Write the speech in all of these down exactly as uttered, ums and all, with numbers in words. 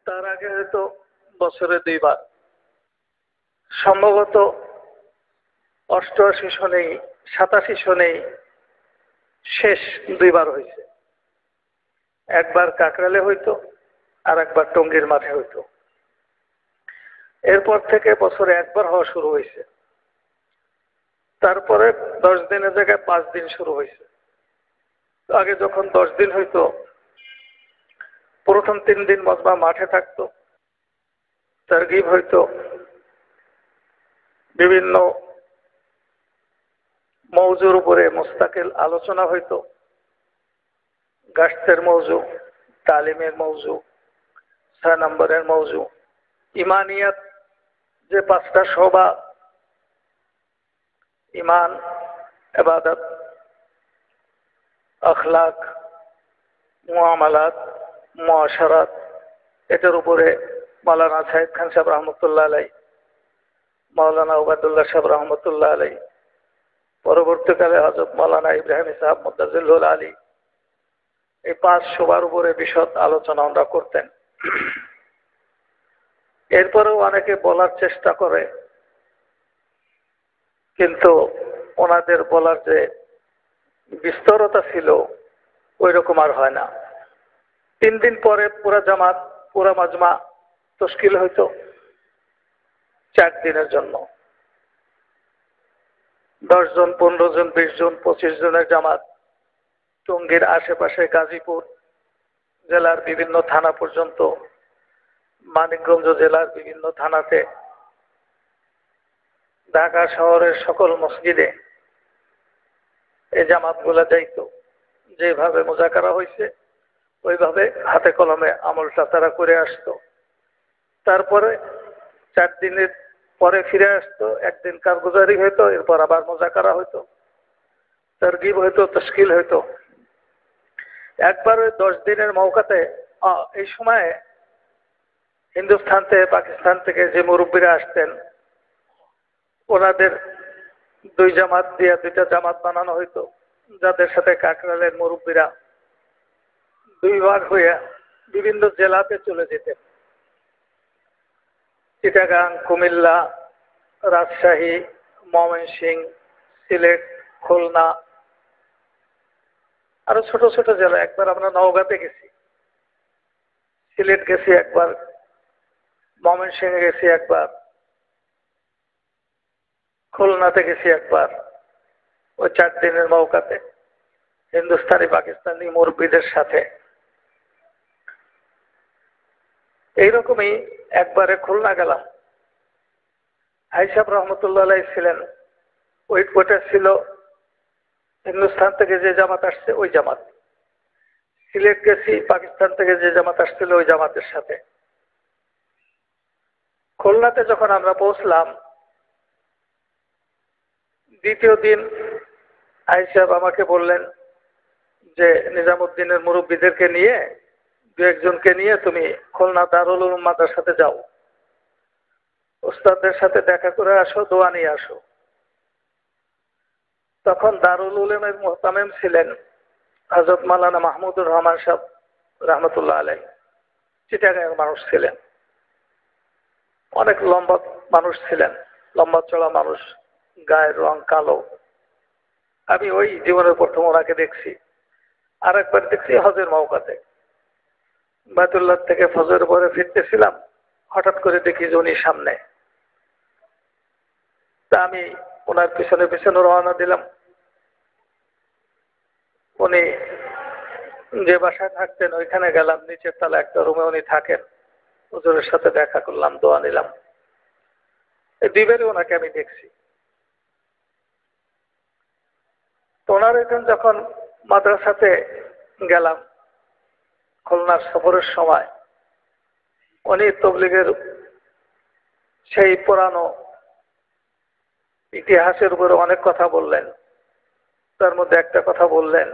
তার আগে হয়তো বছরে দুইবার, সম্ভবত অষ্টআশি সনেই সাতাশি সনেই শেষ দুইবার হয়েছে। একবার কাকরালে হইতো, আর একবার টঙ্গীর মাঠে হইতো। এরপর থেকে বছরে একবার হওয়া শুরু হয়েছে। তারপরে দশ দিনের জায়গায় পাঁচ দিন শুরু হয়েছে। আগে যখন দশ দিন হইতো, প্রথম তিন দিন মজমা মাঠে থাকতো, তারগিব হইতো, বিভিন্ন মৌজুর উপরে মুস্তাকিল আলোচনা হইতো, গাছতের মৌজু, তালিমের মৌজু, ছয় নম্বরের মৌজু, ইমানিয়াত যে পাঁচটা শোভা, ইমান, ইবাদত, আখলাক, মুআমালাত, মুআশারাত, এটার উপরে মাওলানা সাইদ খান সাহেব রহমতুল্লাহ আলাই, মাওলানা উবায়দুল্লাহ সাহেব রহমতুল্লাহ আলাই, পরবর্তীকালে হযরত মাওলানা ইব্রাহিম সাহেব মুতাজিল্লুল আলী, এই পাঁচ শোভার উপরে বিশদ আলোচনা আমরা করতেন। এরপরেও অনেকে বলার চেষ্টা করে, কিন্তু ওনাদের বলার যে বিস্তরতা ছিল ওই রকম আর হয় না। তিন দিন পরে পুরা জামাত, পুরা মাজমা তশকিল হইতো চার দিনের জন্য। দশ জন, পনেরো জন, বিশ জন, পঁচিশ জনের জামাত টঙ্গীর আশেপাশে গাজীপুর জেলার বিভিন্ন থানা পর্যন্ত, মানিকগঞ্জ জেলার বিভিন্ন থানাতে, ঢাকা শহরের সকল মসজিদে এই জামাতগুলা যাইতো। যেভাবে মুজাকারা হয়েছে ওইভাবে হাতে কলমে আমলটা তারা করে আসতো। তারপরে চার দিনের পরে ফিরে আসতো, একদিন কারগুজারি হইতো, এরপর আবার মুজাকারা হইতো, তারগিব হইতো, তশকিল হইতো। একবার ওই দশ দিনের মৌকাতে এই সময়ে হিন্দুস্তান থেকে, পাকিস্তান থেকে যে মুরব্বীরা আসতেন, ওনাদের দুই জামাত দিয়ে দুইটা জামাত বানানো হইতো, যাদের সাথে কাকরালের মুরব্বীরা দুই ভাগ হয়ে বিভিন্ন জেলাতে চলে যেতেন। চিটাগাং, কুমিল্লা, রাজশাহী, ময়মনসিংহ, সিলেট, খুলনা, আরো ছোট ছোট জেলা। একবার আমরা নওগাঁতে গেছি, সিলেট গেছি একবার, ময়মনসিংহে গেছি একবার, খুলনাতে গেছি একবার। ওই চার দিনের মৌকাতে হিন্দুস্তানি পাকিস্তানি মুরব্বীদের সাথে। এইরকমই একবারে খুলনা গেলাম, ভাই সাহেব রহমতুল্লাহ আলাই ছিলেন, ওই ওইটা ছিল হিন্দুস্তান থেকে যে জামাত আসছে ওই জামাত। সিলেট গেছি, পাকিস্তান থেকে যে জামাত আসছিল ওই জামাতের সাথে। খুলনাতে যখন আমরা পৌঁছলাম, দ্বিতীয় দিন আই সাহেব আমাকে বললেন যে নিজামুদ্দিনের মুরব্বীদেরকে নিয়ে, দু একজনকে নিয়ে তুমি খুলনা দারুল উলুম মাদ্রাসাতে যাও, উস্তাদদের সাথে দেখা করে আসো, দোয়া নিয়ে আসো। তখন দারুল উলুমের মুহতামিম ছিলেন হযরত মাওলানা মাহমুদুর রহমান সাহেব রহমতুল্লাহ আলাই, চিটাগাঁয়ের মানুষ ছিলেন, অনেক লম্বা মানুষ ছিলেন, লম্বা চড়া মানুষ, গায়ের রং কালো। আমি ওই জীবনের প্রথম ওনাকে দেখছি। আর একবার দেখছি হজের মৌকাতে, বাইতুল্লাহ থেকে ফজর পরে ফিরতেছিলাম, হঠাৎ করে দেখি যে উনি সামনে। তা আমি ওনার পিছনে পিছনে রওনা দিলাম। উনি যে বাসায় থাকতেন ওইখানে গেলাম, নিচের তলা একটা রুমে উনি থাকেন। হুজুরের সাথে দেখা করলাম, দোয়া নিলাম। এই দুইবারই ওনাকে আমি দেখছি। তো ওনার এখানে যখন মাদ্রাসাতে গেলাম খুলনার সফরের সময়, উনি তবলিগের সেই পুরানো ইতিহাসের উপরে অনেক কথা বললেন। তার মধ্যে একটা কথা বললেন,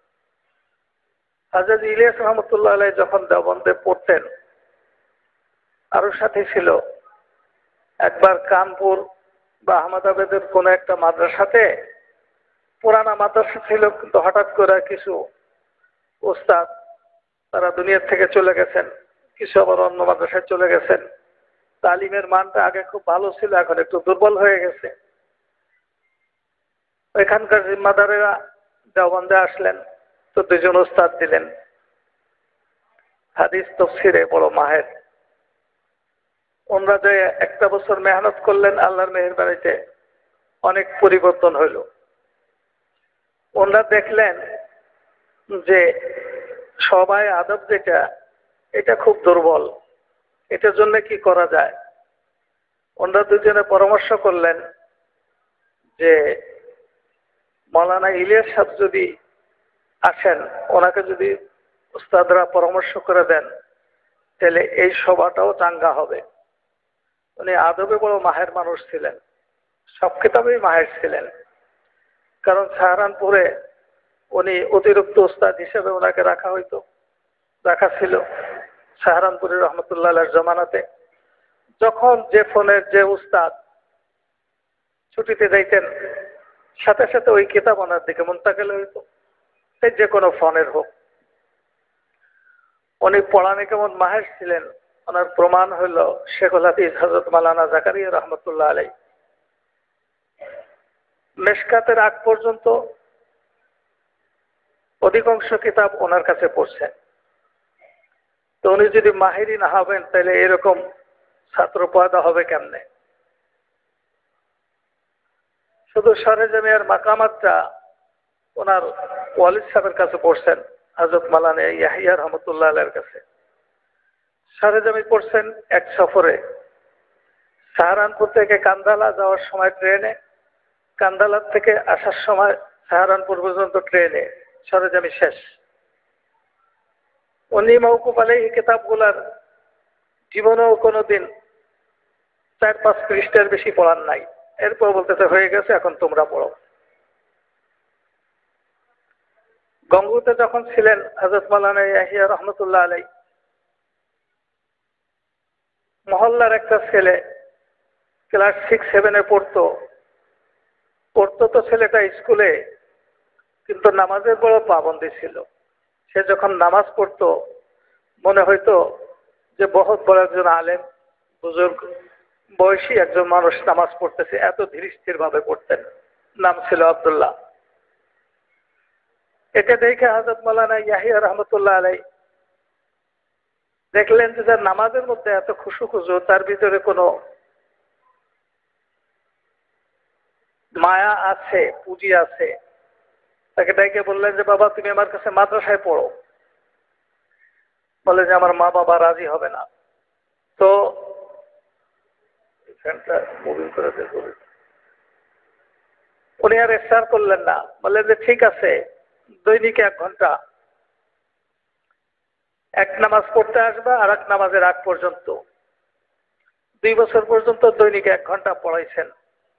হযরত ইলিয়াস রহমতুল্লাহ আলাই যখন দেওবন্দে পড়তেন, আরো সাথে ছিল, একবার কানপুর বা আহমেদাবাদের কোন একটা মাদ্রাসাতে, পুরানা মাদ্রাসা ছিল, কিন্তু হঠাৎ করে কিছু ওস্তাদ তারা দুনিয়ার থেকে চলে গেছেন, কিছু আবার অন্য মাদ্রাসায় চলে গেছেন। তালিমের মানটা আগে খুব ভালো ছিল, এখন একটু দুর্বল হয়ে গেছে। এখানকার জিম্মাদারেরা দেওবন্দে আসলেন, তো দুজন ওস্তাদ দিলেন, হাদিস তফসিরে বড় মাহের। ওনারা যে একটা বছর মেহনত করলেন, আল্লাহর মেহেরবানিতে অনেক পরিবর্তন হইল। ওনারা দেখলেন যে সবাই আদব যেটা, এটা খুব দুর্বল, এটার জন্য কি করা যায়। ওনারা দুজনে পরামর্শ করলেন যে মৌলানা ইলিয়াস সাহেব যদি আসেন, ওনাকে যদি উস্তাদরা পরামর্শ করে দেন, তাহলে এই সভাটাও চাঙ্গা হবে। উনি আদবে বড় মাহের মানুষ ছিলেন, সব কিতাবেই মাহের ছিলেন। কারণ সাহারানপুরে উনি অতিরিক্ত উস্তাদ হিসেবে ওনাকে রাখা হইতো, রাখা ছিল সাহারানপুরি রহমতুল্লাহ আলাইহির জমানাতে। যখন যে ফোনের যে উস্তাদ ছুটিতে যাইতেন, সাথে সাথে ওই কিতাব ওনার দিকে মুন্তাকিল হইতো, সেই যে কোনো ফোনের হোক। উনি পড়ানে কেমন মাহের ছিলেন, ওনার প্রমাণ হইল শেখুল হাদিস হযরত মাওলানা জাকারিয়া রহমতুল্লাহ আলাইহি মেশকাতের আগ পর্যন্ত অধিকাংশ কিতাব ওনার কাছে পড়ছেন। তো উনি যদি মাহিরি না হবেন, তাহলে এরকম ছাত্র পয়দা হবে কেমনে। শুধু সরে জামিয়ার মাকামাতটা ওনার ওয়ালিদ সাহেবের কাছে পড়ছেন, হযরত মাওলানা ইয়াহিয়া রহমতুল্লাহ আলাইহির কাছে। সরে জামি পড়ছেন এক সফরে, সাহারানপুর থেকে কান্দালা যাওয়ার সময় ট্রেনে, কান্দালার থেকে আসার সময় সাহারানপুর পর্যন্ত ট্রেনে, সরেজামি শেষ। উনি মওকুফ আলাইহি কিতাবগুলার জীবনেও কোনোদিন চার পাঁচ পৃষ্ঠার বেশি পড়ার নাই। এরপর বলতেছে হয়ে গেছে, এখন তোমরা পড়ো। গঙ্গুতে যখন ছিলেন হযরত মাওলানা ইয়াহিয়া রহমতুল্লাহ আলাইহি, মহল্লার একটা ছেলে ক্লাস সিক্স সেভেনে পড়তো পড়তো তো ছেলেটা স্কুলে, কিন্তু নামাজের বড় পাবন্দি ছিল। সে যখন নামাজ পড়তো মনে হইতো যে বহুত বড় একজন আলেম, বুজুর্গ, বয়সী একজন মানুষ নামাজ পড়তেছে, এত ধীর স্থির ভাবে পড়তেন। নাম ছিল আব্দুল্লাহ। এটা দেখে হযরত মাওলানা ইয়াহিয়া রহমতুল্লাহ আলাইহি দেখলেন যে তার নামাজের মধ্যে এত খুশু খুশু, তার ভিতরে কোনো মায়া আছে, পুঁজি আছে। তাকে ডেকে বললেন যে বাবা, তুমি আমার কাছে মাদ্রাসায় পড়ো। বলে যে আমার মা বাবা রাজি হবে না। তো উনি আর ইফতার করলেন না, বললেন যে ঠিক আছে, দৈনিক এক ঘন্টা এক নামাজ পড়তে আসবা, আর এক নামাজের আগ পর্যন্ত। দুই বছর পর্যন্ত দৈনিক এক ঘন্টা পড়াইছেন।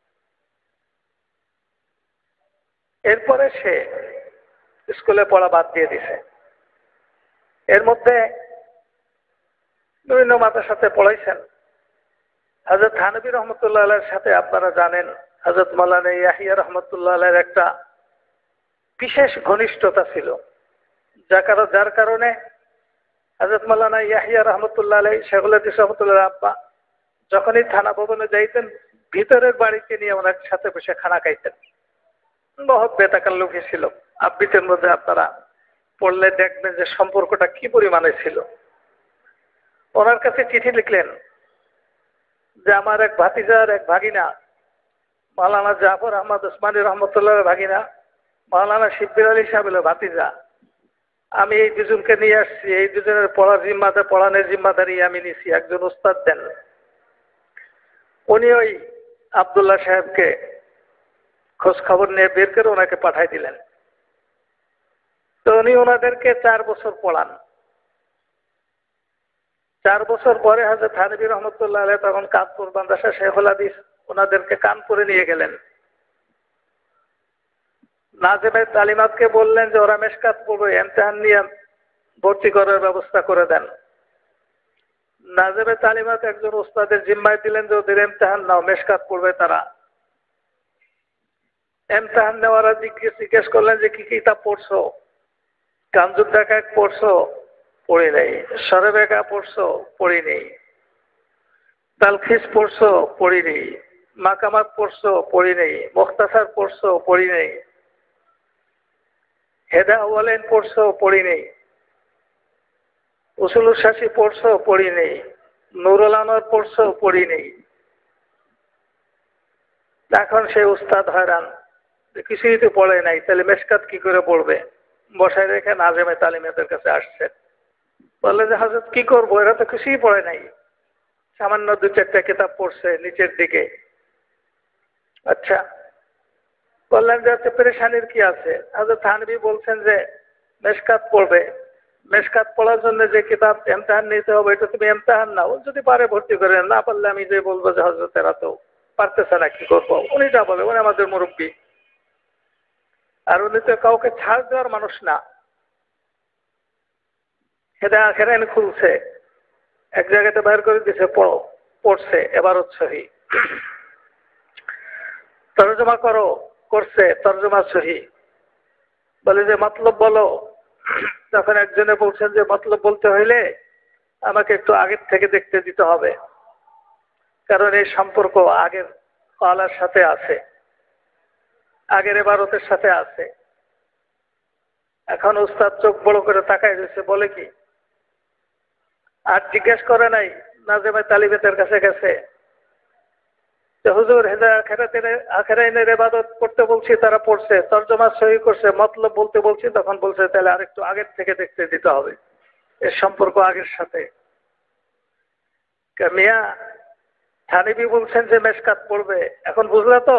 এরপরে সে স্কুলে পড়া বাদ দিয়ে দিছে। এর মধ্যে বিভিন্ন মাদ্রাসাতে পড়াইছেন। হযরত থানভী রহমতুল্লাহ আলাইহির সাথে আপনারা জানেন হযরত মাওলানা ইয়াহিয়া রহমতুল্লাহ আলাইহির একটা বিশেষ ঘনিষ্ঠতা ছিল, যার কারণে হযরত মাওলানা ইয়াহিয়া রহমতুল্লাহ আলাইহি শেখুল হাদিস রহমতুল্লাহ আব্বা যখনই থানা ভবনে যাইতেন, ভিতরের বাড়িতে নিয়ে ওনার সাথে বসে খানা খাইতেন। বহুত বেতাকাল্লুফি ছিল। আবৃত্তির মধ্যে আপনারা পড়লে দেখবেন যে সম্পর্কটা কি পরিমাণে ছিল। ওনার কাছে চিঠি লিখলেন যে আমার এক ভাতিজার এক ভাগিনা মাওলানা জাফর আহমদ উসমানী রহমতুল্লাহ ভাগিনা মাওলানা শিব্বির আলী সাহেবের ভাতিজা, আমি এই দুজনকে নিয়ে আসছি, এই দুজনের পড়ার জিম্মাদার পড়ানোর জিম্মাদারি আমি নিছি, একজন উস্তাদ দেন। উনি ওই আব্দুল্লাহ সাহেবকে খোঁজ খবর নিয়ে বের করে ওনাকে পাঠাই দিলেন। তো উনি ওনাদেরকে চার বছর পড়ান। চার বছর পরে হযরত থানভী রহমতুল্লাহ আলাইহি তখন কানপুর মাদ্রাসা শেখুল হাদিস ওনাদেরকে কানপুরে নিয়ে গেলেন। নাজেবে তালিমাতকে বললেন যে ওরা মেশকাত পড়বে, ইমতিহান নিয়ে ভর্তি করার ব্যবস্থা করে দেন। নাজেবে তালিমাত একজন উস্তাদের জিম্মায় দিলেন যে ওদের ইমতিহান নাও, মেশকাত পড়বে তারা। ইমতিহান নেওয়ারা জিজ্ঞেস জিজ্ঞেস করলেন যে কি কিতাব পড়ছো, কানজুদ ডাকায়েত পড়ছো, পড়ি নাই। সরে বেগা পড়ছো, পড়ি নেই। তালখিস পড়ছো, পড়ি নেই। মাকামাত পড়ছো, পড়ি নেই। মুখতাসার পড়ছো, পড়ি নেই। হেদা আওয়ালেন পড়ছো, পড়ি নেই। উসুলুল শাসি পড়ছো, পড়ি নেই। নুরুল আনোয়ার পড়ছো, পড়ি নেই। এখন সে উস্তাদ হয়রান, কিছুই তো পড়ে নাই, তাহলে মেশকাত কি করে পড়বে? বসায় রেখে নাজেমে তালিমেদের কাছে আসছেন। বললে যে হযরত কি করবো, এরা তো কিছুই পড়ে নাই, সামান্য দু চারটা কিতাব পড়ছে নিচের দিকে। আচ্ছা, বললেন যে হচ্ছে পেরেশানির কি আছে? হযরত থানভী বলছেন যে মেশকাত পড়বে। মেশকাত পড়ার জন্য যে কিতাব ইমতিহান নিতে হবে, এটা তুমি ইমতিহান নাও, যদি পারে ভর্তি করে, না পারলে আমি যে বলবো যে হযরত এরা তো পারতেছে না, কি করবো? উনি যা বলে, উনি আমাদের মুরব্বী, আর উনি তো কাউকে ছাড় দেওয়ার মানুষ না। হেদা আখেরাইন খুলছে, এক জায়গাতে বাইর করে দিছে, পড়ো, পড়ছে এবারত সহি। তরজমা করো, করছে তরজমা সহি। বলে যে মতলব বলো। তখন একজনে বলছেন যে মতলব বলতে হইলে আমাকে একটু আগের থেকে দেখতে দিতে হবে, কারণ এই সম্পর্ক আগের পালার সাথে আছে, আগের এবারতের সাথে আছে। এখন উস্তাদ চোখ বড় করে তাকায় রয়েছে, বলে কি আর জিজ্ঞেস করে নাই নাজেমে তালিবেতের কাছে গেছে যে হুজুর হেদা আখেরাতের আখেরাইনের ইবাদত করতে বলছি, তারা পড়ছে, তরজমা সহি করছে, মতলব বলতে বলছি, তখন বলছে তাহলে আরেকটু আগের থেকে দেখতে দিতে হবে, এর সম্পর্ক আগের সাথে। মিয়া থানভী বলছেন যে মেশকাত পড়বে, এখন বুঝলে তো?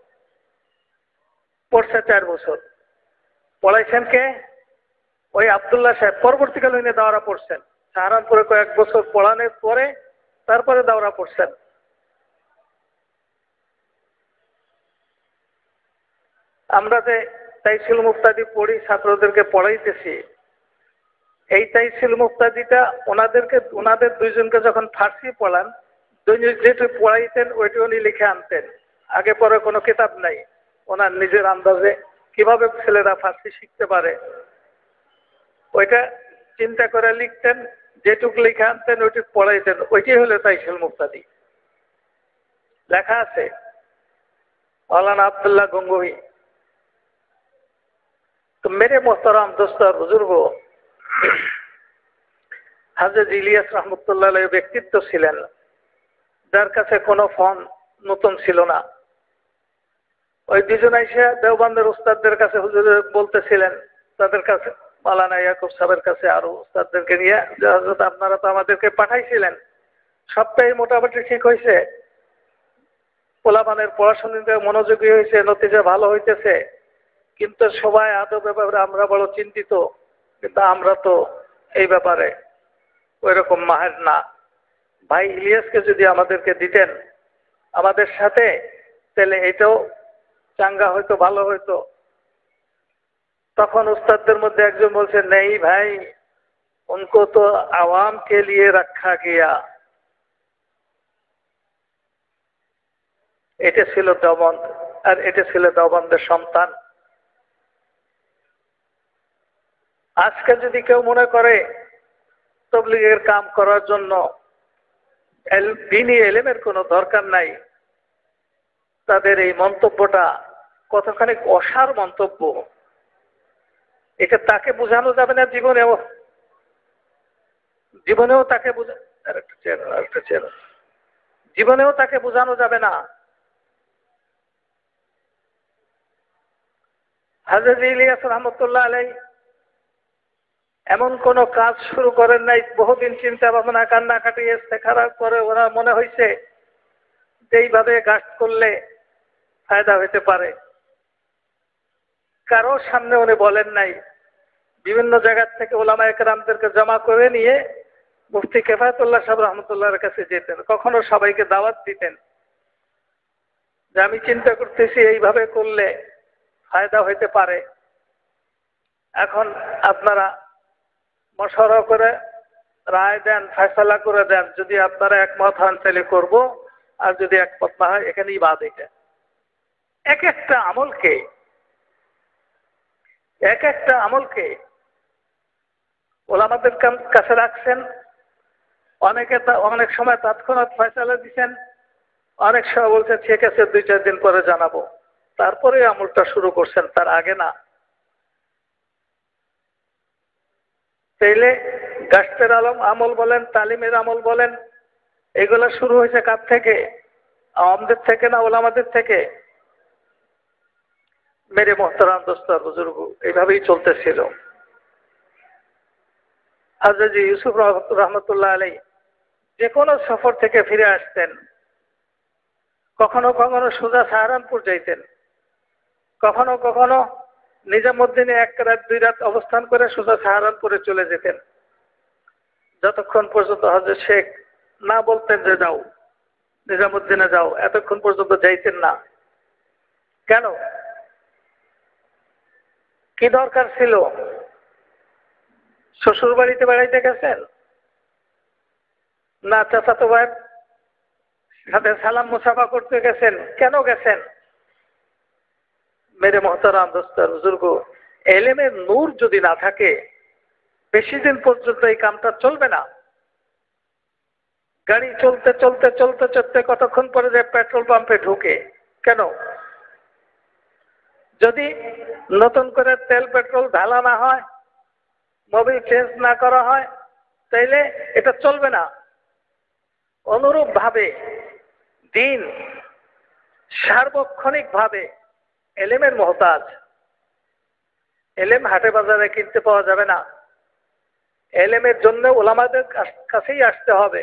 পড়ছে চার বছর, পড়াইছেন কে? ওই আব্দুল্লাহ সাহেব। পরবর্তীকালে উনি দাওরা পড়ছেন সাহারানপুরে, কয়েক বছর পড়ানোর পরে তারপরে দাওরা পড়ছেন। আমরা যে তাইসিল মুফতাদি পড়ি, ছাত্রদেরকে পড়াইতেছি, এই তাইসিল মুফতাদিটা ওনাদেরকে, ওনাদের দুইজনকে যখন ফার্সি পড়ান, যেটু পড়াইতেন ওইটি উনি লিখে আনতেন। আগে পরে কোনো কিতাব নাই, ওনার নিজের আন্দাজে কিভাবে ছেলেরা ফার্সি শিখতে পারে ওইটা চিন্তা করে লিখতেন, যেটুক লিখে আনতেন ওইটুক পড়াইতেন। ওইটাই হলো তাইসিল মুফতাদি। লেখা আছে মৌলানা আব্দুল্লাহ গঙ্গোহী। তো মেরে মোহতারাম দোস্ত আর বুজুর্গ, হযরত ইলিয়াস রহমতুল্লাহ আলাইহির ব্যক্তিত্ব ছিলেন যার কাছে কোনো ফোন নতুন ছিল না। ওই দুজন আইসা দেওবন্দের উস্তাদদের কাছে হুজুর বলতেছিলেন, তাদের কাছে মাওলানা ইয়াকুব সাহেবের কাছে আরো উস্তাদদেরকে নিয়ে, যে হযরত আপনারা তো আমাদেরকে পাঠাইছিলেন, সবটাই মোটামুটি ঠিক হয়েছে, পোলাপানের পড়াশোনাতে মনোযোগী হয়েছে, নতিজা ভালো হইতেছে, কিন্তু সবাই আদব ব্যাপারে আমরা বড় চিন্তিত, কিন্তু আমরা তো এই ব্যাপারে ওই রকম মাহের না। ভাই ইলিয়াসকে যদি আমাদেরকে দিতেন আমাদের সাথে, তাহলে এটাও চাঙ্গা হয়তো, ভালো হইতো। তখন উস্তাদদের মধ্যে একজন বলছে, নেই ভাই, উनको তো আওয়াম কে লিয়ে রাখা গিয়া। এটা ছিল দেওবন্দ, আর এটা ছিল দেওবন্দের সন্তান। আজকে যদি কেউ মনে করে তাবলীগের কাম করার জন্য দ্বীনি ইলমের কোনো দরকার নাই, তাদের এই মন্তব্যটা কতখানি অসার মন্তব্য, এটা তাকে বোঝানো যাবে না জীবনেও, জীবনেও তাকে বোঝা আরেকটা চেয়ার আরেকটা চেয়ার জীবনেও তাকে বোঝানো যাবে না। হযরত ইলিয়াস রহমতুল্লাহ আলাইহি এমন কোন কাজ শুরু করেন নাই, বহুদিন চিন্তা ভাবনা কান্নাকাটি ইস্তেখারা করে ওরা মনে হয়েছে যে এইভাবে কাজ করলে ফায়দা হইতে পারে, কারোর সামনে উনি বলেন নাই। বিভিন্ন জায়গা থেকে ওলামায়ে কেরামদেরকে জমা করে নিয়ে মুফতি কিফায়াতুল্লাহ সাহেব রহমতুল্লাহর কাছে যেতেন, কখনো সবাইকে দাওয়াত দিতেন যে আমি চিন্তা করতেছি এইভাবে করলে ফায়দা হইতে পারে, এখন আপনারা মশওয়ারা করে রায় দেন, ফয়সালা করে দেন, যদি আপনারা একমত হন তাহলে করবো, আর যদি একমত না হয় এখানেই বাদ। এটা এক একটা আমলকে এক একটা আমলকে ওলামাদের কাছে রাখছেন, অনেকে অনেক সময় তৎক্ষণাৎ ফয়সালা দিচ্ছেন, অনেক সময় বলছেন ঠিক আছে দুই চার দিন পরে জানাবো, তারপরে আমলটা শুরু করছেন, তার আগে না। তাইলে গাছতের আলম আমল বলেন, তালিমের আমল বলেন, এগুলো শুরু হয়েছে কার থেকে? আমাদের থেকে না ওলামাদের থেকে? মেরে মোহতারাম দোস্তার বুজুর্গ, এইভাবেই চলতেছিল। হযরত ইউসুফ রহমতুল্লাহ আলাইহি যে কোনো সফর থেকে ফিরে আসতেন, কখনো কখনো সোজা সাহারানপুর যাইতেন, কখনো কখনো নিজামুদ্দিনে এক রাত দুই রাত অবস্থান করে সোজা সাহারানপুরে চলে যেতেন, যতক্ষণ পর্যন্ত হযরত শেখ না বলতেন যে যাও নিজামুদ্দিনে যাও, এতক্ষণ পর্যন্ত যাইতেন না। কেন? কি দরকার ছিল? শ্বশুর বাড়িতে বেড়াইতে গেছেন, না চাচাতো ভাইয়ের সাথে সালাম মুসাফা করতে গেছেন? কেন গেছেন? মেরে মোহতারাম দোস্তার বুজুর্গ, এলেমের নূর যদি না থাকে বেশি দিন পর্যন্ত এই কামটা চলবে না। গাড়ি চলতে চলতে চলতে চলতে কতক্ষণ পরে যে পেট্রোল পাম্পে ঢুকে, কেন? যদি নতুন করে তেল পেট্রোল ঢালা না হয়, মোবিল চেঞ্জ না করা হয়, তাইলে এটা চলবে না। অনুরূপ ভাবে দিন সার্বক্ষণিক ভাবে এলেমের মহতাজ। এলেম হাটে বাজারে কিনতে পাওয়া যাবে না, এলেমের জন্য ওলামাদের কাছেই আসতে হবে।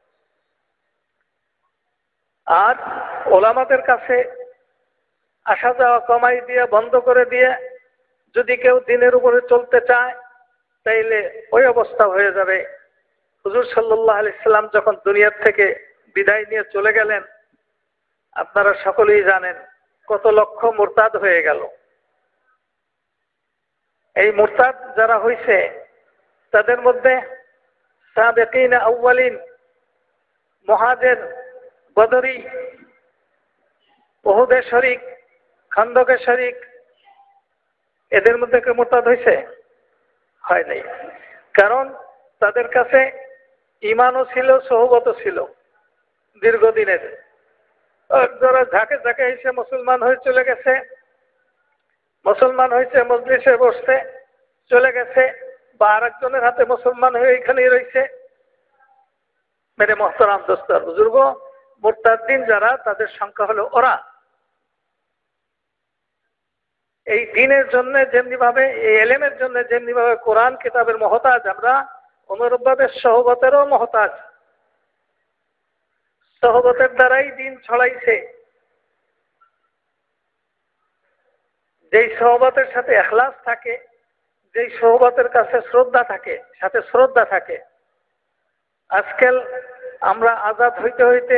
আর ওলামাদের কাছে আসা যাওয়া কমাই দিয়ে বন্ধ করে দিয়ে যদি কেউ দিনের উপরে চলতে চায়, তাইলে ওই অবস্থা হয়ে যাবে। হুজুর সাল্লাল্লাহু আলাইহি সাল্লাম যখন দুনিয়ার থেকে বিদায় নিয়ে চলে গেলেন, আপনারা সকলেই জানেন কত লক্ষ মুরতাদ হয়ে গেল। এই মুরতাদ যারা হয়েছে তাদের মধ্যে সাবেকিন আউয়ালিন, মুহাজির, বদরি, উহুদে শরিক, খন্দকে শরিক, এদের মধ্যে কেউ মুরতাদ হয়েছে? হয় নাই। কারণ তাদের কাছে ঈমানও ছিল, সহবতও ছিল দীর্ঘদিনের। যারা ঝাঁকে ঝাঁকে এসে মুসলমান হয়ে চলে গেছে, মুসলমান হয়েছে মজলিসে বসতে চলে গেছে, বা আরেকজনের হাতে মুসলমান হয়ে এখানেই রয়েছে। মেরে মোহতারাম দোস্তার বুজুর্গ, মুরতাদ্দিন যারা, তাদের সংখ্যা হলো ওরা। এই দিনের জন্য যেমনি ভাবে, এই এলেমের জন্য যেমনি ভাবে কোরআন কিতাবের মহতাজ আমরা, অনুরূপভাবে সহবতেরও মহতাজ। সহবতের দ্বারাই দিন ছড়াইছে। যেই সহবতের সাথে ইখলাস থাকে, যেই সহবতের কাছে শ্রদ্ধা থাকে, সাথে শ্রদ্ধা থাকে। আজকাল আমরা আজাদ হইতে হইতে,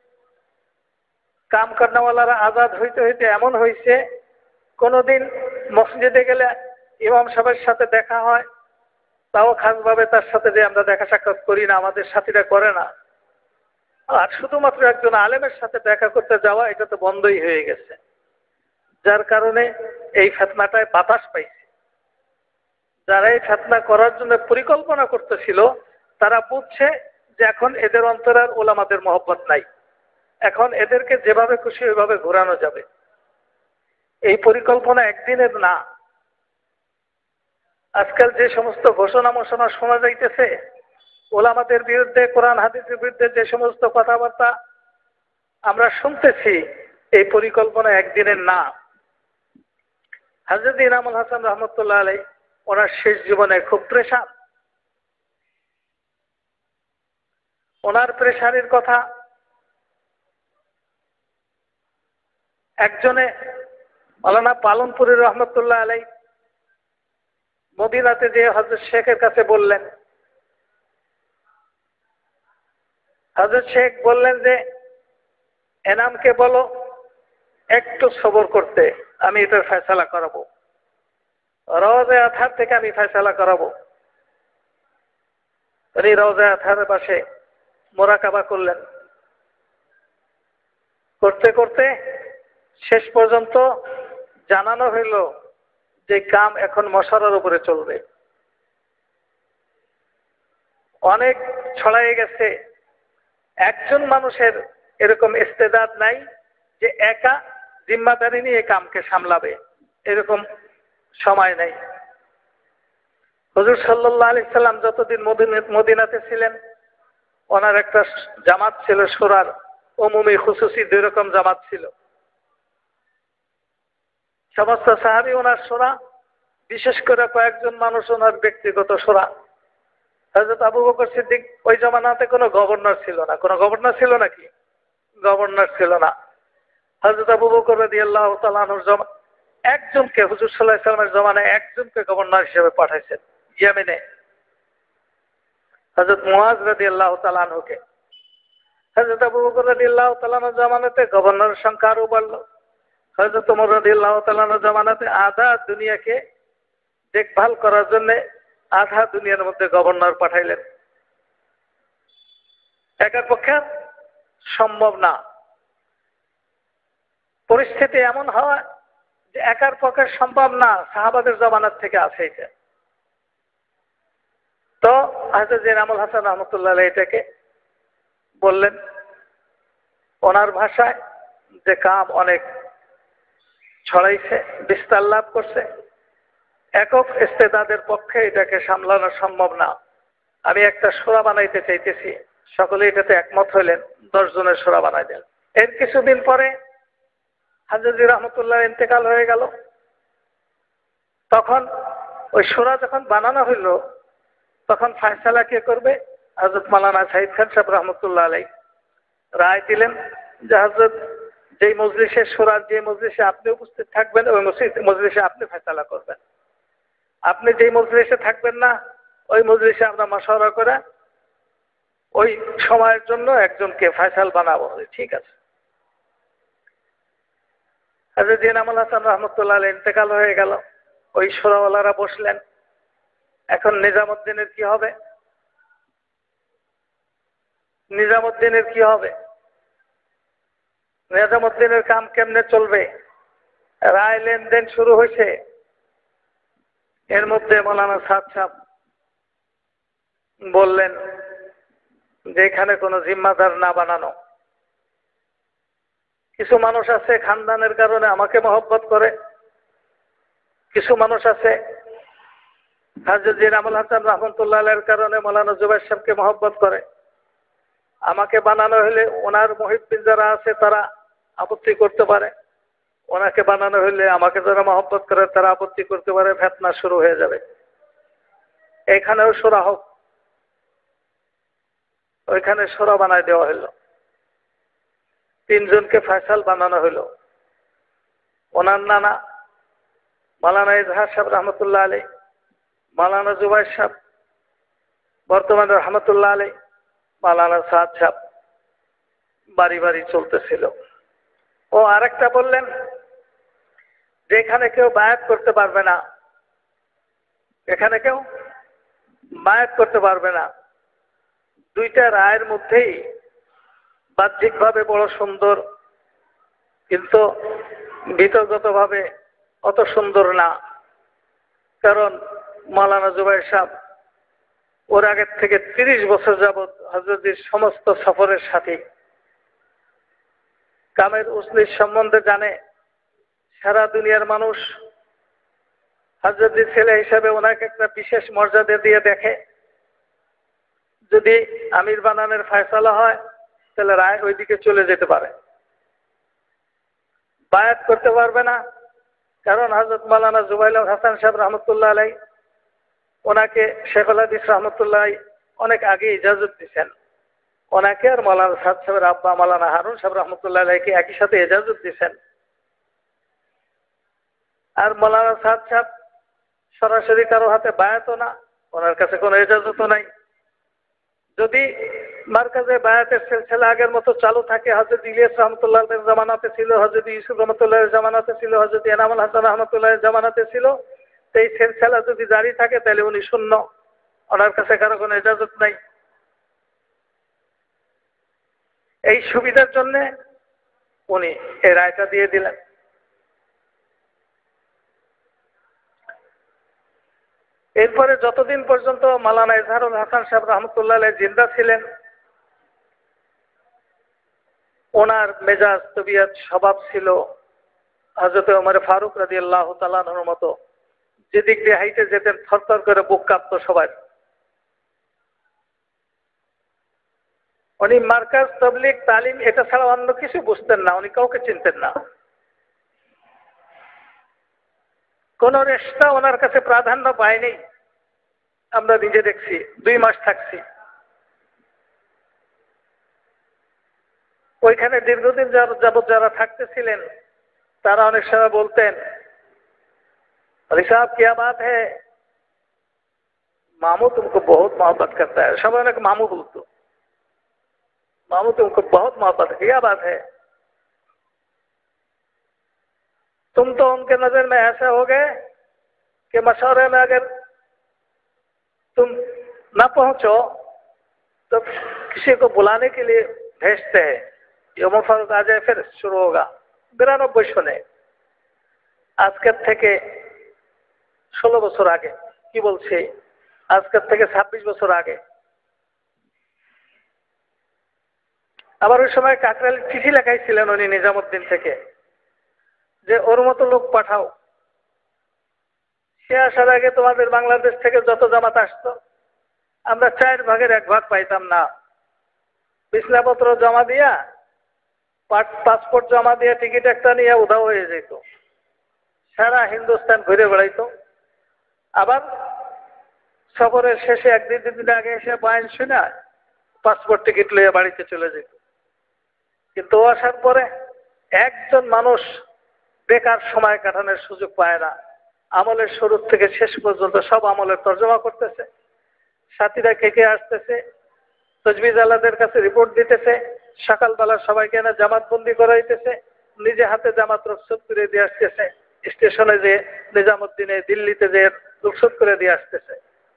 কাম কর্নাওয়ালারা আজাদ হইতে হইতে এমন হয়েছে, কোনোদিন মসজিদে গেলে ইমাম সাহেবের সাথে দেখা হয়, তাও খাসভাবে তার সাথে যে আমরা দেখা সাক্ষাৎ করি না, আমাদের সাথীরা করে না। আর শুধুমাত্র একজন আলেমের সাথে দেখা করতে যাওয়া, এটা তো বন্ধই হয়ে গেছে। যার কারণে এই ফিতনাটায় বাতাস পাইছে। যারা এই ফিতনা করার জন্য পরিকল্পনা করতেছিল, তারা বুঝছে যে এখন এদের অন্তরে আর ওলামাদের মহব্বত নাই, এখন এদেরকে যেভাবে খুশি ওইভাবে ঘোরানো যাবে। এই পরিকল্পনা একদিনের না। আজকাল যে সমস্ত ঘোষণা মোষণা শোনা যাইতেছে ওলামাদের বিরুদ্ধে, কোরআন হাদিসের বিরুদ্ধে যে সমস্ত কথাবার্তা আমরা শুনতেছি, এই পরিকল্পনা একদিনের না। হযরত ইনামুল হাসান রহমতুল্লাহ আলাইহি ওনার শেষ জীবনে খুব প্রেশান। ওনার প্রেশানির কথা একজনে মাওলানা পালনপুরী রহমতুল্লাহ আলাইহি মদিনাতে যে হযরত শেখের কাছে বললেন। হযরত শেখ বললেন যে এনামকে বলো একটু সবর করতে, আমি এটার ফয়সালা করাবো, রওজা আথার থেকে আমি ফয়সালা করাবো। উনি রওজা আথারের পাশে মোরাকাবা করলেন। করতে করতে শেষ পর্যন্ত জানানো হইল যে কাম এখন মশারার উপরে চলবে। অনেক ছড়াই গেছে। একজন মানুষের এরকম ইস্তেদাদ নাই যে একা জিম্মাদারি নিয়ে কামকে সামলাবে, এরকম সময় নাই। হুজুর সাল্লাল্লাহু আলাইহি সাল্লাম যতদিন মদিনাতে ছিলেন, ওনার একটা জামাত ছিল সূরার উমুমি খুসুসি দুই রকম জামাত ছিল। সমস্ত সাহাবী ওনার সূরা, বিশেষ করে কয়েকজন মানুষ ওনার ব্যক্তিগত সূরা। হযরত আবু বকর সিদ্দিক ওই জামানাতে কোনো গভর্নর ছিল না। কোনো গভর্নর ছিল নাকি? গভর্নর ছিল না। হযরত আবু বকর রাদিয়াল্লাহু তাআলা আনহুর জামান একজনকে হুজুর সাল্লাল্লাহু আলাইহি সাল্লামের জামানায় একজনকে গভর্নর হিসেবে পাঠাইছেন ইয়েমেনে, হযরত মুআজ রাদিয়াল্লাহু তাআলা আনহুকে। হযরত আবু বকর রাদিয়াল্লাহু তাআলা আনহুর জামানাতে গভর্নরের সংখ্যা আরো বাড়লো। হযরত ওমর রাদিয়াল্লাহু তাআলা আনহুর জামানাতে আধা দুনিয়াকে দেখভাল করার জন্য আধা দুনিয়ার মধ্যে গভর্নর পাঠাইলেন। একার পক্ষে সম্ভব না। পরিস্থিতি এমন হয় যে একার পক্ষে সম্ভব না, সাহাবাদের জামানাত থেকে আছে এটা। তো হযরত জেনামুল হাসান রাহমাতুল্লাহ আলাইহি এটাকে বললেন ওনার ভাষায় যে কাম অনেক ছড়াইছে, বিস্তার লাভ করছে, একক ইস্তেদাদের পক্ষে এটাকে সামলানো সম্ভব না। আমি একটা সূরা বানাইতে চাইতেছি। সকলে এটাতে একমত হইলেন, দশ জনের সূরা বানাই দেন। এর কিছুদিন পরে হাজরত রাহমাতুল্লাহ ইন্তেকাল হয়ে গেল। তখন ওই সূরা যখন বানানো হইল, তখন ফয়সালা কে করবে? হযরত মাওলানা সাঈদ খান সাহেব রাহমাতুল্লাহ আলাইহি রায় দিলেন যে হযরত যেই মজলিসে সূরার যে মজলিসে আপনি উপস্থিত থাকবেন, ওই মজলিসে আপনি ফয়সালা করবেন। আপনি যেই মজলিসে থাকবেন না, ওই মজলিসে আমরা মাশওয়ারা করে ওই সময়ের জন্য একজনকে ফয়সাল বানাবো। ঠিক আছে। হযরত জেনামুল হাসান রাহমাতুল্লাহ আলাইহি ইন্তেকাল হয়ে গেল। ওই সূরাওয়ালারা বসলেন। এখন নিজামউদ্দিনের কি হবে? নিজামউদ্দিনের কি হবে? নিজামউদ্দিনের কাম কেমনে চলবে? রায় লেনদেন শুরু হয়েছে। এর মধ্যে মাওলানা সাদ সাহেব বললেন যে এখানে কোনো জিম্মাদার না বানানো। কিছু মানুষ আছে খানদানের কারণে আমাকে মহব্বত করে, কিছু মানুষ আছে হযরত জেনামুল হাসান রাহমাতুল্লাহ আলাইহির কারণে মাওলানা জুবাইর সাহেবকে মহব্বত করে। আমাকে বানানো হলে ওনার মুহিব্বিন যারা আছে তারা আপত্তি করতে পারে, ওনাকে বানানো হলে আমাকে যারা মহব্বত করে তারা আপত্তি করতে পারে, ফিতনা শুরু হয়ে যাবে। এখানেও সূরা হোক। ওইখানে সূরা বানাই দেওয়া হলো। তিনজনকে ফয়সাল বানানো হলো। ওনার নানা মাওলানা ইজহার সাহেব রহমতুল্লাহ আলাইহি, মাওলানা জুবাইর সাহেব বর্তমানে রহমতুল্লাহ আলাইহি, মাওলানা সাদ সাহেব বাড়ি বাড়ি চলতেছিল। ও আরেকটা বললেন যে এখানে কেউ বায়াত করতে পারবে না, এখানে কেউ বায়াত করতে পারবে না। দুইটা রায়ের মধ্যেই বাহ্যিকভাবে বড় সুন্দর, কিন্তু ভিতরগতভাবে অত সুন্দর না। কারণ মাওলানা জুবাইর সাহেব ওর আগের থেকে তিরিশ বছর যাবৎ হযরতের সমস্ত সফরের সাথী, কামের উসলির সম্বন্ধে জানে। সারা দুনিয়ার মানুষ হযরতের ছেলে হিসাবে ওনাকে একটা বিশেষ মর্যাদা দিয়ে দেখে। যদি আমির বানানের ফয়সালা হয় তাহলে রায় ওইদিকে চলে যেতে পারে। বায়াত করতে পারবে না, কারণ হযরত মাওলানা জুবাইর হাসান সাহেব রহমতুল্লাহ আলাইহি ওনাকে শেখুল হাদিস রহমতুল্লাহ অনেক আগে ইজাজত দিচ্ছেন। ওনাকে আর মাওলানা সাদ সাহেবের আব্বা মাওলানা হারুন সাহেব রহমতুল্লাহ আলাইহিকে একই সাথে ইজাজত দিচ্ছেন। আর মাওলানা সাদ সাহেব সরাসরি কারো হাতে বায়াতও না, ওনার কাছে কোনো ইজাজতও নাই। যদি মার্কাজে বায়াতের সিলসিলা আগের মতো চালু থাকে, হযরত ইলিয়াস রহমতুল্লাহের জামানাতে ছিল, হযরত ইউসুফ রহমতুল্লাহের জামানাতে ছিল, হযরত এনামুল হাসান রহমতুল্লাহের জামানাতে ছিল, তো এই সিলসিলা যদি জারি থাকে তাহলে উনি শূন্য, ওনার কাছে কারো কোনো ইজাজত নাই। এই সুবিধার জন্য উনি এই রায়টা দিয়ে দিলেন। এরপরে যতদিন পর্যন্ত মাওলানা ইজহারুল হাসান সাহেব রহমতুল্লাহ আলাইহি জিন্দা ছিলেন, ওনার মেজাজ তবিয়ত স্বভাব ছিল হযরত ওমর ফারুক রাদিয়াল্লাহু তাআলা আনহুর মতো, যেদিক দিয়ে হাইটে যেতেন থরথর করে বুক কাঁপত সবার। উনি মার্কাজ তাবলীগ তালিম এটা ছাড়া অন্য কিছু বুঝতেন না, উনি কাউকে চিনতেন না। কোন রেশতা ওনার কাছে প্রাধান্য পায়নি, আমরা নিজে দেখছি। দুই মাস থাকছি ওইখানে, দীর্ঘদিন যাবৎ যারা থাকতেছিলেন তারা অনেক সময় বলতেন, अली साहब क्या बात है, मामू तुमको बहुत मोहब्बत करता है। सब ने मामू बोलते, मामू तुमको बहुत मोहब्बत है, क्या बात है, तुम तो उनके नजर में ऐसे हो गए कि मशवरे में अगर तुम न पहुंचो तो किसी को बुलाने के लिए भेजते हैं, उमर फारूक आ जाए फिर शुरू होगा। बिरानब्बई सने আজকের থেকে ষোলো বছর আগে, কি বলছি আজকের থেকে ছাব্বিশ বছর আগে। আবার ওই সময় কাকরাইল চিঠি লেখাইছিলেন উনি নিজামুদ্দিন থেকে, যে ওর মতো লোক পাঠাও, সে আসার আগে তোমাদের বাংলাদেশ থেকে যত জামাত আসতো আমরা চার ভাগের এক ভাগ পাইতাম না। বিছনাপত্র জমা দিয়া, পাসপোর্ট জমা দিয়ে টিকিট একটা নিয়ে উধাও হয়ে যেত, সারা হিন্দুস্তান ঘুরে বেড়াইতো। আবার সফরের শেষে একদিন দুদিন আগে এসে বয়ান শুনে পাসপোর্ট টিকিট লইয়া বাড়িতে চলে যেত। কিন্তু ও আসার পরে একজন মানুষ বেকার সময় কাটানোর সুযোগ পায় না। আমলের শুরু থেকে শেষ পর্যন্ত সব আমলের তর্জমা করতেছে, সাথীরা খেকে আসতেছে, তজবিজ আলাদের কাছে রিপোর্ট দিতেছে, সকালবেলা সবাইকে না জামাতবন্দি করাইতেছে, নিজে হাতে জামাত রুখসত করে দিয়ে আসতেছে, স্টেশনে যে নিজামুদ্দিনে দিল্লিতে যে রুখসত করে দিয়ে আসতেছে।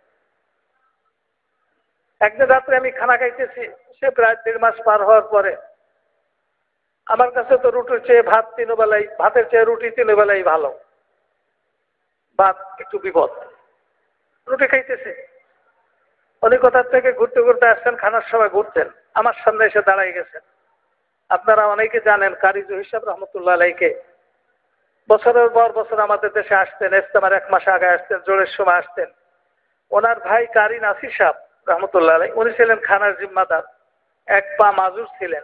একদিন রাত্রে আমি খানা খাইতেছি, সে প্রায় দেড় মাস পার হওয়ার পরে আমার কাছে তো রুটির চেয়ে ভাত তিন বেলাই, ভাতের চেয়ে রুটি তিন বেলাই ভালো, ভাত একটু বিপদ। রুটি খাইতেছে, উনি কোথার থেকে ঘুরতে ঘুরতে আসছেন, খানার সময় ঘুরতেন, আমার সামনে এসে দাঁড়াই গেছেন। আপনারা অনেকে জানেন কারি জহির সাহেব রহমতুল্লাহ আলাইকে, বছরের পর বছর আমাদের দেশে আসতেন, ইজতেমার এক মাস আগে আসতেন, জোরের সময় আসতেন। ওনার ভাই কারি নাসির সাহেব রহমতুল্লাহ আলাই, উনি ছিলেন খানার জিম্মাদার, এক পা মাজুর ছিলেন,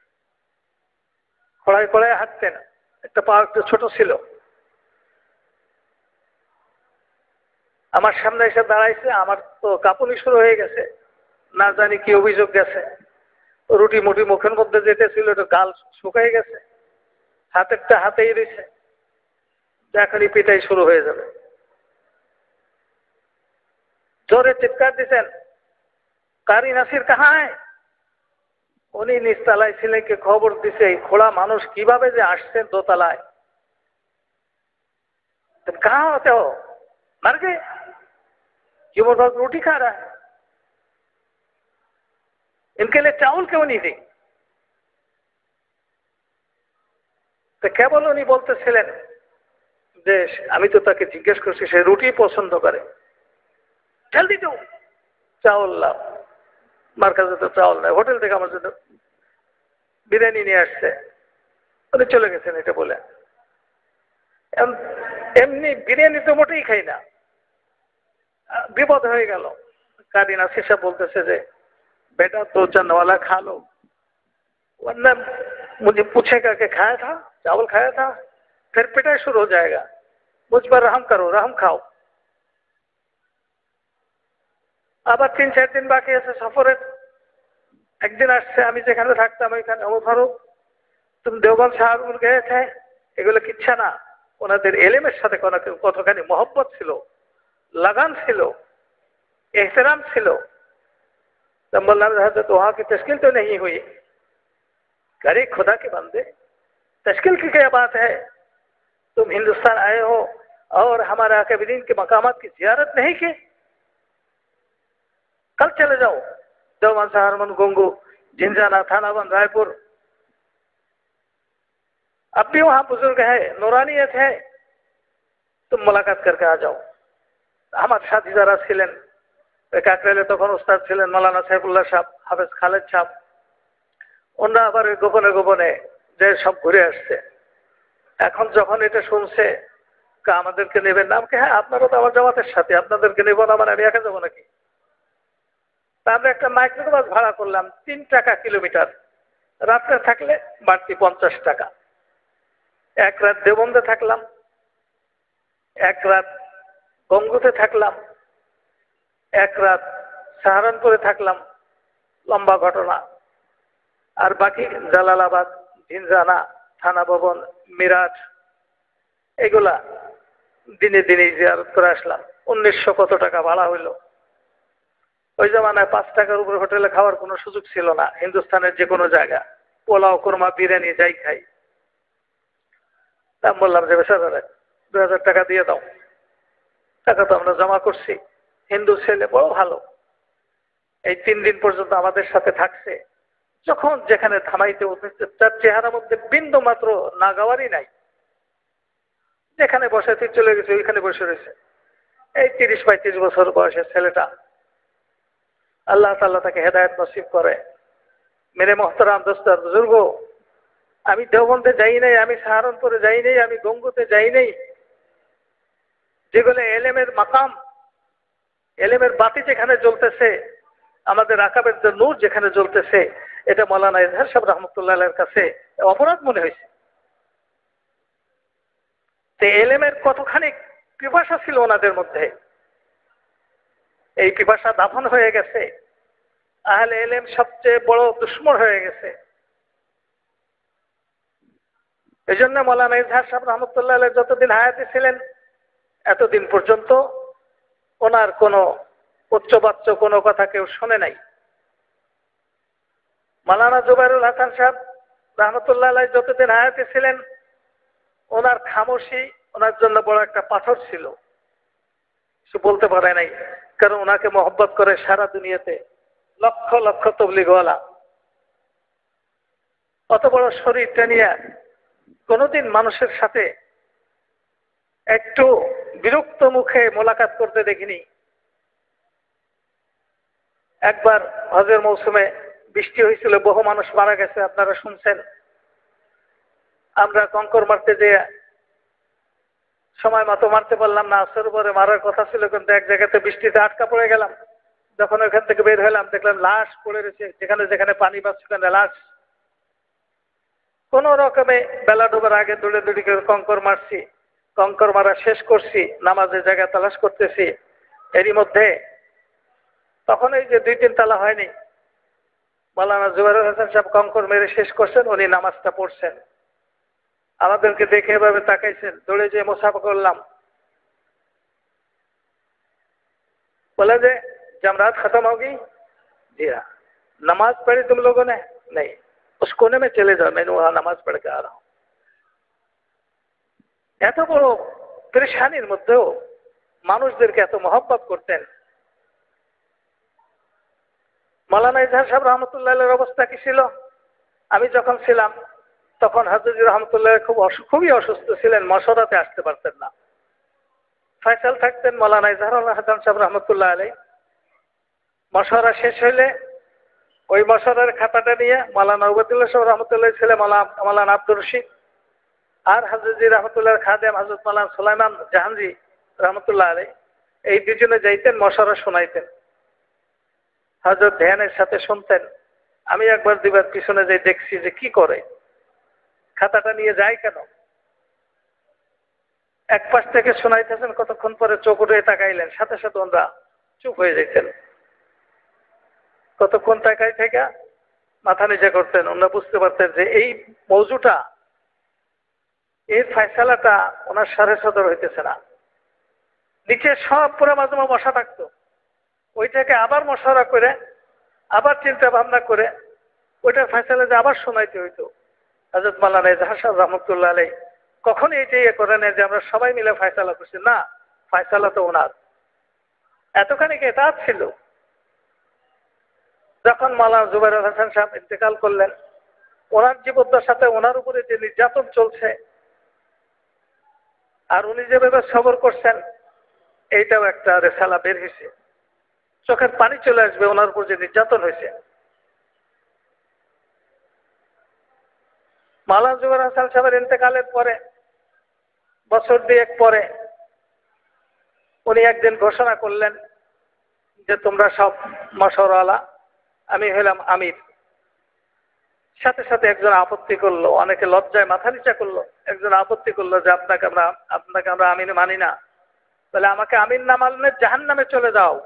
খড়াই খড়াই হাঁটতেন, একটা পা একটু ছোট ছিল। আমার সামনে এসে দাঁড়াইছে, আমার তো কাঁপুনি শুরু হয়ে গেছে, না জানি কি অভিযোগ গেছে। রুটি মুটি মুখের মধ্যে যেতেছিল, একটু গাল শুকাই গেছে, হাতেরটা হাতেই রয়েছে, এখনই পিটাই শুরু হয়ে যাবে। জোরে চিৎকার দিচ্ছেন, কারি নাসির কাহা হ্যায়? উনি নিচতলায় ছেলেকে খবর দিছে, এই খোড়া মানুষ কিভাবে যে আসছেন দোতলায়। কাহা হতে হো? मर गए? ये वो लोग रोटी खा रहा है, इनके लिए चावल क्यों नहीं दी? তো কেবল উনি বলতেছিলেন যে আমি তো তাকে জিজ্ঞেস করছি, সে রুটি পছন্দ করে, জলদি তো চাউল লাও। আমার কাছে তো চাউল নাই, হোটেল থেকে আমার জন্য বিরিয়ানি নিয়ে আসছে, উনি চলে গেছেন এটা বলে। এমনি বিরিয়ানি তো মোটেই খাই না, বিপদ হয়ে গেল। কারি নাসির সাহেব বলতেছে যে बेटा दो चंद वाला खा लो, वरना मुझे पूछेगा कि खाया था, चावल खाया था, फिर पिटाई शुरू हो जाएगा। मुझ पर रहम करो, रहम खाओ। আবার তিন চার দিন বাকি আছে সফরের। একদিন আসছে, আমি যেখানে থাকতাম ওইখানে, ওমর ফারুক তুমি দেওবন্দ সাহেব গিয়ে थे, এগুলো কিচ্ছা না। ওনাদের এলেমের সাথে কতখানি মহব্বত ছিল, লাগান ছিল, এহতরাম ছিল। हजरत वहां की तश्कील तो नहीं हुई। अरे खुदा के बंदे, तश्कील की क्या बात है? तुम हिंदुस्तान आए हो और हमारे आकाबिरीन के मकामात की जियारत नहीं की? कल चले जाओ, देवबंद सहारनपुर, गोंगू, झिंझाना, थानाबंद, रायपुर। अब भी वहां बुजुर्ग है, नूरानियत है, तुम मुलाकात करके आ जाओ। আমার সাথী যারা ছিলেন, কাকরাইলে তখন ওস্তাদ ছিলেন মৌলানা সাইফুল্লাহ সাহেব, হাফেজ খালেদ সাহেব, ওনারা আবার গোপনে গোপনে যে সব ঘুরে আসছে। এখন যখন এটা শুনছে আমাদেরকে নেবেন না, আমাকে হ্যাঁ আপনারা তো আমার জামাতের সাথে, আপনাদেরকে নেবো না মানে আমি একা যাবো নাকি? তা আমরা একটা মাইক্রোবাস ভাড়া করলাম তিন টাকা কিলোমিটার, রাত্রে থাকলে বাড়তি পঞ্চাশ টাকা। এক রাত দেবন্দে থাকলাম, এক রাত গঙ্গুতে থাকলাম, এক রাত সাহারানপুরে থাকলাম, লম্বা ঘটনা। আর বাকি জালালাবাদ, ঝিনজানা, থানা ভবন, মিরাট, এগুলা দিনে দিনে জিয়ারত করে আসলাম। উনিশশো কত টাকা ভাড়া হইল। ওই জামানায় পাঁচ টাকার উপরে হোটেলে খাওয়ার কোনো সুযোগ ছিল না। হিন্দুস্তানের যে কোনো জায়গা পোলাও, কোরমা, বিরিয়ানি যাই খাই। তা বললাম যে বেচারা দু হাজার টাকা দিয়ে দাও। টাকা তো আমরা জমা করছি। হিন্দু ছেলে বড় ভালো, এই তিন দিন পর্যন্ত আমাদের সাথে থাকছে। যখন যেখানে থামাইতে উঠেছে তার চেহারার মধ্যে বিন্দু মাত্র নাগাওয়ারই নাই। যেখানে বসে তুই চলে গেছে ওইখানে বসে রয়েছে। এই তিরিশ পঁয়ত্রিশ বছর বয়সের ছেলেটা, আল্লাহ তাআলা তাকে হেদায়েত নসিব করে। মেরে মোহতারাম দোস্ত বুজুর্গ, আমি দেওবন্দে যাই নাই, আমি সাহারানপুরে যাই নাই, আমি গঙ্গুতে যাই নাই, যেগুলো এলেমের মাকাম, এলেমের বাতি যেখানে জ্বলতেছে, আমাদের আকাবের যে নূর যেখানে জ্বলতেছে, এটা মৌলানা ইজহার সাহেব রহমতুল্লাহ আলাইহির কাছে অপরাধ মনে হয়েছে। তো এলেমের কতখানি পিপাসা ছিল ওনাদের মধ্যে, এই পিপাসা দাফন হয়ে গেছে। আহলে এলেম সবচেয়ে বড় দুশ্মন হয়ে গেছে। এই জন্য মৌলানা ইজহার সাহেব রহমতুল্লাহ আলাইহি যতদিন হায়াতে ছিলেন এতদিন পর্যন্ত ওনার কোনো উচ্চবাচ্য কোনো কথা কেউ শোনে নাই। মৌলানা জুবাইরুল হাসান সাহেব রহমতুল্লাহ আলাইহি যতদিন হায়াতে ছিলেন ওনার খামোশি ওনার জন্য বড় একটা পাথর ছিল। সে বলতে পারে নাই, কারণ ওনাকে মহব্বত করে সারা দুনিয়াতে লক্ষ লক্ষ তবলিগওয়ালা। অত বড় শরীরটা নিয়ে কোনোদিন মানুষের সাথে একটু বিরক্ত মুখে মোলাকাত করতে দেখিনি। একবার হজের মৌসুমে বৃষ্টি হয়েছিল, বহু মানুষ মারা গেছে, আপনারা শুনছেন। আমরা কঙ্কর মারতে যেয়ে সময় মতো মারতে পারলাম না, আসর উপরে মারার কথা ছিল, কিন্তু এক জায়গাতে বৃষ্টিতে আটকা পড়ে গেলাম। যখন ওখান থেকে বের হলাম দেখলাম লাশ পড়ে রয়েছে, যেখানে যেখানে পানি পাচ্ছে সেখানে লাশ। কোন রকমে বেলা ডোবার আগে দৌড়ে দৌড়ি করে কঙ্কর মারছি, কঙ্কর মারা শেষ করছি, নামাজের জায়গা তালাশ করতেছি। এরই মধ্যে তখন এই যে দুই তিন তালা হয়নি, মৌলানা জুবাইরুল হাসান সাহেব কঙ্কর মেরে শেষ করছেন, উনি নামাজটা পড়ছেন। আমাদেরকে দেখে এভাবে তাকাইছেন, দৌড়ে যেয়ে মুসাফা করলাম। बोला जे जमरात खत्म होगी? जी हाँ। नमाज पढ़ी तुम लोगों ने? नहीं। उस कोने में चले जाओ, मैं वहां नमाज पढ़ के आ रहा हूं। এত বড় পেরেশানির মধ্যেও মানুষদেরকে এত মহব্বত করতেন। মৌলানা ইজহার সাহেব রহমতুল্লাহ আলাইহির অবস্থা কি ছিল? আমি যখন ছিলাম তখন হযরত রহমতুল্লাহ খুব খুবই অসুস্থ ছিলেন, মশওরাতে আসতে পারতেন না। ফয়সাল থাকতেন মৌলানা ইজহার হাসান সাহেব রহমতুল্লাহ আলাইহি। মশওরা শেষ হইলে ওই মশওরার খাতাটা নিয়ে মৌলানা উবাইদুল্লাহ সাহেব রহমতুল্লাহ ছেলে মৌলানা আব্দুর রশিদ আর হযরত রহমতুল্লাহর খাদেম হযরত মৌলানা সুলাইমান জাহানজি রহমতুল্লাহ আলাইহি, এই দুজনে যাইতেন মশওরা শোনাইতেন। হযরত ধ্যানের সাথে শুনতেন। আমি একবার দুইবার পিছনে যাই, দেখছি যে কি করে, খাতাটা নিয়ে যায় কেন। এক পাশ থেকে শোনাইতেছেন, কতক্ষণ পরে চোখ উঠে তাকাইলেন, সাথে সাথে ওনারা চুপ হয়ে যেতেন। কতক্ষণ তাকাই থেকে মাথা নিচে করতেন। ওনারা বুঝতে পারতেন যে এই মৌজুটা, এই ফয়সালাটা ওনার সাড়ে সদর হইতেছে না। নিচে সব পুরো মাজমা বসা থাকতো, ওইটাকে আবার মশারা করে আবার চিন্তা ভাবনা করে ওইটার ফয়সালা যে আবার শোনাইতে হইতো। হযরত মাওলানা ইজহার সাহেব রহমতুল্লাহ আলাইহি কখন এইটা ইয়ে করে নেয় যে আমরা সবাই মিলে ফয়সালা করছি, না, ফয়সালা তো ওনার। এতখানি এতাআত ছিল। যখন মাওলানা জুবাইরুল হাসান সাহেব ইন্তেকাল করলেন, ওনার জীবদ্দশাতে ওনার উপরে যে নির্যাতন চলছে আর উনি যেভাবে সবর করছেন, এইটাও একটা রেসালা বের হয়েছে। চোখের পানি চলে আসবে ওনার উপর যে নির্যাতন হয়েছে। মাওলানা জুবের হাসান সাহেবের ইন্তেকালের পরে বছর দুয়েক পরে উনি একদিন ঘোষণা করলেন যে তোমরা সব মশওয়ারাওয়ালা, আমি হইলাম আমির। সাথে সাথে একজন আপত্তি করলো, অনেকে লজ্জায় মাথা নিচা করলো। একজন আপত্তি করলো যে আপনাকে আমরা আপনাকে আমরা আমির মানি না, তাহলে আমাকে আমির না মানলে জাহান্নামে চলে যাও।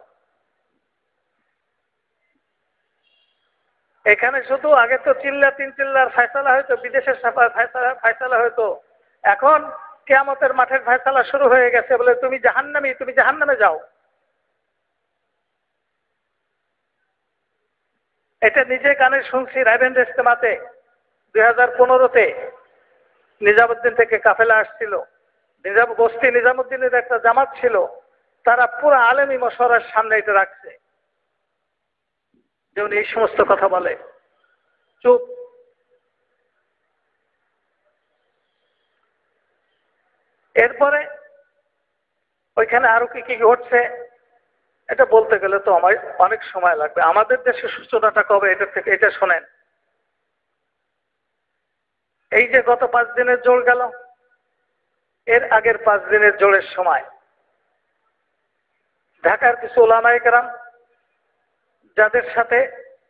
এখানে শুধু আগে তো চিল্লা তিন চিল্লার ফয়সালা হয়তো, বিদেশের ফয়সালা ফয়সালা হয়তো, এখন কিয়ামতের মাঠের ফয়সালা শুরু হয়ে গেছে বলে তুমি জাহান্নামী, তুমি জাহান্নামে যাও। এটা নিজে কানে শুনছি রায়বেন্ড ইজতেমাতে দুই হাজার পনেরোতে নিজামুদ্দিন থেকে কাফেলা আসছিল। নিজাম গোষ্ঠী নিজামুদ্দিনের একটা জামাত ছিল, তারা পুরো আলেমী মশওয়ারার সামনে এটা রাখছে যে উনি এই সমস্ত কথা বলে। চুপ। এরপরে ওইখানে আরো কি কি ঘটছে এটা বলতে গেলে তো আমার অনেক সময় লাগবে। আমাদের দেশের সূচনাটা কবে এটা থেকে এটা শোনেন। এই যে গত পাঁচ দিনের জোর গেল, এর আগের পাঁচ দিনের জোরের সময় ঢাকার কিছু ওলামায়ে কেরাম যাদের সাথে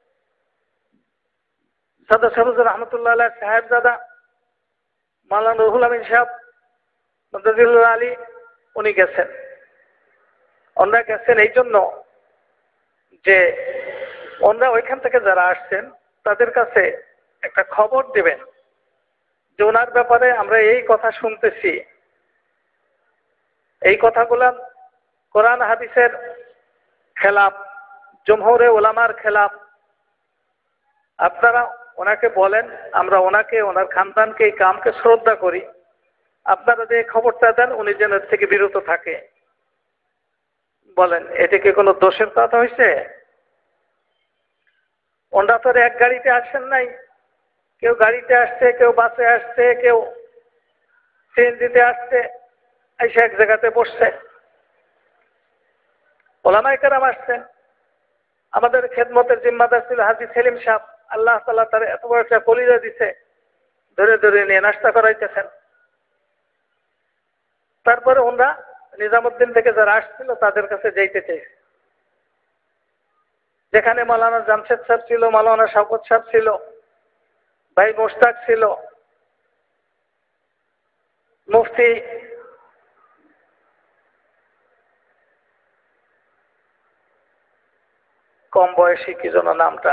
সাদা সারুজুর রহমতুল্লাহ আলাইহি সাহেবজাদা মাওলানা রুহুল আমিন সাহেব মদদুল্লাহ আলী উনি গেছেন। ওনারা গেছেন এই জন্য যে ওনারা ওইখান থেকে যারা আসছেন তাদের কাছে একটা খবর দেবেন যে ওনার ব্যাপারে আমরা এই কথা শুনতেছি, এই কথাগুলা কোরআন হাদিসের খেলাফ, জমহুরে ওলামার খেলাফ। আপনারা ওনাকে বলেন, আমরা ওনাকে ওনার খানদানকে এই কামকে শ্রদ্ধা করি, আপনারা যে খবরটা দেন উনি যেন এর থেকে বিরত থাকে। বলেন এটা কি কোনো দোষের কথা হয়েছে? ওনারা তো এক গাড়িতে আসেন নাই, কেউ গাড়িতে আসছে, কেউ বাসে আসছে, কেউ সিএনজিতে আসছে, এসে এক জায়গাতে বসছে। ওলামায়ে কেরাম আসছেন। আমাদের খেদমতের জিম্মাদার ছিল হাজী সেলিম সাহেব, আল্লাহ তাআলা তার এত বড় একটা কলিজা দিছে, ধরে ধরে নিয়ে নাস্তা করাইতেছেন। তারপরে ওনারা নিজামুদ্দিন থেকে যারা আসছিল তাদের কাছে যাইতে চাইছে, যেখানে মাওলানা জামশেদ সাহেব ছিল, মাওলানা শওকত সাহেব ছিল, ভাই মোশতাক ছিল, মুফতি কম বয়সী কি যেন নামটা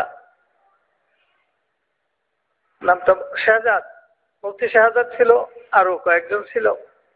নামটা শাহজাদ, মুফতি শাহজাদ ছিল, আরো কয়েকজন ছিল,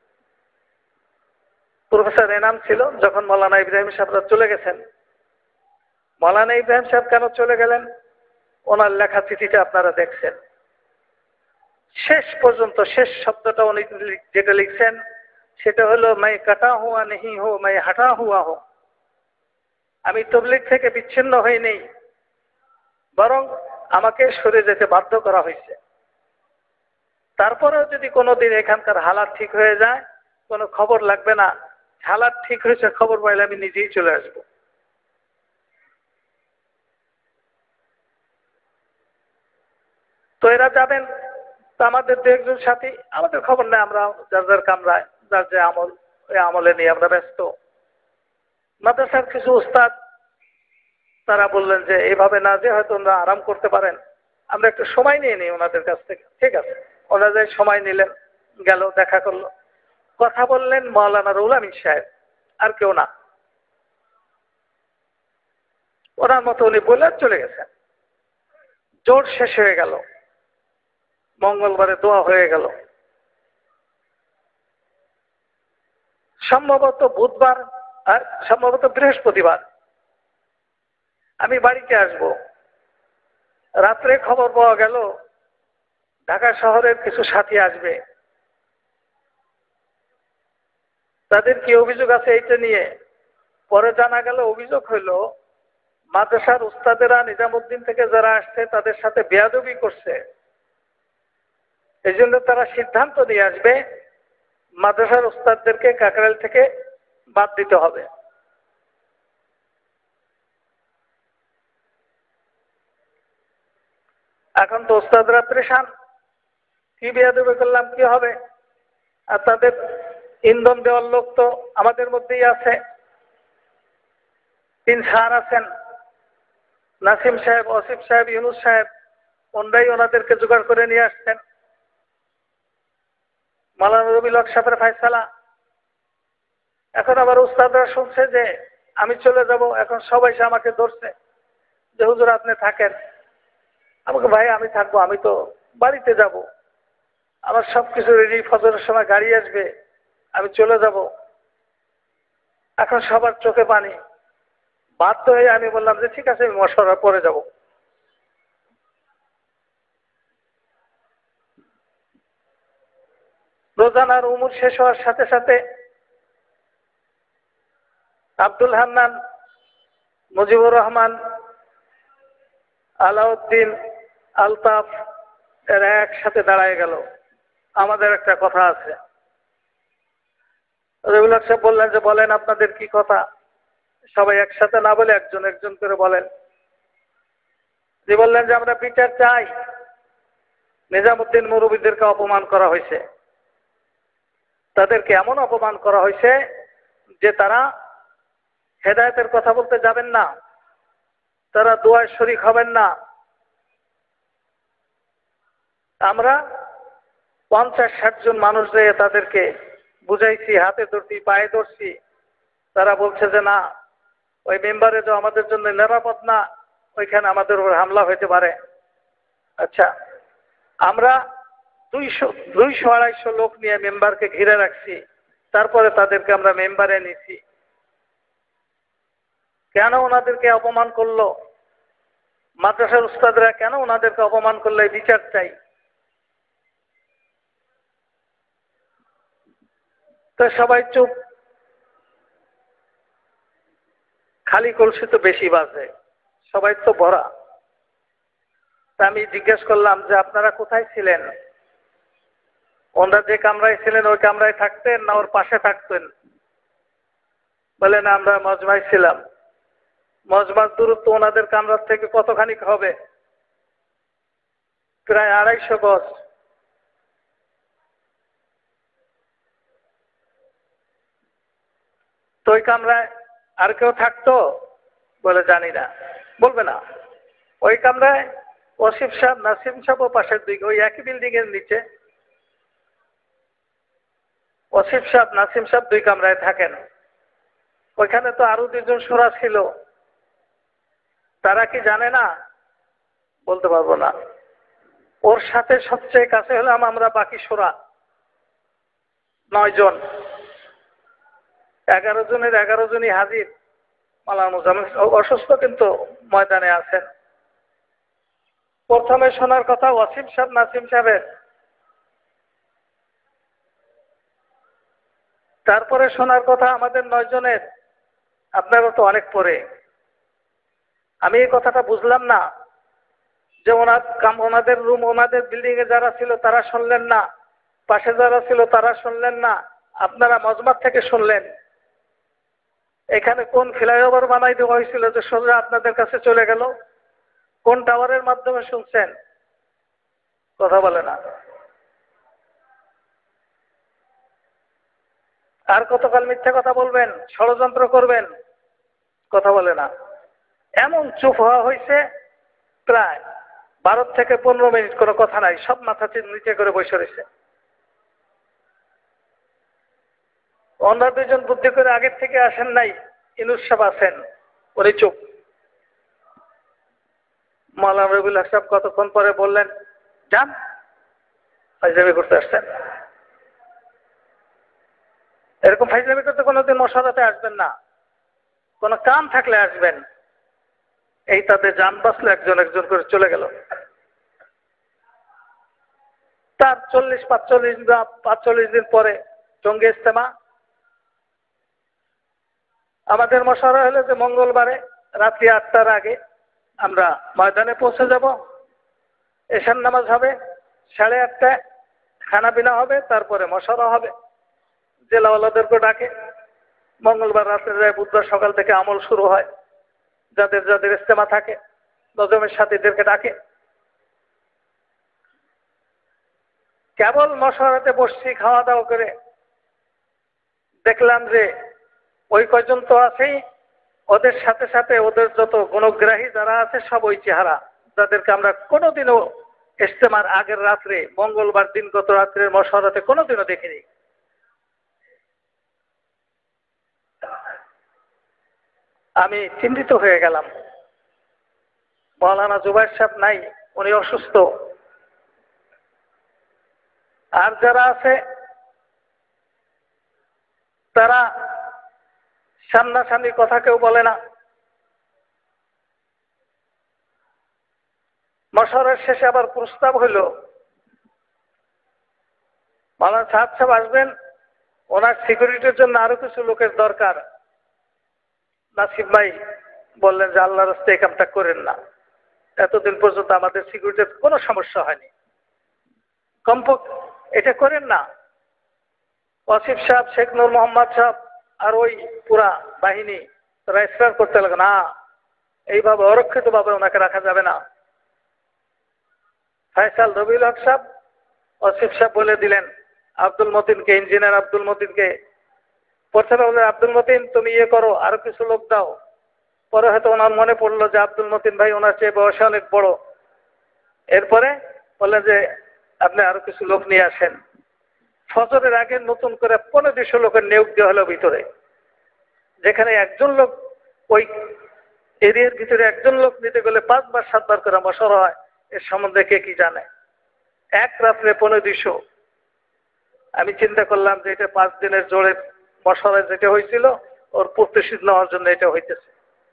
প্রফেসর এনাম ছিল। যখন মাওলানা ইব্রাহিম সাহেবরা চলে গেছেন, মাওলানা ইব্রাহিম সাহেব কেন চলে গেলেন ওনার লেখা চিঠিটা আপনারা দেখছেন। শেষ পর্যন্ত শেষ শব্দটা উনি যেটা লিখছেন সেটা হলো মাই কাটা হুয়া নেহি হো, মাই হাঁটা হুয়া হো। আমি তবলিগ থেকে বিচ্ছিন্ন হইনি, বরং আমাকে সরে যেতে বাধ্য করা হয়েছে। তারপরেও যদি কোনোদিন এখানকার হালাত ঠিক হয়ে যায়, কোনো খবর লাগবে না, হালাত ঠিক হয়েছে খবর পাইলে আমি নিজেই চলে আসব। তো এরা যাবেন, তো আমাদের দু একজন সাথী, আমাদের খবর নেই, আমরা যার যার কামরায় যার যে আমল, ওই আমলে নিয়ে আমরা ব্যস্ত। মাদ্রাসার কিছু উস্তাদ তারা বললেন যে এইভাবে না যে হয়তো ওনারা আরাম করতে পারেন, আমরা একটু সময় নিয়ে নিই ওনাদের কাছ থেকে। ঠিক আছে, ওনারা যে সময় নিলেন, গেল, দেখা করলো, কথা বললেন মাওলানা রুহুল আমিন সাহেব, আর কেউ না। ওনার মতো উনি বললেন, চলে গেছেন। জোর শেষ হয়ে গেল, মঙ্গলবারে দোয়া হয়ে গেল। সম্ভবত বুধবার আর সম্ভবত বৃহস্পতিবার আমি বাড়িতে আসব। রাত্রে খবর পাওয়া গেল ঢাকা শহরের কিছু সাথী আসবে, তাদের কি অভিযোগ আছে এইটা নিয়ে। পরে জানা গেল অভিযোগ হইল মাদ্রাসার উস্তাদেরা নিজামুদ্দিন থেকে যারা আসছে তাদের সাথে বেয়াদবি করছে, এই জন্য তারা সিদ্ধান্ত নিয়ে আসবে মাদ্রাসার উস্তাদদেরকে কাকরাইল থেকে বাদ দিতে হবে। এখন তো ওস্তাদরা প্রেশান, কি বেয়াদবি করলাম কি হবে, আর তাদের ইন্ধন দেওয়ার লোক তো আমাদের মধ্যেই আছে। তিন স্যার আছেন, নাসিম সাহেব, আসিফ সাহেব, ইউনুস সাহেব, ওনারাই ওনাদেরকে জোগাড় করে নিয়ে আসছেন। মাওলানা রবিউল হক সাহেবের ফায়সালা। এখন আবার উস্তাদরা শুনছে যে আমি চলে যাব, এখন সবাই এসে আমাকে ধরছে যে হুজুর আপনি থাকেন। আমাকে ভাই আমি থাকবো, আমি তো বাড়িতে যাব, আমার সবকিছু রেডি, ফজরের সময় গাড়ি আসবে, আমি চলে যাব। এখন সবার চোখে পানি, বাধ্য হয়ে আমি বললাম যে ঠিক আছে আমি মশওয়ারা পরে যাব। রোজানার উমর শেষ হওয়ার সাথে সাথে আব্দুল হান্নান, মুজিবুর রহমান, আলাউদ্দিন, আলতাফ এরা একসাথে দাঁড়ায় গেল। আমাদের একটা কথা আছে। রবিউল হক সাহেব বললেন যে বলেন আপনাদের কি কথা। সবাই একসাথে না বলে একজন একজন করে বলেন। যে বললেন যে আমরা বিচার চাই, নিজামুদ্দিন মুরব্বীদেরকে অপমান করা হয়েছে, তাদেরকে এমন অপমান করা হয়েছে যে তারা হেদায়েতের কথা বলতে যাবেন না, তারা দোয়ায় শরীক হবেন না। আমরা পঞ্চাশ ষাট জন মানুষ যেয়ে তাদেরকে বুঝাইছি, হাতে ধরছি, পায়ে ধরছি, তারা বলছে যে না, ওই মেম্বারে তো আমাদের জন্য নিরাপদ না, ওইখানে আমাদের উপর হামলা হইতে পারে। আচ্ছা, আমরা দুইশো দুইশো আড়াইশো লোক নিয়ে মেম্বারকে ঘিরে রাখছি, তারপরে তাদেরকে আমরা মেম্বারে নিছি। কেন ওনাদেরকে অপমান করলো? মাদ্রাসার উস্তাদরা কেন ওনাদেরকে অপমান করলে বিচার চাই। তো সবাই চুপ। খালি কলসি তো বেশি বাজে, সবাই তো ভরা। তা আমি জিজ্ঞেস করলাম যে আপনারা কোথায় ছিলেন? ওনারা যে কামরায় ছিলেন ওই কামরায় থাকতেন না ওর পাশে থাকতেন? বলেন আমরা মজমায় ছিলাম। মজমার দূরত্ব ওনাদের কামরার থেকে কতখানি হবে? প্রায় আড়াইশো গজ। তো ওই কামরায় আর কেউ থাকতো? বলে জানি না, বলবে না। ওই কামরায় আসিফ সাহেব, নাসিম সাহেব ও পাশের দিকে ওই একই বিল্ডিং এর নিচে আসিফ সাহেব, নাসিম সাহেব দুই কামরায় থাকেন। ওইখানে তো আরো দুজন সুরা ছিল, তারা কি জানে না? বলতে পারবো না। ওর সাথে সবচেয়ে কাছে হলাম আমরা বাকি সুরা, নয় জন। এগারো জনের এগারো জনই হাজির। মাওলানা মুজাম্মেল অসুস্থ কিন্তু ময়দানে আছেন। প্রথমে শোনার কথা ওয়াসিম সাহেব, নাসিম সাহেবের, তারপরে শোনার কথা আমাদের নয় জনের। আপনারা তো অনেক পরে। আমি এই কথাটা বুঝলাম না যে ওনার ওনাদের রুম, ওনাদের বিল্ডিং এ যারা ছিল তারা শুনলেন না, পাশে যারা ছিল তারা শুনলেন না, আপনারা মজমার থেকে শুনলেন। এখানে কোন ফ্লাইওভার বানাই দেওয়া হয়েছিল যে সোজা আপনাদের কাছে চলে গেল? কোন টাওয়ারের মাধ্যমে শুনছেন? কথা বলে না। আর কতকাল মিথ্যা কথা বলবেন, ষড়যন্ত্র করবেন? কথা বলে না। এমন চুপ হওয়া হয়েছে প্রায় বারো থেকে পনেরো মিনিট, কোনো কথা নাই, সব মাথা নিচে করে বসে রয়েছে। অন্য দুজন বুদ্ধি করে আগের থেকে আসেন নাই, ইনুস সাহেব আছেন, উনি চুপ। মাওলানা রবিউল হক সাহেব কতক্ষণ পরে বললেন, যান, ফাইজলামি করতে আসছেন। এরকম ফাইজলামি করতে কোনোদিন মশারাতে আসবেন না, কোনো কাম থাকলে আসবেন। এই তাদের যান বাঁচলো, একজন একজন করে চলে গেল। তার চল্লিশ পাঁচচল্লিশ পাঁচচল্লিশ দিন পরে জঙ্গি ইজতেমা। আমাদের মশারা হলো যে মঙ্গলবারে রাত্রি আটটার আগে আমরা ময়দানে পৌঁছে যাব, এশার নামাজ হবে, সাড়ে আটটায় খানা পিনা হবে, তারপরে মশারা হবে। জেলাওয়ালাদেরকে ডাকে, মঙ্গলবার রাত্রে যায়, বুধবার সকাল থেকে আমল শুরু হয়। যাদের যাদের ইস্তেমা থাকে নজমের সাথীদেরকে ডাকে। কেবল মশওয়ারাতে বসছি খাওয়া দাওয়া করে, দেখলাম যে ওই কয়জন তো আছেই, ওদের সাথে সাথে ওদের যত গুণগ্রাহী যারা আছে সব ওই চেহারা, যাদেরকে আমরা কোনোদিনও ইস্তেমার আগের রাত্রে মঙ্গলবার দিন গত রাত্রের মশওয়ারাতে কোনোদিনও দেখিনি। আমি চিন্তিত হয়ে গেলাম, মৌলানা জুবাইর সাহেব নাই, উনি অসুস্থ। আর যারা আছে তারা সামনাসামনি কথা কেউ বলে না। মশওয়ারার শেষে আবার প্রস্তাব হইল, মাওলানা সাহেব সাহেব আসবেন, ওনার সিকিউরিটির জন্য আরো কিছু লোকের দরকার। নাসিব ভাই বললেন যে আল্লাহর রাস্তায় এই কামটা করেন না, এতদিন পর্যন্ত আমাদের সিকিউরিটির কোনো সমস্যা হয়নি, কমপক্ষে এটা করেন না। ওয়াসিফ সাহেব, শেখ নূর মোহাম্মদ সাহেব আর ওই পুরা বাহিনী তারা ইসরার করতে লাগে, না এইভাবে অরক্ষিত ভাবে ওনাকে রাখা যাবে না। ফয়সাল রবিউল হক সাহেব, ওয়াসিফ সাহেব বলে দিলেন আব্দুল মতিনকে, ইঞ্জিনিয়ার আব্দুল মতিনকে, প্রথমে বলে আব্দুল মতিন তুমি ইয়ে করো, আরো কিছু লোক দাও। পরে হয়তো ওনার মনে পড়লো যে আব্দুল মতিন ভাই ওনার চেয়ে বয়সে অনেক বড়। এরপরে বললেন যে আপনি আরো কিছু লোক নিয়ে আসেন। ফজরের আগে নতুন করে পনেরো দুশো লোকের নিয়োগ দেওয়া হলো ভিতরে, যেখানে একজন লোক ওই এরিয়ার ভিতরে একজন লোক নিতে গেলে পাঁচবার সাতবার করে মশওয়ারা হয়। এর সম্বন্ধে কে কি জানে? এক রাত্রে পনেরো দুশো। আমি চিন্তা করলাম যে এটা পাঁচ দিনের জোরে মশওয়ারা যেটা হয়েছিল ওর প্রতিশোধ নেওয়ার জন্য এটা হইতেছে।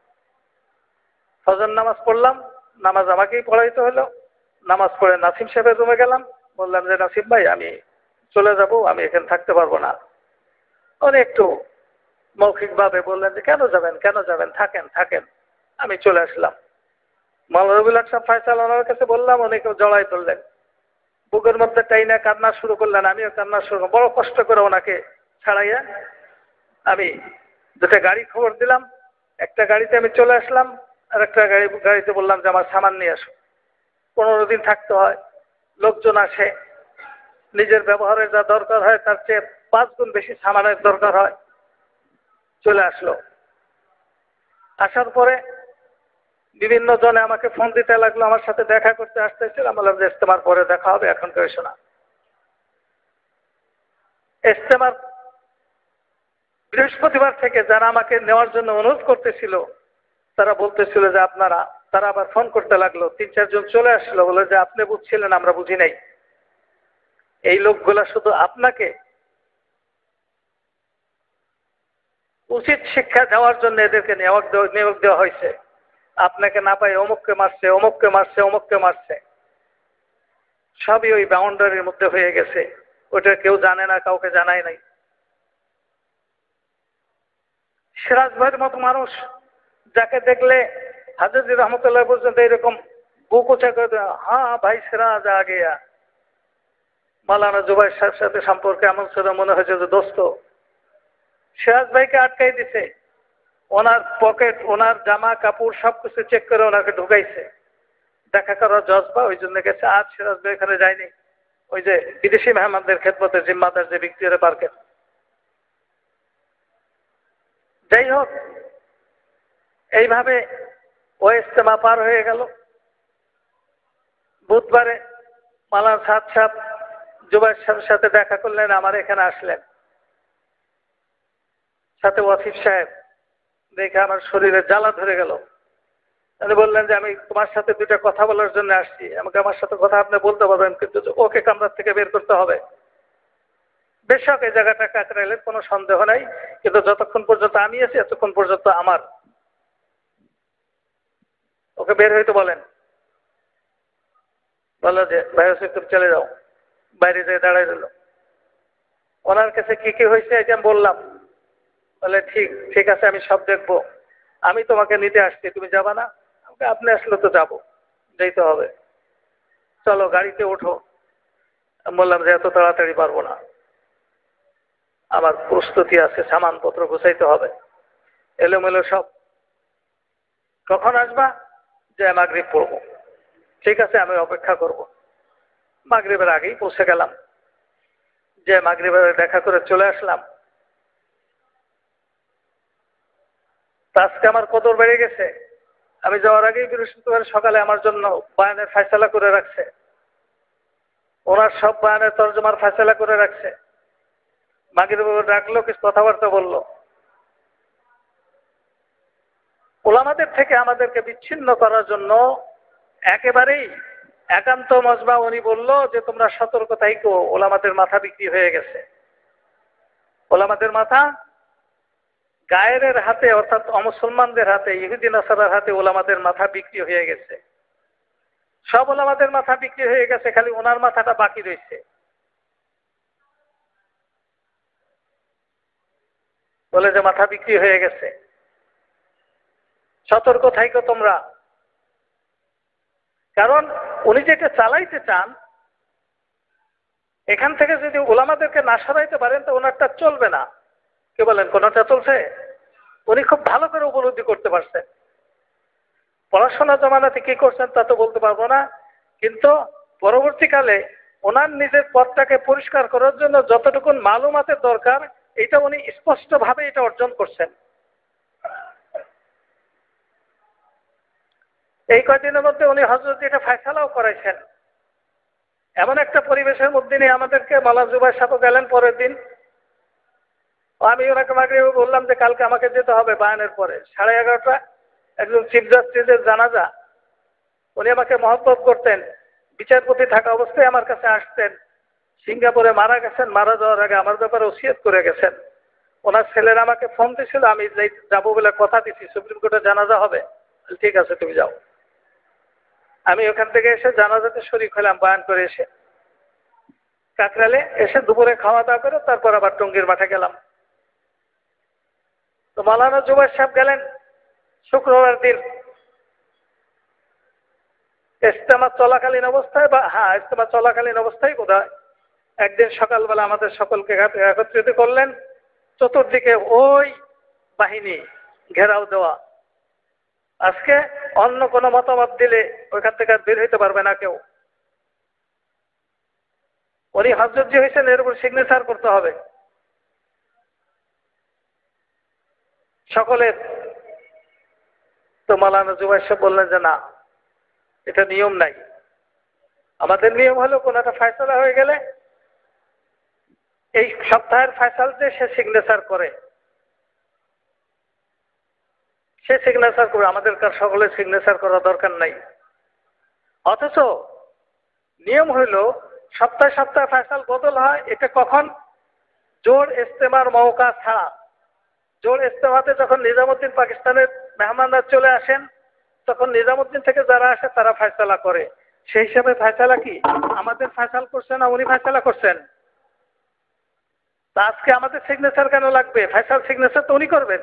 ফজর নামাজ পড়লাম, নামাজ আমাকেই পড়াইতে হলো। নামাজ পড়ে নাসিম সাহেবের রুমে গেলাম, বললাম যে নাসিম ভাই আমি চলে যাব, আমি এখানে থাকতে পারবো না। উনি একটু মৌখিকভাবে বললেন যে কেন যাবেন কেন যাবেন, থাকেন থাকেন। আমি চলে আসলাম। মাওলানা রবিউল হক সাহেব ফয়সাল ওনার কাছে বললাম, উনি কেউ জড়াই ধরলেন, বুকের মধ্যে টাইনা কান্না শুরু করলেন, আমিও কান্না শুরু করলাম। বড় কষ্ট করে ওনাকে ছাড়াইয়া আমি দুটা গাড়ি খবর দিলাম। একটা গাড়িতে আমি চলে আসলাম, আর একটা গাড়ি গাড়িতে বললাম যে আমার সামান নিয়ে আসো। পনেরো দিন থাকতে হয়, লোকজন আসে, নিজের ব্যবহারের যা দরকার হয় তার চেয়ে পাঁচ গুণ বেশি সামানের দরকার হয়। চলে আসলো। আসার পরে বিভিন্ন জনে আমাকে ফোন দিতে লাগলো, আমার সাথে দেখা করতে আসতেছিল। আমি বললাম যে ইস্তেমার পরে দেখা হবে, এখন কেউ এসো না। ইস্তেমার বৃহস্পতিবার থেকে যারা আমাকে নেওয়ার জন্য অনুরোধ করতেছিল তারা বলতেছিল যে আপনারা, তারা আবার ফোন করতে লাগলো। তিন চারজন চলে আসলো, বলে যে আপনি বুঝছিলেন আমরা বুঝি নাই। এই লোকগুলা শুধু আপনাকে উচিত শিক্ষা দেওয়ার জন্য এদেরকে নিয়োগ দেওয়া নিয়োগ দেওয়া হয়েছে। আপনাকে না পাই অমুককে মারছে অমুককে মারছে অমুককে মারছে, সবই ওই বাউন্ডারির মধ্যে হয়ে গেছে। ওটা কেউ জানে না, কাউকে জানাই নাই। সিরাজ ভাইয়ের মতো মানুষ যাকে দেখলে হাজরত রহমতুল্লাহ পর্যন্ত এরকম বুক উঁচা করে দেয়, হ্যাঁ ভাই সিরাজ আ গিয়া। মাওলানা জুবাইর সাহেবের সাথে সম্পর্কে এমন ছিল মনে হয়েছে যে দোস্ত। সিরাজ ভাইকে আটকাই দিছে, ওনার পকেট ওনার জামা কাপড় সবকিছু চেক করে ওনাকে ঢুকাইছে। দেখা করার জজবা, ওই জন্য গেছে। আজ সিরাজ ভাই এখানে যায়নি, ওই যে বিদেশি মেহমানদের খেদমতের জিম্মাদার যে ব্যক্তিরা পার্কের। যাই হোক, এইভাবে ও ইস্তেমা পার হয়ে গেল। বুধবারে মাওলানা সাদ সাহেব জুবাইর সাহেবের সাথে দেখা করলেন, আমার এখানে আসলেন। সাথে ওয়াসিফ সাহেব, দেখে আমার শরীরে জ্বালা ধরে গেল। উনি বললেন যে আমি তোমার সাথে দুইটা কথা বলার জন্য আসছি। আমাকে আমার সাথে কথা আপনি বলতে পারবেন, কিন্তু ওকে কামরার থেকে বের করতে হবে। বেশক এই জায়গাটা কাকরাইলের কোনো সন্দেহ নাই, কিন্তু যতক্ষণ পর্যন্ত আমি আছি এতক্ষণ পর্যন্ত আমার। ওকে বের হইতে বলেন। বললো যে ভাই ওসিফ তুমি চলে যাও। বাইরে যেয়ে দাঁড়াই দিল। ওনার কাছে কি কি হয়েছে এটা আমি বললাম। বলে ঠিক ঠিক আছে, আমি সব দেখবো। আমি তোমাকে নিতে আসছি, তুমি যাবা না? আপনি আসলে তো যাবো, যেতে হবে। চলো গাড়িতে ওঠো। আমি বললাম যে এত তাড়াতাড়ি পারবো না। আমার প্রস্তুতি আছে, সামানপত্র গোছাইতে হবে, এলোমেলো সব। কখন আসবা? যে মাগরিব পড়ব। ঠিক আছে, আমি অপেক্ষা করব। মাগরিবের আগেই পৌঁছে গেলাম, যে মাগরিবের দেখা করে চলে আসলাম। আজকে আমার কদর বেড়ে গেছে। আমি যাওয়ার আগেই বৃহস্পতিবার সকালে আমার জন্য বয়ানের ফয়সালা করে রাখছে, ওনার সব বয়ানের তর্জমার ফয়সালা করে রাখছে। মাগরিব ডাকলো, কিছু কথাবার্তা বললো। ওলামাদের থেকে আমাদেরকে বিচ্ছিন্ন করার জন্য একেবারেই একান্ত মজবা উনি বলল যে তোমরা সতর্ক থাইকো, ওলামাদের মাথা বিক্রি হয়ে গেছে। ওলামাদের মাথা গায়েরের হাতে, অর্থাৎ অমুসলমানদের হাতে, ইহুদি নাসারার হাতে ওলামাদের মাথা বিক্রি হয়ে গেছে। সব ওলামাদের মাথা বিক্রি হয়ে গেছে, খালি ওনার মাথাটা বাকি রয়েছে। বলে যে মাথা বিক্রি হয়ে গেছে, সতর্ক থাইকো তোমরা। কারণ উনি যেটা চালাইতে চান, এখান থেকে যদি ওলামাদেরকে না সরাইতে পারেন তো ওনারটা চলবে না। কে বলেন কোনটা চলছে? উনি খুব ভালো করে উপলব্ধি করতে পারছেন। পড়াশোনা জমানাতে কি করছেন তা তো বলতে পারবো না, কিন্তু পরবর্তীকালে ওনার নিজের পথটাকে পরিষ্কার করার জন্য যতটুকু মালুমাতের দরকার, এটা উনি স্পষ্টভাবে এটা অর্জন করছেন। এই কয়দিনের মধ্যে উনি হযরত এটা ফয়সালাও করাইছেন। এমন একটা পরিবেশের মধ্যে নিয়ে আমাদেরকে মাওলানা জুবাইর সাহেব গেলেন পরের দিন। আমি ওনাকে মাগরিবে বললাম যে কালকে আমাকে যেতে হবে বায়ানের পরে সাড়ে এগারোটা, একজন চিফ জাস্টিসের জানাজা। উনি আমাকে মহব্বত করতেন, বিচারপতি থাকা অবস্থায় আমার কাছে আসতেন। সিঙ্গাপুরে মারা গেছেন, মারা যাওয়ার আগে আমার ব্যাপারে ওসিয়ত করে গেছেন। ওনার ছেলেরা আমাকে ফোন দিয়েছিল, আমি যাবো বলে কথা দিচ্ছি, সুপ্রিম কোর্টে জানাজা হবে। ঠিক আছে তুমি যাও। আমি ওখান থেকে এসে জানাজাতে শরীক হলাম বয়ান করে এসে কাকরালে। এসে দুপুরে খাওয়া দাওয়া করে তারপর আবার টঙ্গীর মাঠে গেলাম। তো মাওলানা জুবাইর সাহেব গেলেন শুক্রবার দিন ইজতেমা চলাকালীন অবস্থায়, বা হ্যাঁ ইজতেমা চলাকালীন অবস্থায় বোধহয় একদিন সকালবেলা আমাদের সকলকে একত্রিত করলেন। চতুর্দিকে ওই বাহিনী ঘেরাও দেওয়া। আজকে অন্য কোনো মতামত দিলে ওইখান থেকে আর বের হইতে পারবে না কেউ। উনি হযরত জি হয়েছেন, এর উপর সিগনেচার করতে হবে সকলের। তো মাওলানা জুবাইর সাহেব বললেন যে না, এটা নিয়ম নাই। আমাদের নিয়ম হলো কোন একটা ফয়সালা হয়ে গেলে এই সপ্তাহের ফয়সালাতে সে সিগনেচার করে, সে সিগনেচার করে, আমাদের কার সকলের সিগনেচার করা দরকার নাই। অথচ নিয়ম হইল সপ্তাহে সপ্তাহে ফয়সাল বদল হয়। এটা কখন? জোর ইজতেমার মওকা ছাড়া। জোর ইজতেমাতে যখন নিজামুদ্দিন পাকিস্তানের মেহমানরা চলে আসেন, তখন নিজামুদ্দিন থেকে যারা আসে তারা ফয়সালা করে। সেই হিসাবে ফয়সালা কি আমাদের ফয়সাল করছেন না উনি ফয়সালা করছেন? তা আজকে আমাদের সিগনেচার কেন লাগবে? ফয়সাল সিগনেচার তো উনি করবেন।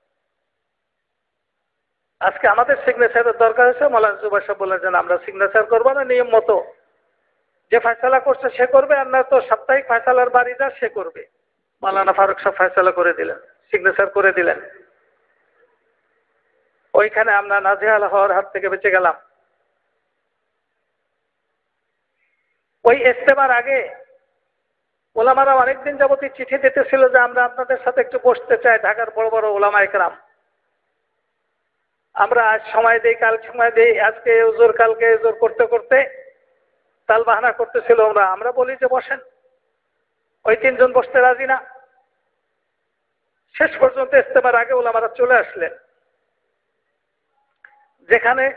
আজকে আমাদের সিগনেচারের দরকার হয়েছে। মাওলানা জুবাইর সাহেব বললেন যে আমরা সিগনেচার করবো না, নিয়ম মতো যে ফয়সালা করছে সে করবে, আর না তো সাপ্তাহিক ফয়সালার বাড়ি যা সে করবে। মাওলানা ফারুক সাহেব ফয়সালা করে দিলেন, সিগনেচার করে দিলেন। ওইখানে আমরা নাজেহাল হওয়ার হাত থেকে বেঁচে গেলাম। ওই ইজতেমার আগে ওলামারা অনেকদিন যাবতীয় চিঠি দিতেছিল যে আমরা আপনাদের সাথে একটু বসতে চাই, ঢাকার বড় বড় ওলামা একরাম। আমরা আজ সময় দেই, কাল সময় দেই, আজকে হুজুর কালকে হুজুর করতে করতে তাল বাহানা করতেছিল। আমরা আমরা বলি যে বসেন, ওই তিনজন বসতে রাজি না। শেষ পর্যন্ত ইজতেমার আগে ওলামারা চলে আসলেন, যেখানে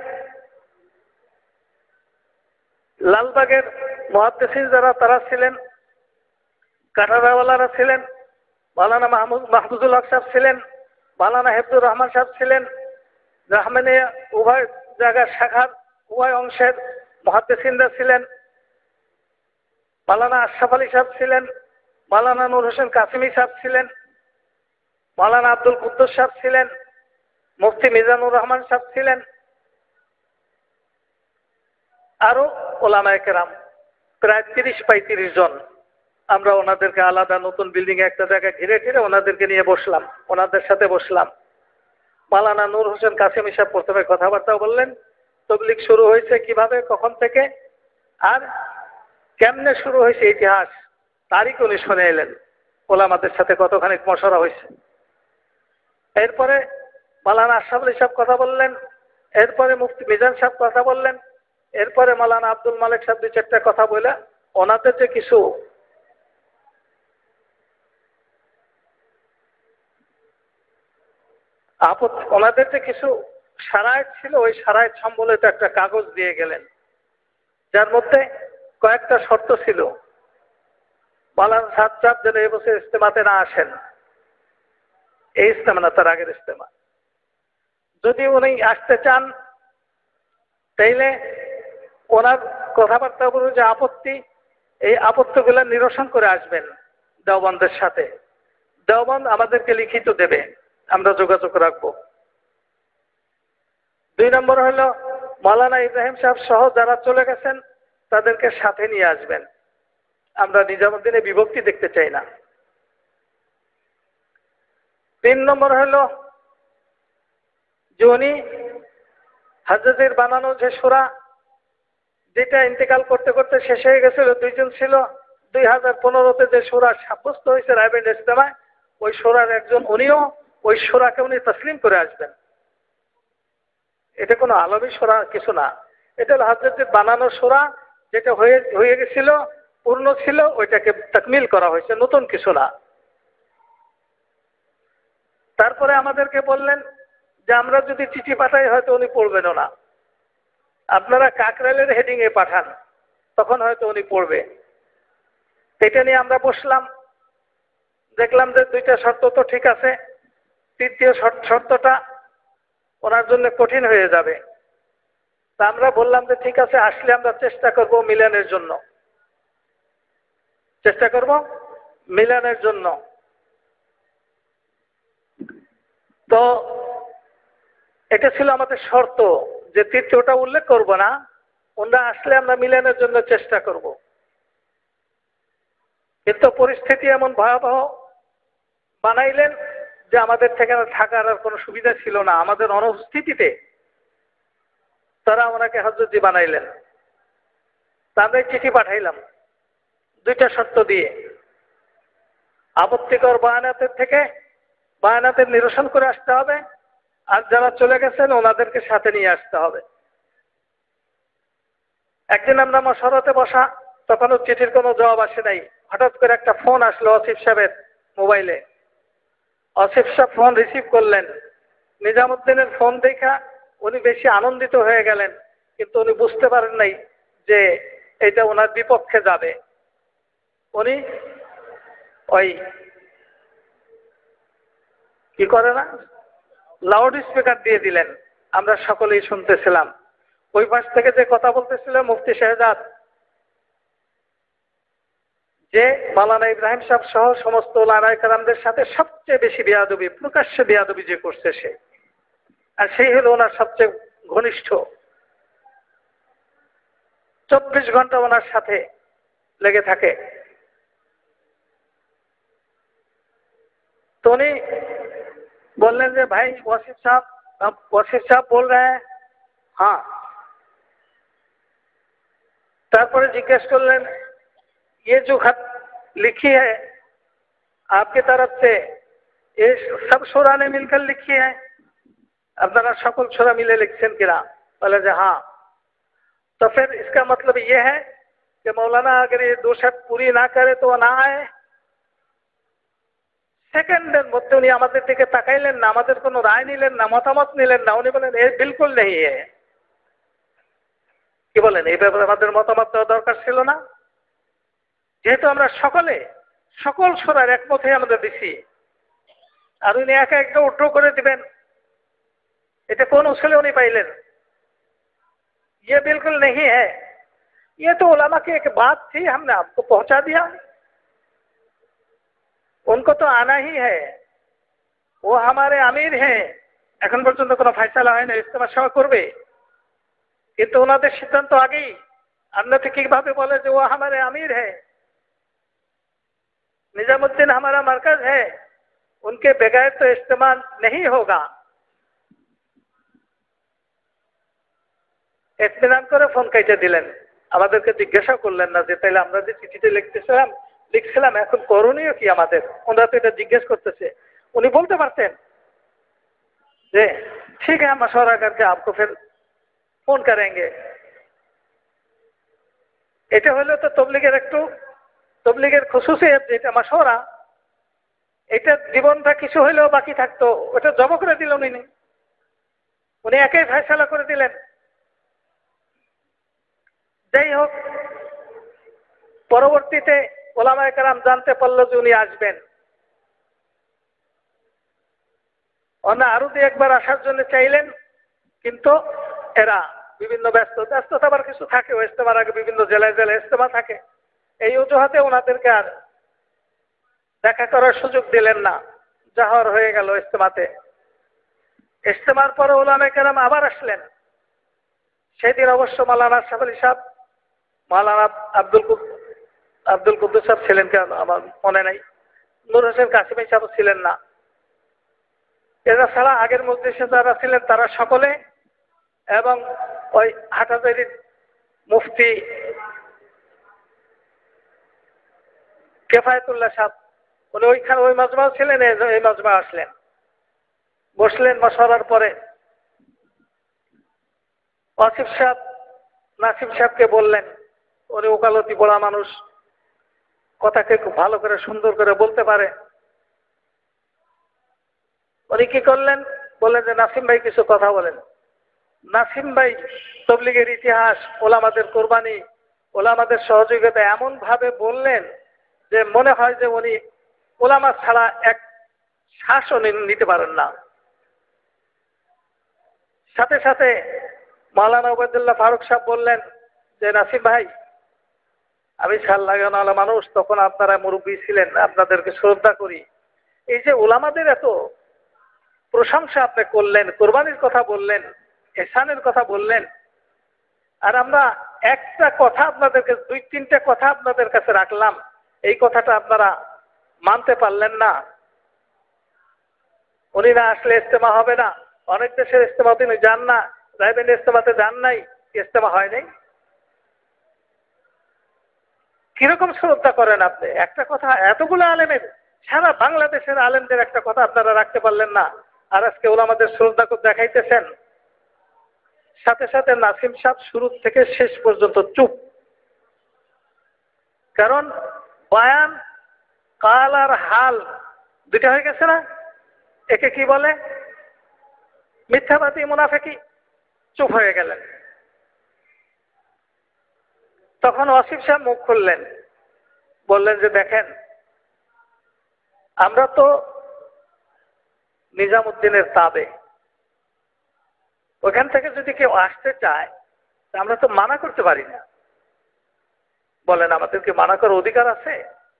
লালবাগের মুহাদ্দিসিন যারা তারা ছিলেন, কাটারাওয়ালারা ছিলেন, মাওলানা মাহমুদ মাহফুজুল হক সাহেব ছিলেন, মাওলানা হেফজুর রহমান সাহেব ছিলেন। রাহমানিয়া উভয় জায়গার শাখার উভয় অংশের মুহাদ্দিসিনরা ছিলেন। মাওলানা আশরাফ আলী সাহেব ছিলেন, মাওলানা নূর হোসেন কাসিমি সাহেব ছিলেন, মাওলানা আব্দুল কুদ্দুস সাহেব ছিলেন, মুফতি মিজানুর রহমান সাহেব ছিলেন, আরো ওলামায়ে কেরাম প্রায় তিরিশ পঁয়ত্রিশ জন। আমরা ওনাদেরকে আলাদা নতুন বিল্ডিং এ একটা জায়গায় ঘিরে ঘিরে ওনাদেরকে নিয়ে বসলাম, ওনাদের সাথে বসলাম। মাওলানা নূর হোসেন কাসেমি সাহেব প্রথমে কথাবার্তা বললেন, তবলিগ শুরু হয়েছে কিভাবে, কখন থেকে, আর কেমনে শুরু হয়েছে ইতিহাস, তারিখ উনি শুনে এলেন। ওলামাদের সাথে কতখানি মশরা হয়েছে। এরপরে মাওলানা আশরাফ আলী সাহেব কথা বললেন, এরপরে মুফতি মিজান সাহেব কথা বললেন, এরপরে মাওলানা আব্দুল মালিক সাহেব দুই চারটা কথা বলে ওনাদের যে কিছু আপদ ওনাদের যে কিছু সারায়ত ছিল, ওই সারায়ত সম্বলিত একটা কাগজ দিয়ে গেলেন, যার মধ্যে কয়েকটা শর্ত ছিল। মাওলানা সাদ সাহেব যেন এই বছর ইজতেমাতে না আসেন, এই ইজতেমা না, তার আগের ইজতেমা। যদি উনি আসতে চান তাইলে ওনার কথাবার্তা বলুন যে আপত্তি, এই আপত্তিগুলো নিরসন করে আসবেন দেওবন্দের সাথে। দেওবন্দ আমাদেরকে লিখিত দেবে, আমরা যোগাযোগ রাখবো। দুই নম্বর হলো মাওলানা ইব্রাহিম সাহেব সহ যারা চলে গেছেন তাদেরকে সাথে নিয়ে আসবেন। আমরা নিজামুদ্দিনে বিভক্তি দেখতে চাই না। তিন নম্বর হলো যে উনি হাজরতের বানানো যে সূরা, যেটা ইন্তেকাল করতে করতে শেষ হয়ে গেছিল, দুইজন ছিল, দুই হাজার পনেরোতে যে সূরা সাব্যস্ত হয়েছে রায়বেন্ড ইজতেমায়, ওই সূরার একজন উনিও, ওই সূরাকে উনি তসলিম করে আসবেন। এটা কোনো আলমী সূরা কিছু না, এটা হলো হাজরতের বানানো সূরা, যেটা হয়ে হয়ে গেছিল, পূর্ণ ছিল, ওইটাকে তাকমিল করা হয়েছে, নতুন কিছু না। তারপরে আমাদেরকে বললেন যে আমরা যদি চিঠি পাঠাই হয়তো উনি পড়বেনও না, আপনারা কাকরাইলের হেডিং এ পাঠান, তখন হয়তো উনি পড়বে। এটা নিয়ে আমরা বসলাম, দেখলাম যে দুইটা শর্ত তো ঠিক আছে, তৃতীয় শর্তটা ওনার জন্য কঠিন হয়ে যাবে। তা আমরা বললাম যে ঠিক আছে, আসলে আমরা চেষ্টা করব মিলানের জন্য, চেষ্টা করব মিলানের জন্য। তো এটা ছিল আমাদের শর্ত যে তৃতীয়টা উল্লেখ করব না, ওনারা আসলে আমরা মিলানের জন্য চেষ্টা করব। কিন্তু পরিস্থিতি এমন ভয়াবহ বানাইলেন যে আমাদের থেকে থাকার আর কোনো সুবিধা ছিল না। আমাদের অনুপস্থিতিতে তারা ওনাকে হযরতজি বানাইলেন। তাদের চিঠি পাঠাইলাম দুইটা শর্ত দিয়ে, আপত্তিকর বায়ানাতের থেকে বায়ানাতের নিরসন করে আসতে হবে, আর যারা চলে গেছেন ওনাদেরকে সাথে নিয়ে আসতে হবে। একদিন আমরা মশারতে বসা, তখনও চিঠির কোনো জবাব আসে নাই। হঠাৎ করে একটা ফোন আসলো আসিফ সাহেবের মোবাইলে। আসিফ সাহেব ফোন রিসিভ করলেন। নিজামুদ্দিনের ফোন দেখা উনি বেশি আনন্দিত হয়ে গেলেন, কিন্তু উনি বুঝতে পারেন নাই যে এটা ওনার বিপক্ষে যাবে। উনি ওই কি করে না, লাউড স্পিকার দিয়ে দিলেন, আমরা সকলেই শুনতেছিলাম। ওই পাশ থেকে যে কথা বলতেছিল মুফতি শাহজাদ, যে মাওলানা ইব্রাহিম সাহেব সহ সমস্ত উলামায়ে কেরামদের সাথে সবচেয়ে বেশি বেয়াদবি, প্রকাশ্যে বেয়াদবি যে করছে সে, আর সেই হলো ওনার সবচেয়ে ঘনিষ্ঠ। চব্বিশ ঘন্টা ওনার সাথে লেগে থাকে। तो उन्हें बोलने से भाई वसीफ साहब, अब वसीफ साहब बोल रहे हैं हाँ। तारपरे जिज्ञेस करलें ये जो खत लिखी है आपकी तरफ से, ये सब शोरा ने मिलकर लिखी है, अपना सकल शोरा मिले लिखছেন किना? बोले जे हाँ। तो फिर इसका मतलब ये है कि मौलाना अगर ये दो शर्त पूरी ना करे तो ना आए। সেকেন্ডের মধ্যে উনি আমাদের দিকে তাকাইলেন না, আমাদের কোনো রায় নিলেন না, মতামত নিলেন না। উনি বলেন এ বিলকুল নেই। কি বলেন, এই ব্যাপারে আমাদের মতামত দেওয়া দরকার ছিল না? যেহেতু আমরা সকলে সকল সূরার একমত হয়ে আমাদের দিছি, আর উনি একা একটা উড্র করে দিবেন, এটা কোন উসুলে উনি পাইলেন? ये बिल्कुल नहीं है, ये तो उलमा की एक बात थी, हमने आपको पहुंचा दिया, उनको तो आना ही है, वो हमारे अमीर हैं। এখন পর্যন্ত কোনো ফয়সালা হয় না, ইজতেমা সভা করবে, কিন্তু ওনাদের সিদ্ধান্ত আগেই। আপনাদের কিভাবে বলে যে ও আমাদের আমির है? निजामुद्दीन हमारा मरकज है, उनके बगैर तो इज्तिमा नहीं होगा। इत्मीनान করে ফোন কেটে দিলেন। আমাদেরকে জিজ্ঞাসা করলেন না যে তাইলে আমরা যে চিঠিতে লিখতেছিলাম লিখছিলাম এখন করণীয় কি আমাদের, ওনারা তো এটা জিজ্ঞেস করতেছে। উনি বলতে পারতেন যে ঠিক है, मशवरा करके आपको फिर फोन करेंगे। এটা হলো তো তবলিগের একটু তবলিগের খুসুসিয়ত, যেটা মশওরা, এটা জীবনটা কিছু হইলেও বাকি থাকতো, ওটা জমা করে দিল উনি। উনি একাই ফয়সালা করে দিলেন। যাই হোক, পরবর্তীতে ওলামায়ে কেরাম জানতে পারলো যে উনি আসবেন। ওনা আরো দু একবার আসার জন্য চাইলেন, কিন্তু এরা বিভিন্ন ব্যস্ত ব্যস্ততা আবার কিছু থাকে, ও ইজতেমার আগে বিভিন্ন জেলায় জেলায় ইজতেমা থাকে, এই অজুহাতে ওনাদেরকে আর দেখা করার সুযোগ দিলেন না। জাহর হয়ে গেল ইজতেমাতে। ইজতেমার পরে ওলামায়ে কেরাম আবার আসলেন। সেদিন অবশ্য মাওলানা আশরাফ আলী সাহেব, মাওলানা আব্দুল আব্দুল কুদ্দুস সাহেব ছিলেন কেন আমার মনে নাই, নূর হোসেন কাসিমি সাহেব ছিলেন না। এরা ছাড়া আগের মজলিসে যারা ছিলেন তারা সকলে, এবং ওই হাটাজারির মুফতি কেফায়েতুল্লাহ সাহেব, উনি ওইখানে ওই মাজমাও ছিলেন, এই মাজমা আসলেন, বসলেন। মশওয়ারার পরে আসিফ সাহেব নাসিম সাহেবকে বললেন, উনি ওকালতি পড়া মানুষ, কথাকে খুব ভালো করে সুন্দর করে বলতে পারে। উনি কি করলেন, বললেন যে নাসিম ভাই কিছু কথা বলেন। নাসিম ভাই তবলিগের ইতিহাস, ওলামাদের কোরবানি, ওলামাদের সহযোগিতা এমন ভাবে বললেন যে মনে হয় যে উনি ওলামা ছাড়া এক শ্বাসও নিতে পারেন না। সাথে সাথে মাওলানা ওবায়দুল্লাহ ফারুক সাহেব বললেন যে নাসিম ভাই, আমি ছাল লাগানো মানুষ, তখন আপনারা মুরব্বী ছিলেন, আপনাদেরকে শ্রদ্ধা করি। এই যে ওলামাদের এত প্রশংসা আপনি করলেন, কোরবানির কথা বললেন, এহসানের কথা বললেন, আর আমরা একটা কথা আপনাদেরকে, দুই তিনটা কথা আপনাদের কাছে রাখলাম, এই কথাটা আপনারা মানতে পারলেন না। উনি না আসলে ইজতেমা হবে না। অনেক দেশের ইজতেমাতে উনি যান না, রায়বেন ইজতেমাতে যান নাই, ইজতেমা হয় নাই। কিরকম শ্রদ্ধা করেন আপনি? একটা কথা, এতগুলো আলেমের, সারা বাংলাদেশের আলেমদের একটা কথা আপনারা রাখতে পারলেন না, আর আজকে ওলামাদের শ্রদ্ধা দেখাইতেছেন। সাথে সাথে নাসিম সাহেব শুরু থেকে শেষ পর্যন্ত চুপ। কারণ বয়ান, কাল আর হাল দুইটা হয়ে গেছে না। একে কি বলে? মিথ্যাবাদী, মুনাফিকি। চুপ হয়ে গেলেন। তখন আসিফ সাহেব মুখ খুললেন, বললেন যে দেখেন, আমরা তো নিজামুদ্দিনের তাবে, ওখান থেকে যদি কেউ আসতে চায় আমরা তো মানা করতে পারি না। বলেন আমাদেরকে মানা করার অধিকার আছে?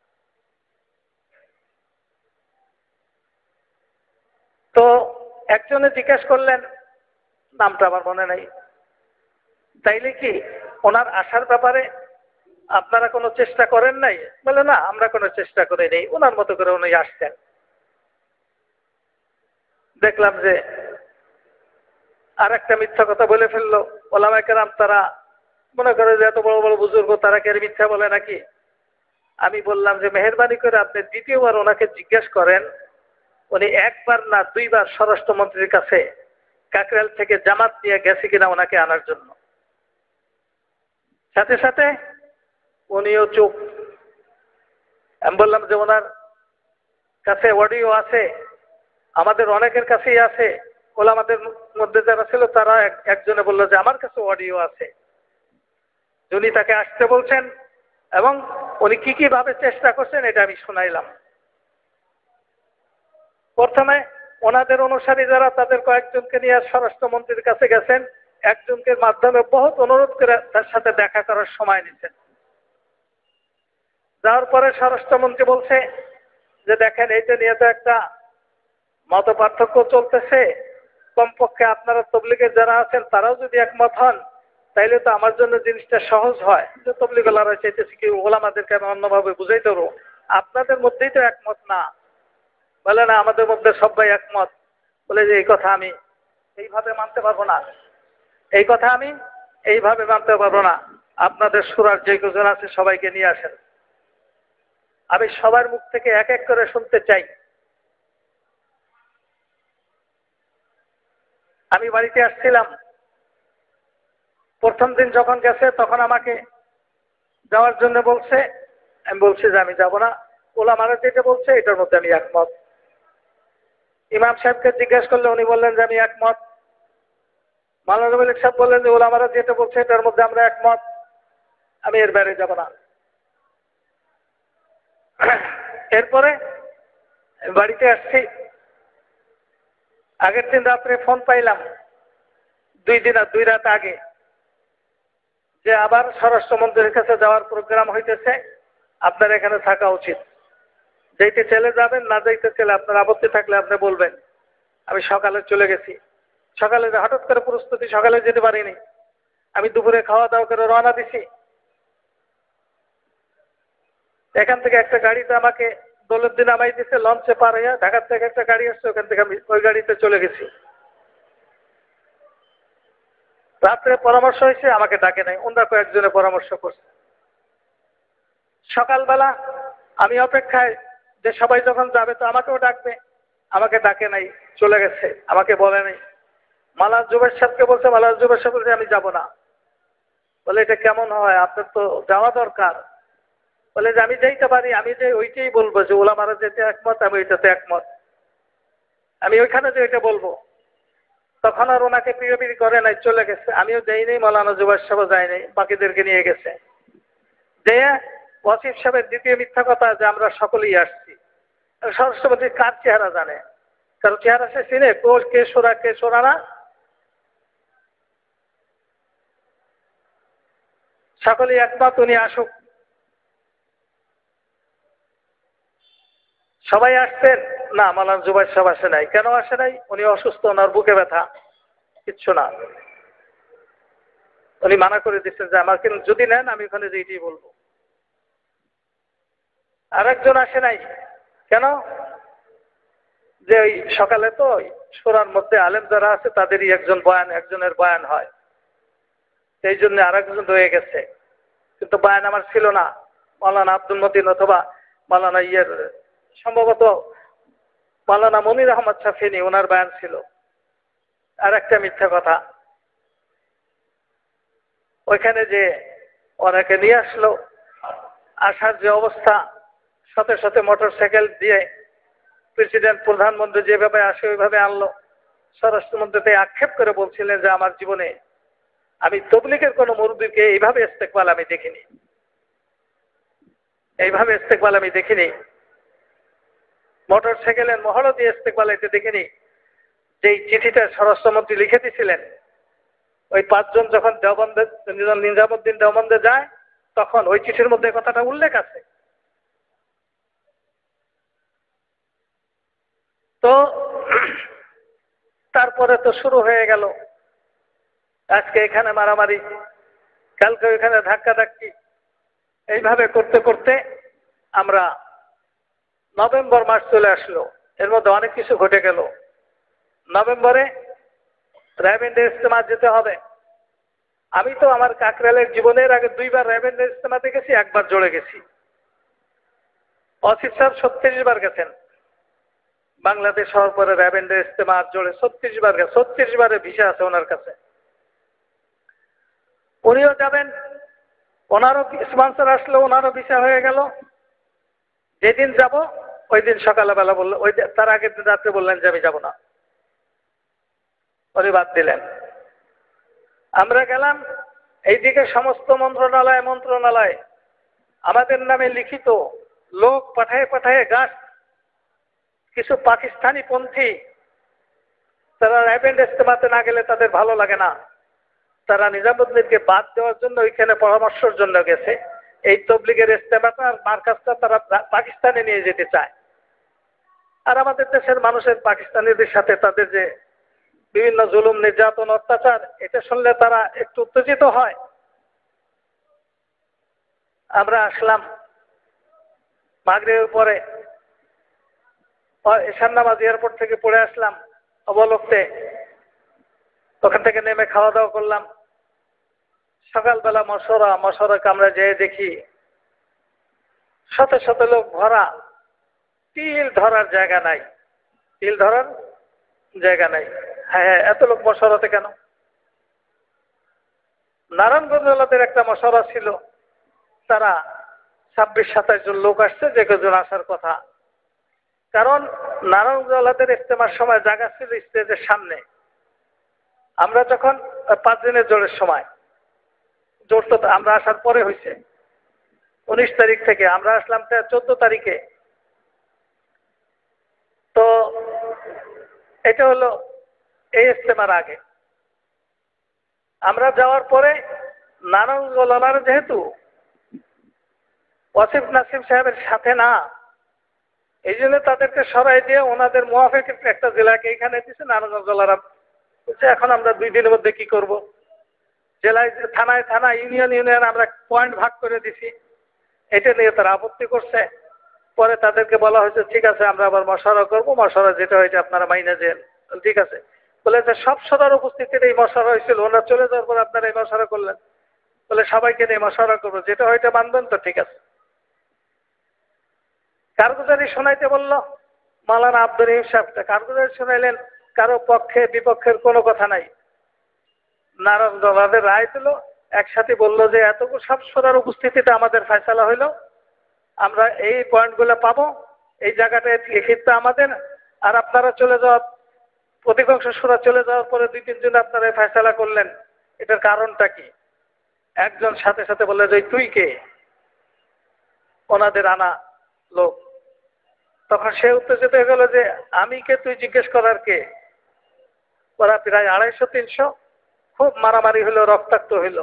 তো একজনে জিজ্ঞেস করলেন, নামটা আমার মনে নাই, তাইলে কি ওনার আসার ব্যাপারে আপনারা কোনো চেষ্টা করেন নাই? বলে না, আমরা কোনো চেষ্টা করি নেই, ওনার মতো করে উনি আসতেন। দেখলাম যে আর একটা মিথ্যা কথা বলে ফেললো। ওলামায়ে কেরাম তারা মনে করে যে এত বড় বড় বুজুর্গ, তারা কি মিথ্যা বলে নাকি? আমি বললাম যে মেহেরবানি করে আপনি দ্বিতীয়বার ওনাকে জিজ্ঞেস করেন, উনি একবার না দুইবার স্বরাষ্ট্রমন্ত্রীর কাছে কাকরাইল থেকে জামাত নিয়ে গেছে কিনা ওনাকে আনার জন্য। সাথে সাথে উনিও চুপ। আমি বললাম যে ওনার কাছে অডিও আছে, আমাদের অনেকের কাছেই আছে। ওলামাদের মধ্যে যারা ছিল তারা একজনে বললো যে আমার কাছে অডিও আছে। উনি তাকে আসতে বলছেন এবং উনি কি কি ভাবে চেষ্টা করছেন এটা আমি শোনাইলাম। প্রথমে ওনাদের অনুসারী যারা, তাদের কয়েকজনকে নিয়ে স্বরাষ্ট্রমন্ত্রীর কাছে গেছেন, একজনকে মাধ্যমে বহুত অনুরোধ করে তার সাথে দেখা করার সময় নিচ্ছেন। যাওয়ার পরে স্বরাষ্ট্রমন্ত্রী বলছে যে দেখেন, এইটা নিয়ে তো একটা মত পার্থক্য চলতেছে, কমপক্ষে আপনারা তবলিগের যারা আছেন তারাও যদি একমত হন তাইলে তো আমার জন্য জিনিসটা সহজ হয়, যে তবলিগলারা চাইতেছি কি ওলামাদেরকে আমি অন্যভাবে বুঝাইতে পারবো, আপনাদের মধ্যেই তো একমত না। বলে না, আমাদের মধ্যে সবাই একমত। বলে যে এই কথা আমি এইভাবে মানতে পারবো না, এই কথা আমি এইভাবে মানতে পারবো না। আপনাদের সুরার যে কজন আছে সবাইকে নিয়ে আসেন, আমি সবার মুখ থেকে এক এক করে শুনতে চাই। আমি বাড়িতে আসছিলাম, প্রথম দিন যখন গেছে তখন আমাকে যাওয়ার জন্য বলছে। আমি বলছি যে আমি যাব না, ওলামারা যেটা বলছে এটার মধ্যে আমি একমত। ইমাম সাহেবকে জিজ্ঞেস করলে উনি বললেন যে আমি একমত। মাওলানা মালিক সাহেব বললেন যে ওলামারা যেটা বলছে এটার মধ্যে আমরা একমত, আমি এর বাইরে যাব না। এরপরে বাড়িতে আসছি, আগের দিন রাত্রে ফোন পাইলাম, দুই দিন আর দুই রাত আগে, যে আবার স্বরাষ্ট্রমন্ত্রীর কাছে যাওয়ার প্রোগ্রাম হইতেছে, আপনার এখানে থাকা উচিত। যেতে চলে যাবেন, না যেতে চলে আপনার আপত্তি থাকলে আপনি বলবেন। আমি সকালে চলে গেছি, সকালে হঠাৎ করে প্রস্তুতি, সকালে যেতে পারিনি। আমি দুপুরে খাওয়া দাওয়া করে রওনা দিছি। এখান থেকে একটা গাড়িতে আমাকে দৌলতদিন নামাই দিচ্ছে, লঞ্চে পার হইয়া ঢাকার থেকে একটা গাড়ি আসছে, ওখান থেকে আমি ওই গাড়িতে চলে গেছি। রাত্রে পরামর্শ হয়েছে, আমাকে ডাকে নাই, অন্য কয়েকজনে পরামর্শ করছে। সকালবেলা আমি অপেক্ষায় যে সবাই যখন যাবে তো আমাকেও ডাকবে, আমাকে ডাকে নাই, চলে গেছে, আমাকে বলে নাই। মালাজ জুবের সাহেবকে বলছে, মালাজ জুবের সাহেব বলছে আমি যাব না। বলে এটা কেমন হয়, আপনার তো যাওয়া দরকার। বলে যে আমি যাইতে পারি, আমি যে ওইটাই বলবো যে ওলামারা যেতে একমত, আমি ওইটাতে একমত, আমি ওইখানে যে ওইটা বলবো। তখন আর ওনাকে পিড়ি করে নাই, চলে গেছে। আমিও যাইনি, মৌলানা জুবাইর সাহেবও যায় নাই, বাকিদেরকে নিয়ে গেছে। যে ওয়াসিফ সাহেবের দ্বিতীয় মিথ্যা কথা যে আমরা সকলেই আসছি। স্বরাষ্ট্রমন্ত্রী কার চেহারা জানে? কারো চেহারা সে চিনে? কে সোরা কে সোরা না? সকলেই একমত, উনি আসুক। সবাই আসছেন না, মৌলানা জুবাইর সাহেব আসে নাই। কেন আসে নাই? উনি অসুস্থ, ওনার বুকে ব্যথা, কিচ্ছু না। উনি মানা করে দিচ্ছেন যে আমার কিন্তু যদি নেন আমি ওখানে যেইটাই বলবো। আর একজন আসে নাই, কেন? যে ওই সকালে তো সুরার মধ্যে আলেম যারা আছে তাদেরই একজন বয়ান, একজনের বয়ান হয়, সেই জন্য আর একজন রয়ে গেছে। কিন্তু বয়ান আমার ছিল না, মৌলানা আব্দুল মতিন অথবা মৌলানা ইয়ের, সম্ভবত মৌলানা মনির আহমদ শাফিনী, ওনার বয়ান ছিল। আর একটা মিথ্যা কথা, ওইখানে যে অনেকে নিয়ে আসলো, আসার যে অবস্থা, সাথে সাথে মোটর সাইকেল দিয়ে প্রেসিডেন্ট প্রধানমন্ত্রী যেভাবে আসে ওইভাবে আনলো। স্বরাষ্ট্রমন্ত্রী আক্ষেপ করে বলছিলেন যে আমার জীবনে আমি তবলিগের কোনো মুরব্বীকে এইভাবে ইস্তেকবাল আমি দেখিনি, এইভাবে ইস্তেকবাল আমি দেখিনি, মোটর সাইকেলের মহড়া দিয়ে ইস্তেকবাল এতে দেখিনি। যেই চিঠিটা স্বরাষ্ট্রমন্ত্রী লিখে দিয়েছিলেন, ওই পাঁচজন যখন দেওবন্দে, নিজামুদ্দিন দেওবন্দে যায়, তখন ওই চিঠির মধ্যে কথাটা উল্লেখ আছে। তো তারপরে তো শুরু হয়ে গেল, আজকে এখানে মারামারি, কালকে ওইখানে ধাক্কা ধাক্কি, এইভাবে করতে করতে আমরা নভেম্বর মাস চলে আসলো। এর মধ্যে অনেক কিছু ঘটে গেল। নভেম্বরে র্যাবেন্ডে ইজতেমা যেতে হবে। আমি তো আমার কাকরালের জীবনের আগে দুইবার র্যাবেন্ডে ইজতেমাতে গেছি, একবার জোড়ে গেছি। অসিফ সাহেব ছত্রিশ বার গেছেন, বাংলাদেশ হওয়ার পরে র্যাবেন্ডে ইজতেমা জোড়ে ছত্রিশ বার গেছে, ছত্রিশ বারের ভিসা আছে ওনার কাছে। উনিও যাবেন, ওনারও স্পন্সর আসলো, ওনারও ভিসা হয়ে গেল। যেদিন যাব ওই দিন সকালবেলা বললো, ওই তার আগের দিন রাত্রে বললেন যে আমি যাব না, উনি বাদ দিলেন। আমরা গেলাম, এইদিকে সমস্ত মন্ত্রণালয় মন্ত্রণালয় আমাদের নামে লিখিত লোক পাঠায় পাঠায় গাছ, কিছু পাকিস্তানি পন্থী, তারা র্যাবেন্ড ইজতেমাতে না গেলে তাদের ভালো লাগে না, তারা নিজামুদ্দিনকে বাদ দেওয়ার জন্য ওইখানে পরামর্শের জন্য গেছে। এই তবলিগের ইজতেমাটা মার্কাজটা তারা পাকিস্তানে নিয়ে যেতে চায়। আর আমাদের দেশের মানুষের পাকিস্তানিদের সাথে তাদের যে বিভিন্ন জুলুম, নির্যাতন, অত্যাচার, এটা শুনলে তারা একটু উত্তেজিত হয়। আমরা আসলাম, মাগরিবের পরে এশার নামাজ এয়ারপোর্ট থেকে পড়ে আসলাম অবলোকতে, ওখান থেকে নেমে খাওয়া দাওয়া করলাম। সকালবেলা মশরা মশরা কামরা যেয়ে দেখি শত শত লোক ভরা, তিল ধরার জায়গা নাই, তিল ধরার জায়গা নাই। হ্যাঁ হ্যাঁ, এত লোক মশরাতে কেন? নারায়ণগঞ্জের একটা মশরা ছিল, তারা ছাব্বিশ সাতাশ জন লোক আসছে, যে কজন আসার কথা। কারণ নারায়ণগঞ্জের ইজতেমার সময় জায়গা ছিল স্টেজের সামনে। আমরা যখন পাঁচ দিনের জোরের সময়, জোর তো আমরা আসার পরে হয়েছে, উনিশ তারিখ থেকে আমরা আসলাম চোদ্দ তারিখে। তো এটা হলো এই ইজতেমার আগে। আমরা যাওয়ার পরে নারায়ণগঞ্জ যেহেতু ওয়াসিফ নাসিম সাহেবের সাথে না, এই জন্য তাদেরকে সরাই দিয়ে ওনাদের মুয়াফিক একটা জেলাকে এখানে দিচ্ছে নারায়ণগঞ্জ জেলারা। এখন আমরা দুই দিনের মধ্যে কি করব? জেলায় থানায় থানা ইউনিয়ন ইউনিয়ন আমরা পয়েন্ট ভাগ করে দিছি। এটা নিয়ে তারা আপত্তি করছে। পরে তাদেরকে বলা হয়েছে ঠিক আছে, আমরা আবার মশারা করবো, মশারা যেটা হয়েছে আপনারা মাইনে দেন। ঠিক আছে বলে যে সব সবার উপস্থিতিতে এই মশারা হয়েছিল, ওনারা চলে যাওয়ার পর আপনারা এই মশারা করলেন, বলে সবাইকে নিয়ে মশারা করবো, যেটা হয়তো মানবেন তো ঠিক আছে। কারগুজারি শোনাইতে বলল মাওলানা আব্দুর রহিম সাহেবটা, কারগুজারি শোনাইলেন, কারো পক্ষে বিপক্ষের কোনো কথা নাই। নারায়ণগঞ্জের রায় দিল, একসাথে বললো যে এতগুলো সব সবার উপস্থিতিতে আমাদের ফয়সালা হইল, আমরা এই পয়েন্টগুলো পাবো, এই জায়গাটায় লিখিত আমাদের, আর আপনারা চলে যাওয়া অধিকাংশ সুরা চলে যাওয়ার পরে দুই তিনজন আপনারা ফয়সালা করলেন, এটার কারণটা কি? একজন সাথে সাথে বললে যে তুই কে? ওনাদের আনা লোক। তখন সে উত্তেজিত হয়ে গেল যে আমি কে, তুই জিজ্ঞেস করার কে? ওরা প্রায় আড়াইশো তিনশো, খুব মারামারি হইল, রক্তাক্ত হইল।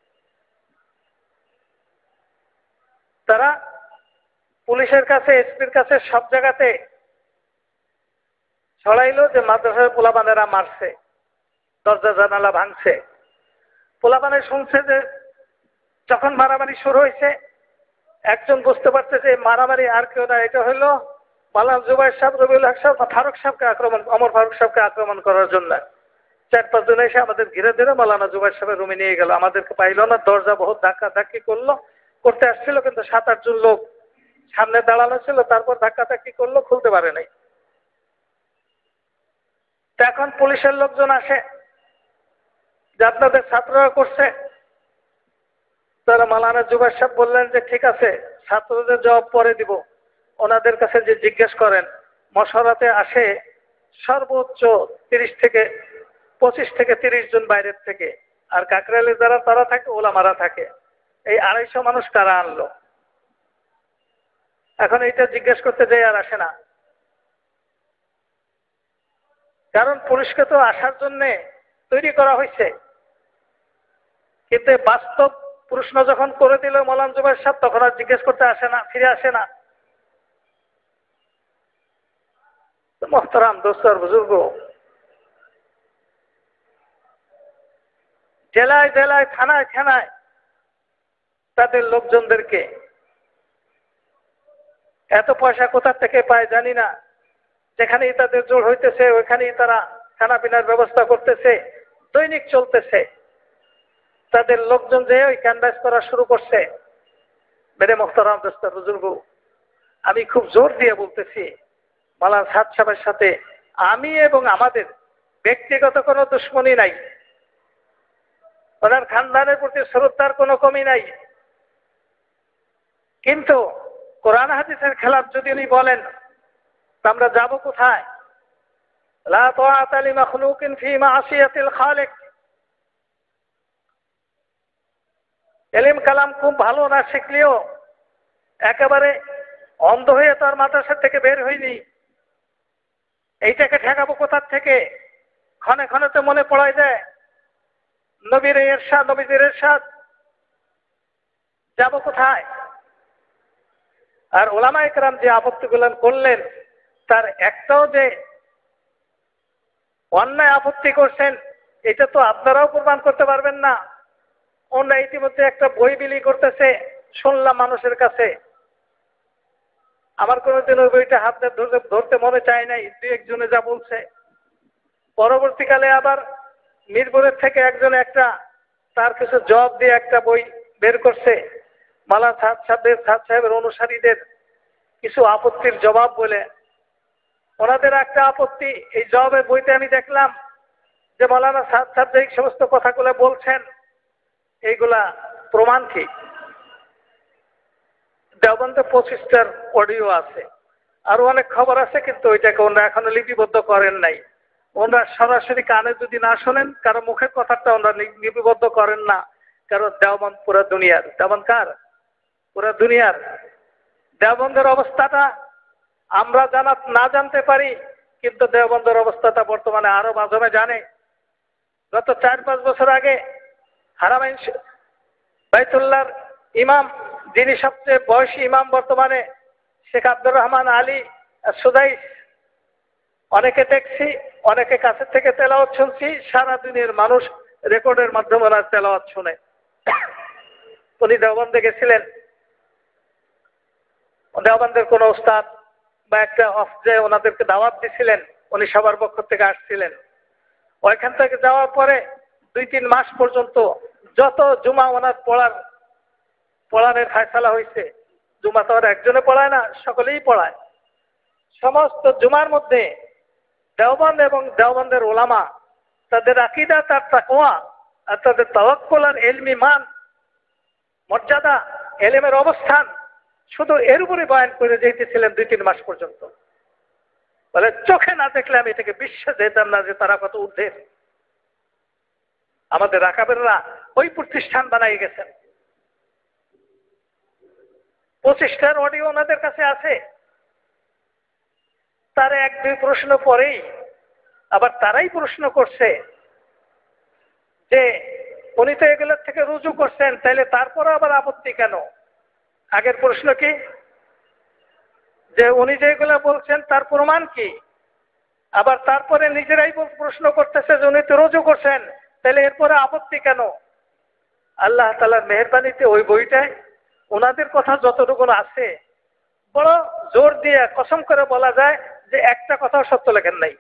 তারা পুলিশের কাছে, এসপির কাছে, সব জায়গাতে ছড়াইলো যে মাদ্রাসার পোলাপানেরা মারছে, দরজা জানালা ভাঙছে। পোলাপানে শুনছে যে যখন মারামারি শুরু হয়েছে, একজন বুঝতে পারছে যে মারামারি আর কেউ না, এটা হলো মাওলানা জুবাইর সাহেব, রবিউল হক সাহেব, ফারুক সাহেবকে আক্রমণ, অমর ফারুক সাহেবকে আক্রমণ করার জন্য। চার পাঁচজন এসে আমাদের ঘিরে ধরে মাওলানা জুবাইর সাহেবের রুমে নিয়ে গেল। আমাদেরকে পাইল না, দরজা বহুত ধাক্কা ধাক্কি করলো, করতে আসছিল, কিন্তু সাত আটজন লোক সামনে দাঁড়ানো ছিল, তারপর ধাক্কা ধাক্কি করলো, খুলতে পারে নাই। এখন পুলিশের লোকজন আসে যে আপনাদের ছাত্ররা করছে। তারা মাওলানা জুবাইর সাহেব বললেন যে ঠিক আছে, ছাত্রদের জবাব পরে দিব। ওনাদের কাছে যে জিজ্ঞেস করেন, মশরাতে আসে সর্বোচ্চ তিরিশ থেকে পঁচিশ থেকে তিরিশ জন বাইরের থেকে, আর কাকরাইলে যারা তারা থাকে, ওলামারা থাকে। এই আড়াইশো মানুষ কারা আনলো? এখন এইটা জিজ্ঞেস করতে যাই আর আসে না, কারণ পুলিশকে তো আসার জন্য তৈরি করা হয়েছে। কিন্তু বাস্তব প্রশ্ন যখন করে দিল মাওলানা জুবাইর সাহেব, তখন আর জিজ্ঞেস করতে আসে না, ফিরে আসে না। মোহতারাম দোস্ত আর বুজুর্গ, জেলায় জেলায় থানায় থানায় তাদের লোকজনদেরকে এত পয়সা কোথা থেকে পায় জানি না, যেখানেই তাদের জোর হইতেছে ওইখানেই তারা খানা পিনার ব্যবস্থা করতেছে, দৈনিক চলতেছে। তাদের লোকজন যে ওই ক্যানভাস করা শুরু করছে। মেরে মোহতারাম দোস্ত বুজুর্গ, আমি খুব জোর দিয়ে বলতেছি, মাওলানা সাদ সাহেবের সাথে আমি এবং আমাদের ব্যক্তিগত কোনো দুশ্মনী নাই, ওনার খানদানের প্রতি শ্রদ্ধার কোনো কমি নাই। কিন্তু কোরআন হাদিসের খেলাফ যদি উনি বলেন, আমরা যাব কোথায়? লা তাআতা লিমাখলুকিন ফি মাসিয়াতিল খালিক। এলিম কালাম খুব ভালো না শিখলেও একেবারে অন্ধ হয়ে তার মাদ্রাসা থেকে বের হয়নি। এইটাকে ঠেকাবো কোথার থেকে? ক্ষণে ক্ষণে তো মনে পড়ায় যায় নবীর ইরশাদ, নবীজির ইরশাদ, যাব কোথায়? আর ওলামায়ে কেরাম যে আপত্তিগুলো করলেন, তার একটাও যে অন্যায় আপত্তি করছেন, এটা তো আপনারাও প্রমাণ করতে পারবেন না। ওনারা ইতিমধ্যে একটা বই বিলি করতেছে, শুনলাম মানুষের কাছে। আমার কোনোদিন ওই বইটা হাতে ধরতে ধরতে মনে চায় নাই, দুই একজনে যা বলছে। পরবর্তীকালে আবার মিরপুরের থেকে একজন একটা তার কিছু জবাব দিয়ে একটা বই বের করছে, মালা সাদ সাহেবের সাদ সাহেবের অনুসারীদের কিছু আপত্তির জবাব বলে। ওনাদের একটা আপত্তি, এই জবাবের বইতে আমি দেখলাম যে মাওলানা সাদ সাহেব যে সমস্ত কথাগুলো বলছেন এইগুলা প্রমাণ কি? দেওবন্দে পঁচিশটার অডিও আছে, আরো অনেক খবর আছে, কিন্তু ওইটাকে ওনারা এখনো লিপিবদ্ধ করেন নাই। ওনারা সরাসরি কানে যদি না শোনেন, কারো মুখের কথাটা ওনারা লিপিবদ্ধ করেন না, কারণ দেওবন্দ পুরা দুনিয়ার। দেওবন্দ কার? পুরা দুনিয়ার। দেওবন্দের অবস্থাটা আমরা জানা না জানতে পারি, কিন্তু দেওবন্দের অবস্থাটা বর্তমানে আরো মাধ্যমে জানে। গত চার পাঁচ বছর আগে হারামাইন বাইতুল্লাহর ইমাম, যিনি সবচেয়ে বয়সী ইমাম বর্তমানে, Sheikh Abdur Rahman Ali Sudais, অনেকে দেখছি, অনেকে কাছে থেকে তেলাওয়াত শুনছি, সারা দুনিয়ার মানুষ রেকর্ডের মাধ্যমে ওনার তেলাওয়াত শুনে। উনি দেওবন্দে গেছিলেন, দেওবন্দের কোন উস্তাদ বা একটা অফজে ওনাদেরকে দাওয়াত দিছিলেন, উনি সবার পক্ষ থেকে আসছিলেন। ওইখান থেকে যাওয়ার পরে দুই তিন মাস পর্যন্ত যত জুমা ওনার পড়ার পড়ানোর ফায়সালা হয়েছে, জুমা তো আর একজনে পড়ায় না, সকলেই পড়ায়। সমস্ত জুমার মধ্যে দেওবন্দ এবং দেওবন্দের ওলামা তাদের আকীদা, তার তাকওয়া আর তাদের তাওয়াক্কুল আর ইলমি মান, মর্যাদা, এলেমের অবস্থান, শুধু এর উপরে বয়ান করে যেতেছিলেন দুই তিন মাস পর্যন্ত। বলে চোখে না দেখলে আমি এটাকে বিশ্বাস দিতাম না যে তারা কত ঊর্ধ্বের। আমাদের রাকাবেররা ওই প্রতিষ্ঠান বানাই গেছেন। পঁচিশটার অডিও ওনাদের কাছে আছে। তার এক দুই প্রশ্ন পরেই আবার তারাই প্রশ্ন করছে যে উনি তো এগুলোর থেকে রুজু করছেন, তাইলে তারপরে আবার আপত্তি কেন? আগের প্রশ্ন কি? যে উনি যেগুলো বলছেন তার প্রমাণ কি? আবার তারপরে নিজেরাই প্রশ্ন করতেছে যে উনি তো রুজু করছেন, তাহলে এরপরে আপত্তি কেন? আল্লাহ তাআলার মেহেরবানিতে ওই বইটায় ওনাদের কথা যতটুকু আছে, বড় জোর দিয়ে কসম করে বলা যায় যে একটা কথাও সত্য লেখেন নাই।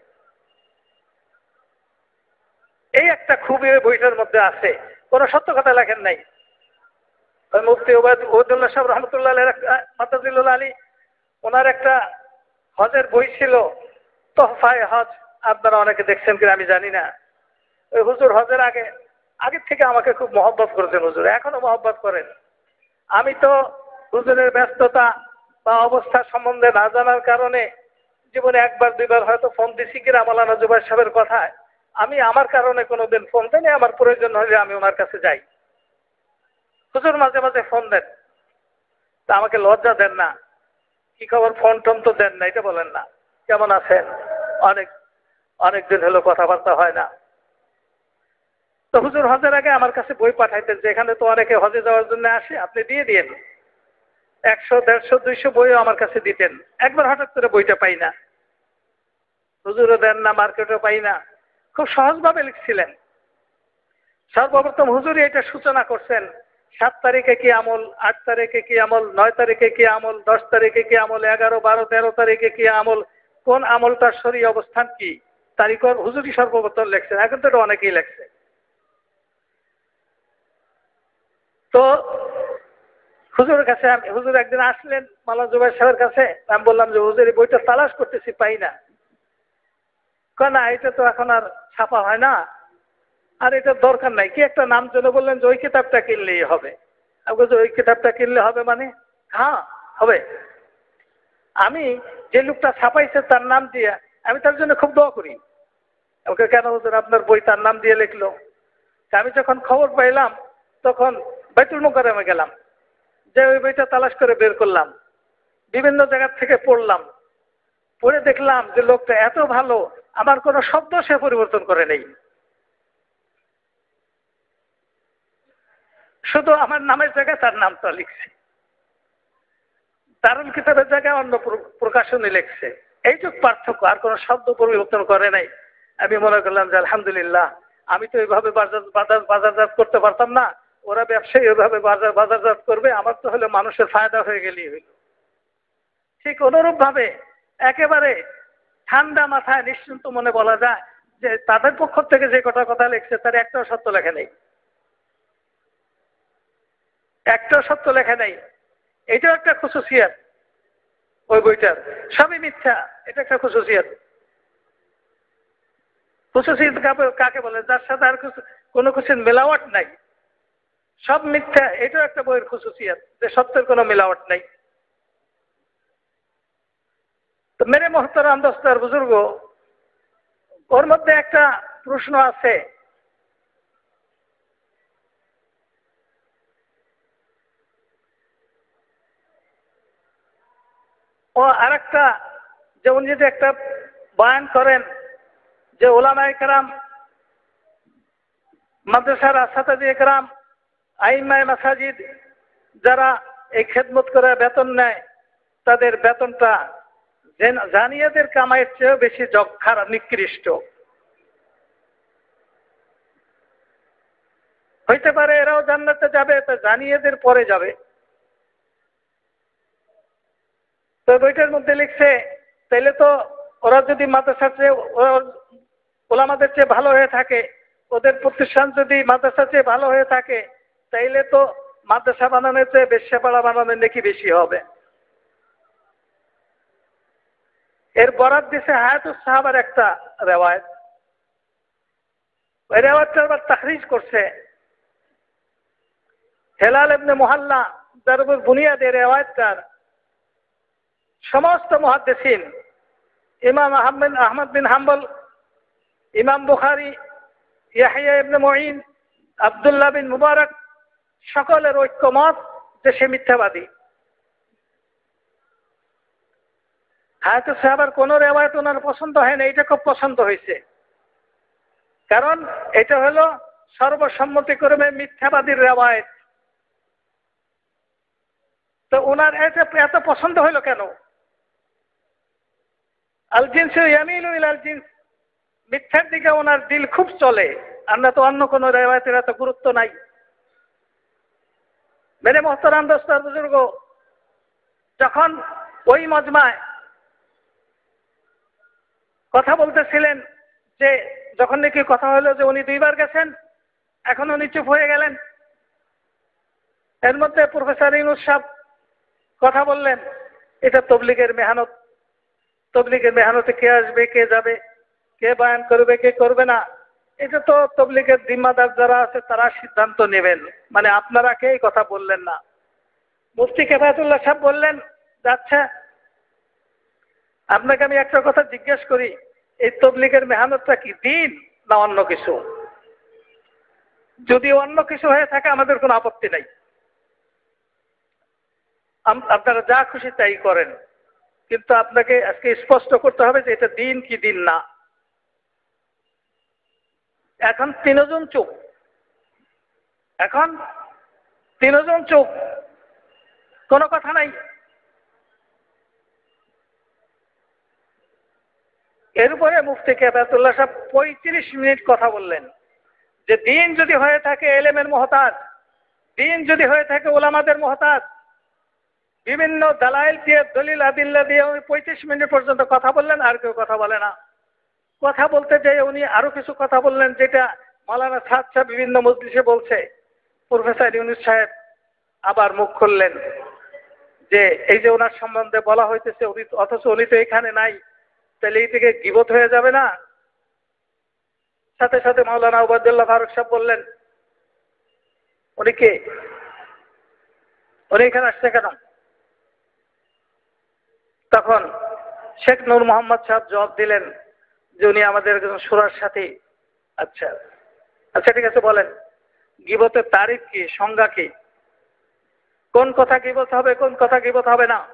এই একটা খুবই ওই বইটার মধ্যে আছে, কোন সত্য কথা লেখেন নাই। মুফতি ওবায়দুল্লাহ সাহেব রহমতুল্লাহ মাতাজিল্লুল আলী, ওনার একটা হজের বই ছিল, তোহফায়ে হজ। আপনারা অনেকে দেখছেন কিনা আমি জানি না। ওই হুজুর হজের আগে আগের থেকে আমাকে খুব মহব্বত করেছেন হুজুর, এখনো মহব্বত করেন। আমি তো হুজুরের ব্যস্ততা বা অবস্থা সম্বন্ধে না জানার কারণে জীবনে একবার দুইবার হয়তো ফোন দিছি কিনা মাওলানা জুবায়ের সাহেবের কথায়, আমি আমার কারণে কোনোদিন ফোন দেয়নি। আমার প্রয়োজন হলে আমি ওনার কাছে যাই। হুজুর মাঝে মাঝে ফোন দেন, তা আমাকে লজ্জা দেন না, কি খবর ফোন টোন তো দেন না, এটা বলেন না, কেমন আছেন, অনেক অনেকদিন হলো কথাবার্তা হয় না। তো হুজুর হজের আগে আমার কাছে বই পাঠাইতেন, যে এখানে তো অনেকে হজে যাওয়ার জন্য আসে, আপনি দিয়ে দিন। একশো দেড়শো দুইশো বইও আমার কাছে দিতেন। একবার হঠাৎ করে বইটা পাই না, হুজুরও দেন না, মার্কেটও পাই না। খুব সহজভাবে লিখছিলেন। সর্বপ্রথম হুজুরই এটা সূচনা করছেন, সাত তারিখে কি আমল, আট তারিখে কি আমল, নয় তারিখে কি আমল, দশ তারিখে কি আমল, এগারো বারো তেরো তারিখে কি আমল, কোন আমলটার শরীয়ত অবস্থান কি, তারিখ হুজুরই সর্বপ্রথম লেখছেন। এখন তো এটা অনেকেই লেখছে। তো হুজুরের কাছে আমি, হুজুর একদিন আসলেন মাওলানা জুবায়ের সাহেবের কাছে, আমি বললাম যে হুজুর এই বইটা তালাশ করতেছি, পাই না। কয় না, এটা তো এখন আর ছাপা হয় না, আর এটার দরকার নাই। কি একটা নাম জন্য বললেন যে ওই কিতাবটা কিনলেই হবে। আমি বলছি ওই কিতাবটা কিনলে হবে মানে? হ্যাঁ হবে। আমি যে লোকটা ছাপাইছে তার নাম দিয়ে আমি তার জন্য খুব দোয়া করি। ওকে, কেন হুজুর আপনার বই তার নাম দিয়ে লিখলো? আমি যখন খবর পাইলাম তখন বাইতুল মুকাররমে গেলাম, যে ওই বইটা তালাশ করে বের করলাম, বিভিন্ন জায়গা থেকে পড়লাম। পড়ে দেখলাম যে লোকটা এত ভালো, আমার কোনো শব্দ সে পরিবর্তন করে নেই। শুধু আমার নামের জায়গায় তার নামটা লিখছে, দারুল কিতাবের জায়গায় অন্য প্রকাশনী লিখছে। এইটুক পার্থক্য, আর কোনো শব্দ পরিবর্তন করে নাই। আমি মনে করলাম যে আলহামদুলিল্লাহ, আমি তো এইভাবে বাজার বাজারজাত করতে পারতাম না, ওরা ব্যবসায়ী ওইভাবে বাজার বাজারজাত করবে, আমার তো হলে মানুষের ফায়দা হয়ে গেলেই হইল। ঠিক অনুরূপ ভাবে একেবারে ঠান্ডা মাথায় নিশ্চিন্ত মনে বলা যায় যে তাদের পক্ষ থেকে যে কটা কথা লিখছে তার একটাও সত্য লেখা নেই, একটাও সত্য লেখা নেই। এটাও একটা খুশুসিয়াত ওই বইটার, সবই মিথ্যা, এটা একটা খুশুসিয়াত। খুশুসিয়াত কাকে বলে? যার সাথে আর কোনো কিছুর মেলাওয়াট নাই, সব মিথ্যা। এটাও একটা বইয়ের খুশুসিয়াত যে সত্যের কোনো মেলাওয়াট নাই। তো মেরে মোহতারাম দোস্তার বুজুর্গ, ওর মধ্যে একটা প্রশ্ন আছে, ও আরেকটা, যে উনি যদি একটা বয়ান করেন যে ওলামায়ে কেরাম, মাদ্রাসার আসাতাজে কেরাম, আইম্মায়ে মাসাজিদ যারা এই খেদমত করে বেতন নেয়, তাদের বেতনটা জানিয়াদের কামাইয়ের চেয়েও বেশি যক্ষার নিকৃষ্ট। হইতে পারে এরাও জান্নাতে যাবে, তা জানিয়াদের পরে যাবে। তো বইটার মধ্যে লিখছে, তাইলে তো ওরা যদি মাদ্রাসার চেয়ে, ওলামাদের চেয়ে ভালো হয়ে থাকে, ওদের প্রতিষ্ঠান যদি মাদ্রাসার চেয়ে ভালো হয়ে থাকে, তাইলে তো মাদ্রাসা বানানোর চেয়ে বেশ্যাপাড়া বানানোর নাকি বেশি হবে। এর বরাত দিছে হায়াতুস সাহাবার একটা রেওয়ায়েত। ওই রেওয়ায়েতটা আবার তাখরিজ করছে হেলাল ইবনে মুহাল্লা, যার উপর বুনিয়াদে রেওয়ায়েতটার সমস্ত মুহাদ্দিসিন, ইমাম আহমদ আহমদ বিন হাম্বল, ইমাম বুখারী, ইয়াহইয়া ইবনে মুঈন, আব্দুল্লাহ বিন মুবারক, সকলের ঐক্যমত যে সে মিথ্যাবাদী। হায়াতুস সাহাবার কোন রেওয়ায়েত ওনার পছন্দ হয় না, এটা খুব পছন্দ হয়েছে, কারণ এটা হলো সর্বসম্মতিক্রমে মিথ্যাবাদীর রেওয়ায়েত। তো ওনার এটা এত পছন্দ হইল কেন? আল জিনসু ইয়ামিলু ইলাল জিনস, মিথ্যার দিকে ওনার দিল খুব চলে। আমরা তো অন্য কোনো রেওয়ায়েতের এত গুরুত্ব নাই। মেরে মোহতারাম দোস্তার বুজুর্গ, যখন ওই মজমায় কথা বলতেছিলেন, যে যখন নাকি কথা হলো যে উনি দুইবার গেছেন, এখন উনি চুপ হয়ে গেলেন। এর মধ্যে প্রফেসর ইউনূস সাহেব কথা বললেন, এটা তবলিগের মেহনত, তবলিগের মেহনতে কে আসবে কে যাবে, কে বয়ান করবে কে করবে না, এটা তো তবলিগের জিম্মাদার যারা আছে তারা সিদ্ধান্ত নেবেন, মানে আপনারা কেই কথা বললেন না। মুফতি কিফায়াতুল্লাহ সাহেব বললেন, আচ্ছা আপনাকে আমি একটা কথা জিজ্ঞেস করি, এই তবলিগের মেহনতটা কি দিন না অন্য কিছু? যদি অন্য কিছু হয়ে থাকে আমাদের কোনো আপত্তি নাই, আপনারা যা খুশি তাই করেন, কিন্তু আপনাকে আজকে স্পষ্ট করতে হবে যে এটা দিন কি দিন না। এখন তিনজন চুপ, এখন তিনজন চুপ, কোনো কথা নাই। এরপরে মুফতি কিফায়াতুল্লাহ সাহেব পঁয়ত্রিশ মিনিট কথা বললেন যে দিন যদি হয়ে থাকে এলেমের মুহতাজ, দিন যদি হয়ে থাকে ওলামাদের মুহতাজ, বিভিন্ন দালাইল দিয়ে দলিল আদিল্লা দিয়ে উনি পঁয়ত্রিশ মিনিট পর্যন্ত কথা বললেন, আর কেউ কথা বলে না। কথা বলতে যেয়ে উনি আরো কিছু কথা বললেন যেটা মাওলানা সাদ সাহেব বিভিন্ন মজলিসে বলছে। প্রফেসর ইউনূস সাহেব আবার মুখ খুললেন যে এই যে ওনার সম্বন্ধে বলা হইতেছে, উনি অথচ উনি তো এখানে নাই, তাহলে এই থেকে গীবত হয়ে যাবে না? সাথে সাথে মাওলানা উবাইদুল্লাহ ফারুক সাহেব বললেন, উনি কে, উনি এখানে আসছে কেন? তখন শেখ নূর মোহাম্মদ সাহেব জবাব দিলেন যে উনি আমাদের একজন সুরার সাথে। আচ্ছা আচ্ছা ঠিক আছে, বলেন গীবতের তারিখ কি, সংজ্ঞা কি, কোন কথা গীবত হবে কোন কথা গীবত হবে না?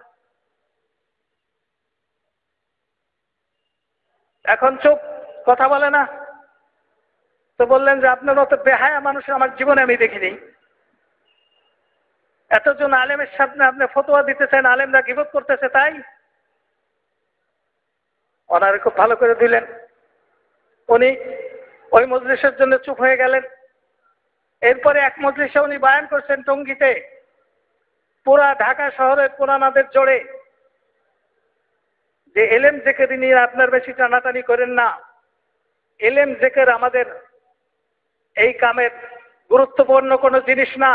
এখন চুপ, কথা বলে না। তো বললেন যে আপনার মতো বেহায়া মানুষ আমার জীবনে আমি দেখিনি। এতজন আলেমের সামনে আপনি ফতোয়া দিতেছেন, আলেমরা গীবত করতেছে, তাই ওনারে খুব ভালো করে দিলেন। উনি ওই মজলিসের জন্য চুপ হয়ে গেলেন। এরপরে এক মজলিসে উনি বয়ান করছেন টঙ্গীতে, পুরা ঢাকা শহরের পুরানাদের জোরে যে এলেম জেকের নিয়ে আপনার বেশি টানাটানি করেন না। এলেম জেকের আমাদের এই কামের গুরুত্বপূর্ণ কোনো জিনিস না।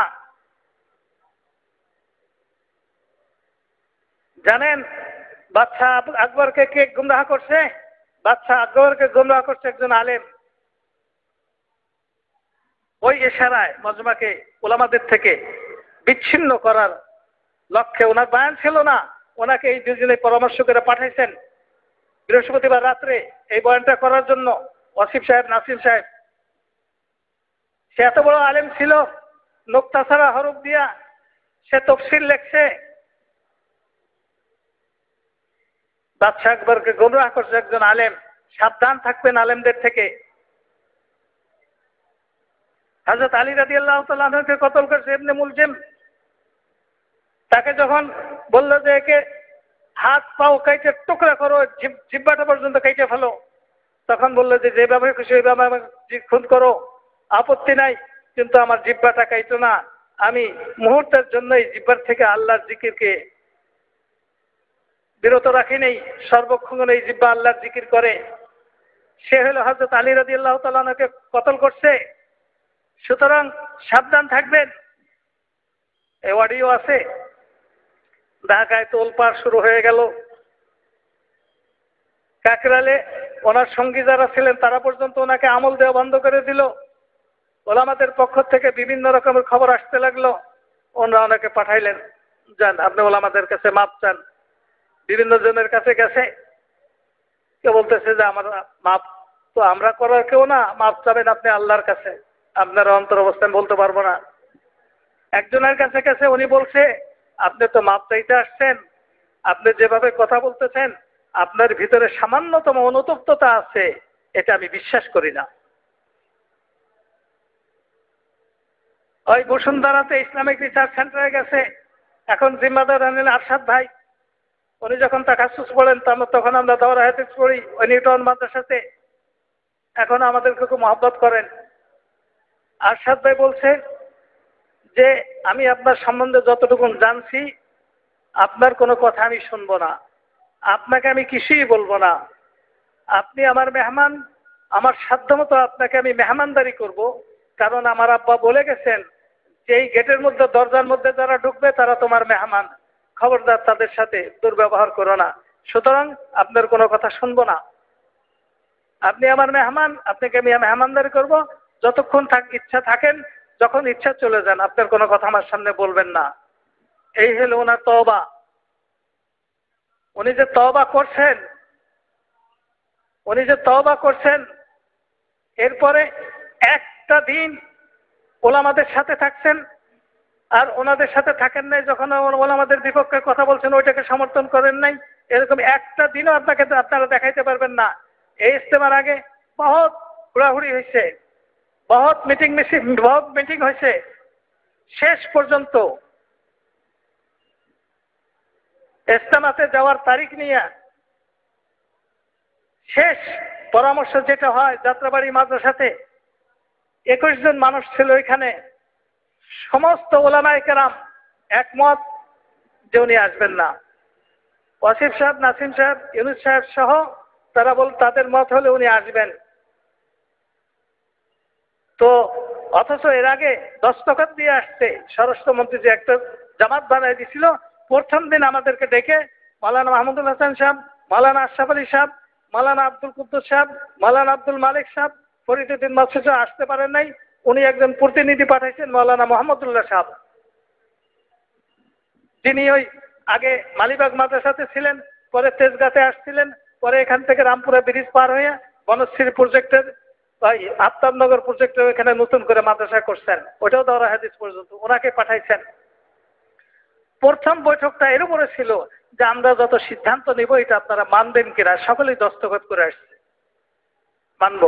জানেন বাদশাহ আকবরকে কে গুমরাহ করছে? বাদশাহ আকবরকে গুমরাহ করছে একজন আলেম। ওই ইশারায় মজমাকে ওলামাদের থেকে বিচ্ছিন্ন করার লক্ষ্যে, ওনার বয়ান ছিল না, ওনাকে এই দুজনে পরামর্শ করে পাঠাইছেন বৃহস্পতিবার রাত্রে এই বয়ানটা করার জন্য। ওয়াসিফ সাহেব, নাসিম সাহেব, সে এত বড় আলেম ছিল, নোক্তা ছাড়া হরফ দিয়া সে তফসির লেখছে। বাদশাহ আকবরকে গুমরাহ করছে একজন আলেম। সাবধান থাকবেন আলেমদের থেকে। হযরত আলী রাদিয়াল্লাহু তাআলা আনহুকে কতল করেছে ইবনে মুলজিম। তাকে যখন বলল যে একে হাত পাও কেটে টুকরা করো, জিহ্বাটা পর্যন্ত কেটে ফেলো, তখন বলল যে যেভাবে খুশি ওইভাবে খুন করো, আপত্তি নাই, কিন্তু আমার জিহ্বাটা কাইটো না। আমি মুহূর্তের জন্যই জিহ্বার থেকে আল্লাহর জিকিরকে বিরত রাখি নেই, সর্বক্ষণ এই জিহ্বা আল্লাহর জিকির করে। সে হলো হযরত আলী রাদিয়াল্লাহু তাআলা আনহুকে কতল করছে। সুতরাং সাবধান থাকবেন। এই অডিও আছে। ঢাকায় তোলপাড় শুরু হয়ে গেল। কাকরালে ওনার সঙ্গী যারা ছিলেন তারা পর্যন্ত ওনাকে আমল দেওয়া বন্ধ করে দিল। ওলামাদের পক্ষ থেকে বিভিন্ন রকমের খবর আসতে লাগলো। ওনারা ওনাকে পাঠাইলেন, যান আপনি ওলামাদের কাছে মাপ চান। বিভিন্ন জনের কাছে গেছে, কেউ বলতেছে যে আমার মাপ তো আমরা করার কেউ না, মাপ চাবেন আপনি আল্লাহর কাছে, আপনার অন্তর অবস্থান বলতে পারবো না। একজনের কাছে গেছে, উনি বলছে আপনি তো মাপ চাইতে আসছেন, আপনি যেভাবে কথা বলতেছেন আপনার ভিতরে সামান্যতম অনুতপ্ততা আছে, এটা আমি বিশ্বাস করি না। ওই বসুন্ধরাতে ইসলামিক রিসার্চ সেন্টারে গেছে, এখন জিম্মাদার আনিল আরশাদ ভাই, উনি যখন তাকাসুস পড়েন তখন আমরা দাওরা হাদিস পড়ি ওই নিউটন মাদ্রাসাতে, এখন আমাদেরকে খুব মহব্বত করেন। আরশাদ ভাই বলছে যে আমি আপনার সম্বন্ধে যতটুকু জানছি আপনার কোনো কথা আমি শুনবো না, আপনাকে আমি কিছুই বলবো না, আপনি আমার মেহমান, আমার সাধ্যমতো আপনাকে আমি মেহমানদারি করব, কারণ আমার আব্বা বলে গেছেন যে এই গেটের মধ্যে দরজার মধ্যে যারা ঢুকবে তারা তোমার মেহমান, খবরদার তাদের সাথে দুর্ব্যবহার করো না, সুতরাং আপনার কোনো কথা শুনবো না, আপনি আমার মেহমান, আপনাকে আমি মেহমানদারি করব, যতক্ষণ থাক ইচ্ছা থাকেন, যখন ইচ্ছা চলে যান, আপনার কোনো কথা আমার সামনে বলবেন না। এই হলো ওনার তওবা। উনি যে তওবা করছেন, উনি যে তওবা করছেন, এরপরে একটা দিন ওলামাদের সাথে থাকছেন আর ওনাদের সাথে থাকেন নাই, যখন ওলামাদের বিপক্ষে কথা বলছেন ওইটাকে সমর্থন করেন নাই, এরকম একটা দিনও আপনাকে আপনারা দেখাইতে পারবেন না। এই ইজতেমার আগে বহুত ঘোরাঘুরি হয়েছে, বহুত মিটিং মিছিল বহুত মিটিং হয়েছে, শেষ পর্যন্ত ইজতেমাতে যাওয়ার তারিখ নিয়ে শেষ পরামর্শ যেটা হয় যাত্রাবাড়ি মাদ্রাসাতে একুশ জন মানুষ ছিল এখানে, সমস্ত ওলামায়ে কেরাম একমত যে উনি আসবেন না। ওয়াসিফ সাহেব, নাসিম সাহেব, ইউনুস সাহেব সহ তারা বল তাদের মত হলে উনি আসবেন। তো অথচ এর আগে দস্তখত দিয়ে আসছে স্বরাষ্ট্রমন্ত্রী, যে একটা জামাত বানাই দিছিল, প্রথম দিন আমাদেরকে ডেকে মাওলানা মাহমুদুল হাসান সাহেব, মাওলানা আশরাফ আলী সাহেব, মাওলানা আব্দুল কুদ্দুস সাহেব, মাওলানা আব্দুল মালিক সাহেব, ফরিদুদ্দিন মাসুদ আসতে পারেন নাই, উনি একজন প্রতিনিধি পাঠাইছেন মাওলানা মোহাম্মদুল্লাহ সাহেব, যিনি ওই আগে মালিবাগ মাদ্রাসাতে ছিলেন, পরে তেজগাঁতে আসছিলেন, পরে এখান থেকে রামপুরা ব্রিজ পার হয়ে বনশ্রী প্রজেক্টের আফতাবনগর প্রজেক্টের এখানে নতুন করে মাদ্রাসা করছেন, ওটাও দাওরা হাদিস পর্যন্ত ওনাকে পাঠাইছেন। প্রথম বৈঠকটা এর উপরে ছিল যে আমরা যত সিদ্ধান্ত নিব এটা আপনারা মানবেন কিনা, সকলেই দস্তখত করে আসছে, মানব।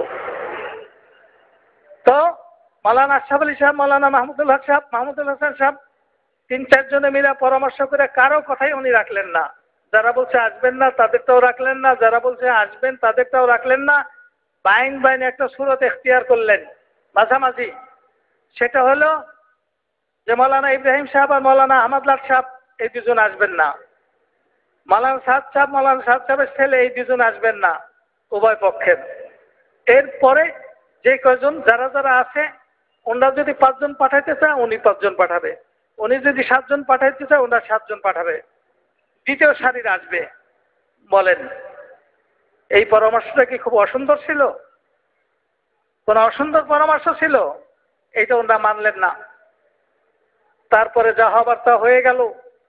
তো মাওলানা আশরাফ আলী সাহেব, মাওলানা মাহমুদুল হক সাহেব, মাহমুদুল হাসান সাহেব, তিন চারজনে মিলে পরামর্শ করে কারো কথাই উনি রাখলেন না। যারা বলছে আসবেন না তাদেরটাও রাখলেন না, যারা বলছে আসবেন তাদেরটাও রাখলেন না। বাইন বাইন একটা সুরত এখতিয়ার করলেন মাঝামাঝি, সেটা হলো যে মাওলানা ইব্রাহিম সাহেব আর মাওলানা আহমদ লাট সাহেব এই দুজন আসবেন না। মাওলানা সাদ সাহেব মাওলানা সাদ সাহেবের ছেলে এই দুজন আসবেন না উভয় পক্ষের। এরপরে যে কয়জন যারা যারা আছে ওনারা যদি পাঁচজন পাঠাইতে চায় উনি পাঁচজন পাঠাবে, উনি যদি সাতজন পাঠাইতে চায় ওনারা সাতজন পাঠাবে, দ্বিতীয় সারির আসবে। বলেন এই পরামর্শটা কি খুব অসুন্দর ছিল? কোন অসুন্দর পরামর্শ ছিল? এইটা ওনারা মানলেন না। তারপরে যা হবার তা হয়ে গেল।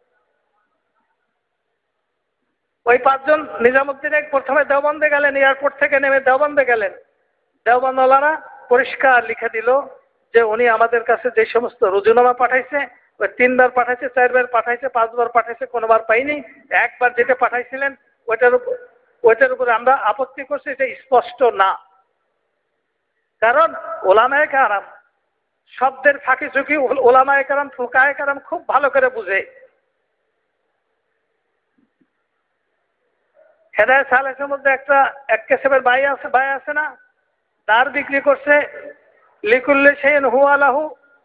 ওই পাঁচজন নিজামুদ্দিনে প্রথমে দেওবন্দে গেলেন, এয়ারপোর্ট থেকে নেমে দেওবন্দে গেলেন। দেওবন্দওয়ালারা পরিষ্কার লিখে দিল যে উনি আমাদের কাছে যে সমস্ত রুজুনামা পাঠাইছে, ওই তিনবার পাঠাইছে, চারবার পাঠাইছে, পাঁচবার পাঠাইছে, কোনোবার পাইনি। একবার যেটা পাঠাইছিলেন ওইটার উপর ওইটার উপরে আমরা আপত্তি করছি, এটা স্পষ্ট না। কারণ ওলামায়ে কেরাম শব্দের ফাঁকি ঝুঁকি ওলামায়ে কেরাম ফুকায়ে কেরাম খুব ভালো করে বুঝে। হেদায়েত সালেসের মধ্যে একটা এক কেসেবের ভাই আছে ভাই আছে না, তার বিক্রি করছে লিকুল্লি শাইইন হুয়া লাহু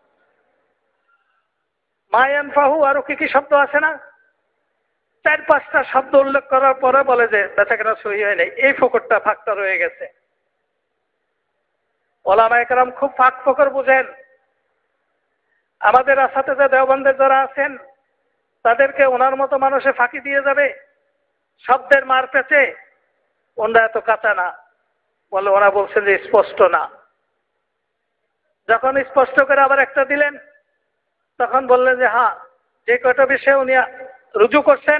মা ইয়ানফাহু, আরো কি কি শব্দ আছে না, চার পাঁচটা শব্দ উল্লেখ করার পরে বলে যে বেচাকেনা সহি হয় নাই। এই ফকরটা ফাঁকটা রয়ে গেছে। ওলামায়ে কেরাম খুব ফাঁক ফকর বুঝেন। আমাদের আসাতেজা দেওবন্দের যারা আছেন তাদেরকে ওনার মতো মানুষে ফাঁকি দিয়ে যাবে শব্দের মার পেঁচে। ওনারা এত কাঁচা না, বলে ওরা বলছেন যে স্পষ্ট না। যখন স্পষ্ট করে আবার একটা দিলেন তখন বললেন যে হ্যাঁ, যে কয়টা বিষয়ে উনি রুজু করছেন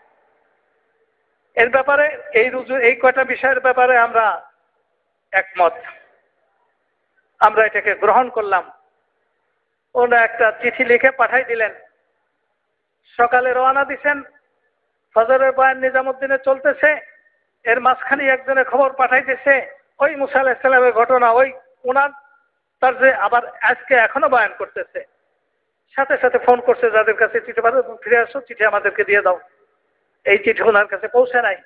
এর ব্যাপারে এই রুজু এই কয়টা বিষয়ের ব্যাপারে আমরা একমত, আমরা এটাকে গ্রহণ করলাম। ওরা একটা চিঠি লিখে পাঠাই দিলেন। সকালে রওনা দিছেন, ফজরের বয়ান নিজামুদ্দিনে চলতেছে, এর মাঝখানে একজনে খবর পাঠাইতেছে ওই মুসা আলাইহিস সালামের ঘটনা, ওই ওনার তার যে আবার আজকে এখনো বয়ান করতেছে। সাথে সাথে ফোন করছে যাদের কাছে চিঠি পাঠাবো, ফিরে আসো, চিঠি আমাদেরকে দিয়ে দাও। এই চিঠি ওনার কাছে পৌঁছে নাই,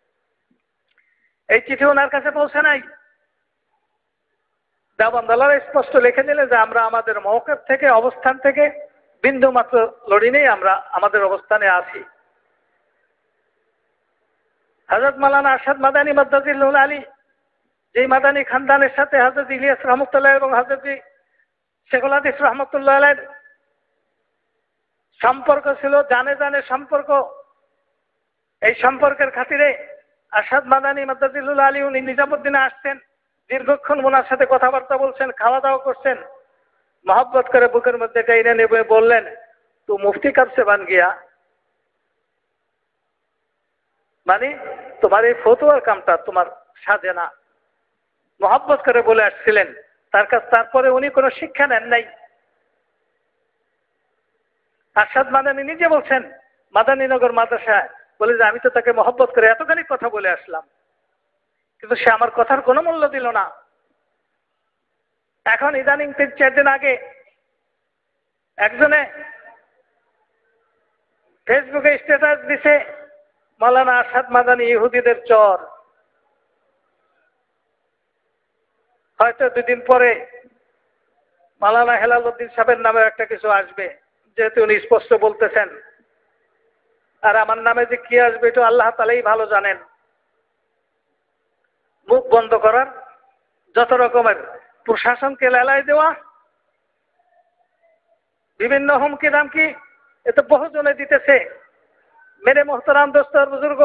এই চিঠি ওনার কাছে পৌঁছে নাই। দেওবন্দওয়ালারা স্পষ্ট লিখে দিলে যে আমরা আমাদের মওকিফ থেকে অবস্থান থেকে বিন্দু মাত্র লড়ি নেই, আমরা আমাদের অবস্থানে আছি। হযরত মাওলানা আরশাদ মাদানী মাদ্দাজিল্লাহুল আলী, যেই মাদানী খানদানের সাথে হযরত ইলিয়াস রহমতুল্লাহ এবং হযরত শেখুল হাদিস রহমতুল্লাহ আলাইহির সম্পর্ক ছিল, জানে জানে সম্পর্ক। এই সম্পর্কের খাতিরে আরশাদ মাদানী মাদ্দাজিল্লাহুল আলী উনি নিজামুদ্দিনে আসছেন, দীর্ঘক্ষণ ওনার সাথে কথাবার্তা বলছেন, খাওয়া দাওয়া করছেন। মহব্বত করে বুকের মধ্যে টেনে নেবে বললেন, তো মুফতি কব সে বান গিয়া, মানে তোমার এই ফতোয়ার কামটা তোমার সাজে না। মহব্বত করে বলে আসছিলেন তার কাছে। তারপরে উনি কোনো শিক্ষা নেন নাই। আরশাদ মাদানী নিজে বলছেন মাদানীনগর মাদ্রাসায়, বলে যে আমি তো তাকে মহব্বত করে এতখানি কথা বলে আসলাম, কিন্তু সে আমার কথার কোনো মূল্য দিল না। এখন ইদানিং তিন চার দিন আগে একজনে ফেসবুকে স্ট্যাটাস দিছে মাওলানা আরশাদ মাদানী ইহুদিদের চর। হয়তো দুদিন পরে মাওলানা হেলালুদ্দিন সাহেবের নামে একটা কিছু আসবে, যেহেতু উনি স্পষ্ট বলতেছেন। আর আমার নামে যে কি আসবে এটা আল্লাহ তাআলাই ভালো জানেন। মুখ বন্ধ করার যত রকমের প্রশাসনকে লেলাই দেওয়া, বিভিন্ন হুমকি দামকি, এ তো বহুজনে দিতেছে। মেরে মোহতারাম দোস্ত বুজুর্গ,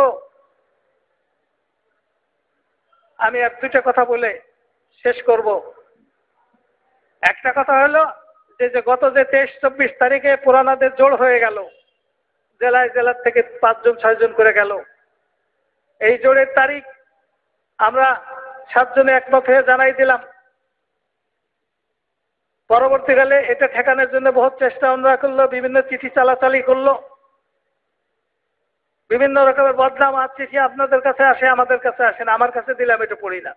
আমি এক দুইটা কথা বলে শেষ করব। একটা কথা হলো যে যে গত যে তেইশ চব্বিশ তারিখে পুরানাদের জোড় হয়ে গেল, জেলায় জেলার থেকে পাঁচজন ছয়জন করে গেল। এই জোড়ের তারিখ আমরা সাতজনে একমত হয়ে জানাই দিলাম। পরবর্তীকালে এটা ঠেকানোর জন্য বহুত চেষ্টা আমরা করলো, বিভিন্ন চিঠি চালাচালি করলো, বিভিন্ন রকমের বদনাম আর চিঠি আপনাদের কাছে আসে, আমাদের কাছে আসে না। আমার কাছে দিলাম এটা পড়ি না।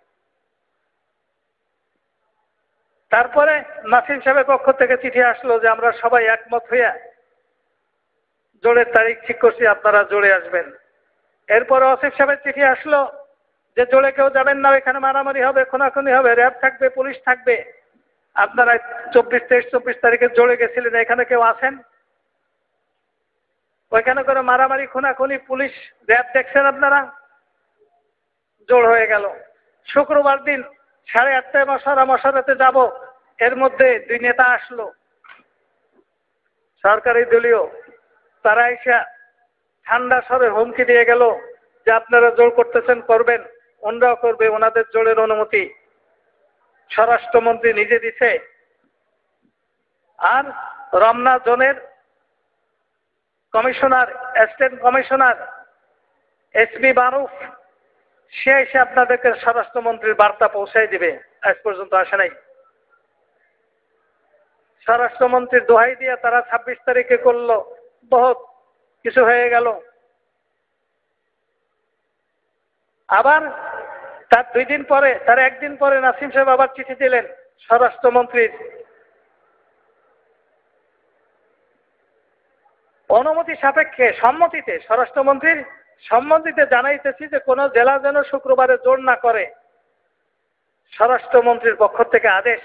তারপরে নাসিম সাহেবের পক্ষ থেকে চিঠি আসলো যে আমরা সবাই একমত হইয়া জোড়ের তারিখ ঠিক করছি, আপনারা জোড়ে আসবেন। এরপরে আসিফ সাহেবের চিঠি আসলো যে জোড়ে কেউ যাবেন না, এখানে মারামারি হবে, খুনাখুনি হবে, র্যাব থাকবে, পুলিশ থাকবে। আপনারা চব্বিশ তেইশ চব্বিশ তারিখে জোড়ে গেছিলেন, এখানে কেউ আসেন? ওইখানে করে মারামারি খুনাখুনি, পুলিশ র্যাব দেখছেন আপনারা, জোর হয়ে গেল। শুক্রবার দিন সাড়ে আটটায় মশারা মশারাতে যাব, এর মধ্যে দুই নেতা আসলো সরকারি দলীয়, তারা এসে ঠান্ডা স্বরে হুমকি দিয়ে গেল যে আপনারা জোর করতেছেন, করবেন, ওনারাও করবে, ওনাদের জোরের অনুমতি স্বরাষ্ট্রমন্ত্রী নিজে দিছে। আর রমনা জোনের commissioner, assistant commissioner SB Maruf, সে এসে আপনাদেরকে স্বরাষ্ট্রমন্ত্রীর বার্তা পৌঁছাই দিবে, আজ পর্যন্ত আসে নাই। স্বরাষ্ট্রমন্ত্রীর দোহাই দিয়ে তারা ছাব্বিশ তারিখে করলো, বহুত কিছু হয়ে গেল। আবার তার দুই দিন পরে, তার একদিন পরে নাসিম সাহেব আবার চিঠি দিলেন স্বরাষ্ট্রমন্ত্রীর অনুমতি সাপেক্ষে, সম্মতিতে, স্বরাষ্ট্রমন্ত্রীর সম্মতিতে জানাইতেছি যে কোন জেলা যেন শুক্রবারে জোর না করে। স্বরাষ্ট্রমন্ত্রীর পক্ষ থেকে আদেশ।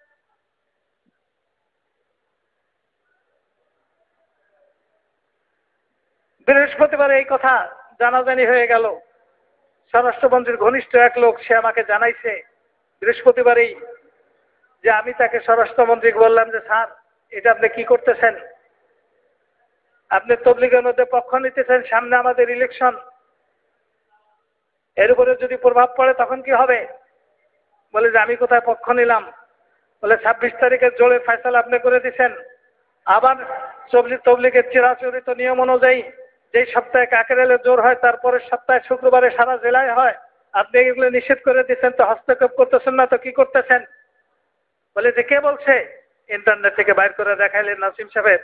বৃহস্পতিবার এই কথা জানাজানি হয়ে গেল। স্বরাষ্ট্রমন্ত্রীর ঘনিষ্ঠ এক লোক, সে আমাকে জানাইছে বৃহস্পতিবারেই যে আমি তাকে স্বরাষ্ট্রমন্ত্রীকে বললাম যে স্যার, এটা আপনি কি করতেছেন? আপনি তবলিগের মধ্যে পক্ষ নিতেছেন, সামনে আমাদের ইলেকশন, এর উপরে যদি প্রভাব পড়ে তখন কি হবে? বলে যে আমি কোথায় পক্ষ নিলাম? বলে ছাব্বিশ তারিখের জোরে ফয়সালা আপনি করে দিচ্ছেন। আবার তবলিগ তবলিগের চিরাচরিত নিয়ম অনুযায়ী যেই সপ্তাহে কাকেরালে জোর হয় তারপরের সপ্তাহে শুক্রবারে সারা জেলায় হয়, আপনি এগুলো নিষেধ করে দিচ্ছেন, তো হস্তক্ষেপ করতেছেন না তো কি করতেছেন? বলে যে কে বলছে? ইন্টারনেট থেকে বাইর করে দেখাইলেন নাসিম সাহেব।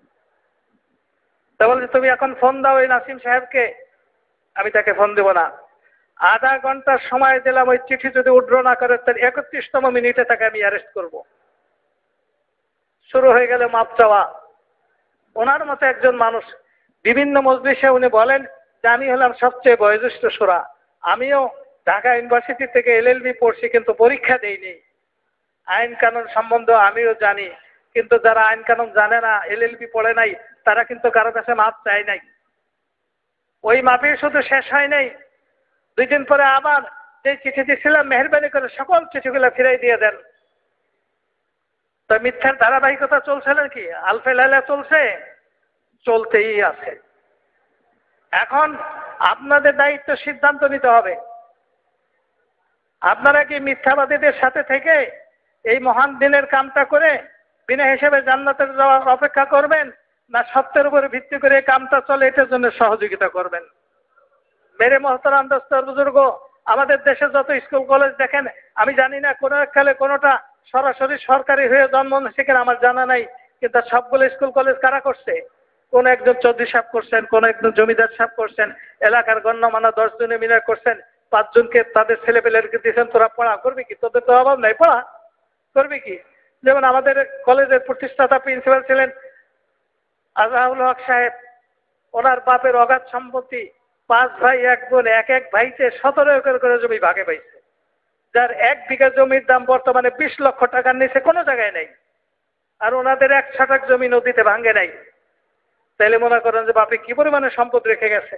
তা বলছে তুমি এখন ফোন দাও এই নাসিম সাহেবকে। আমি তাকে ফোন দেব না। আধা ঘন্টার সময় দিলাম, ওই চিঠি যদি উড্র না করে তার একত্রিশতম মিনিটে তাকে আমি অ্যারেস্ট করব। শুরু হয়ে গেল মাপ চাওয়া। ওনার মতো একজন মানুষ বিভিন্ন মজলিসে উনি বলেন যে আমি হলাম সবচেয়ে বয়োজ্যেষ্ঠ সুরা, আমিও ঢাকা ইউনিভার্সিটি থেকে এল এল বি পড়ছি কিন্তু পরীক্ষা দেইনি, আইন কানুন সম্বন্ধে আমিও জানি, কিন্তু যারা আইন কানুন জানে না, এল এল বি পড়ে নাই, তারা কিন্তু কারো কাছে মাপ চায় নাই। ওই মাপে শুধু শেষ হয় নাই, দুই দিন পরে আবার যে চিঠি দিয়েছিলাম মেহরবানি করে সকল চিঠিগুলো ফিরাই দিয়ে দেন। তো মিথ্যার ধারাবাহিকতা চলছে নাকি? আলফে লাইলা চলছে, চলতেই আছে। এখন আপনাদের দায়িত্ব, সিদ্ধান্ত নিতে হবে। আপনারা কি মিথ্যাবাদীদের সাথে থেকে এই মহান দিনের কামটা করে বিনা হিসেবে জান্নাতের যাওয়ার অপেক্ষা করবেন, না সত্যের উপরে ভিত্তি করে এই কামটা চলে এটার জন্য সহযোগিতা করবেন? মেরে মহতারাম দোস্তর বুজুর্গ, আমাদের দেশে যত স্কুল কলেজ দেখেন, আমি জানি না কোন এককালে কোনোটা সরাসরি সরকারি হয়ে জন্ম নিয়েছে কিনা আমার জানা নাই, কিন্তু সবগুলো স্কুল কলেজ কারা করছে? কোন একজন চৌধুরী সাহেব করছেন, কোন একজন জমিদার সাহেব করছেন, এলাকার গণ্যমান্য দশ জনে মিলে করছেন, পাঁচজনকে তাদের ছেলে পেলেকে দিয়েছেন, তোরা পড়া করবি কি? তোদের তো অভাব নাই, পড়া করবি কি? যেমন আমাদের কলেজের প্রতিষ্ঠাতা প্রিন্সিপাল ছিলেন আজহারুল হক সাহেব, ওনার বাপের অগাধ সম্পত্তি, পাঁচ ভাই এক বোন, এক এক ভাইতে সতেরো একর করে জমি ভাগে পাইছে, যার এক বিঘা জমির দাম বর্তমানে বিশ লক্ষ টাকার নিচে কোনো জায়গায় নেই। আর ওনাদের এক শতক জমি নদীতে ভাঙ্গে নাই। তাইলে মনে করেন যে বাপে কি পরিমাণে সম্পদ রেখে গেছে।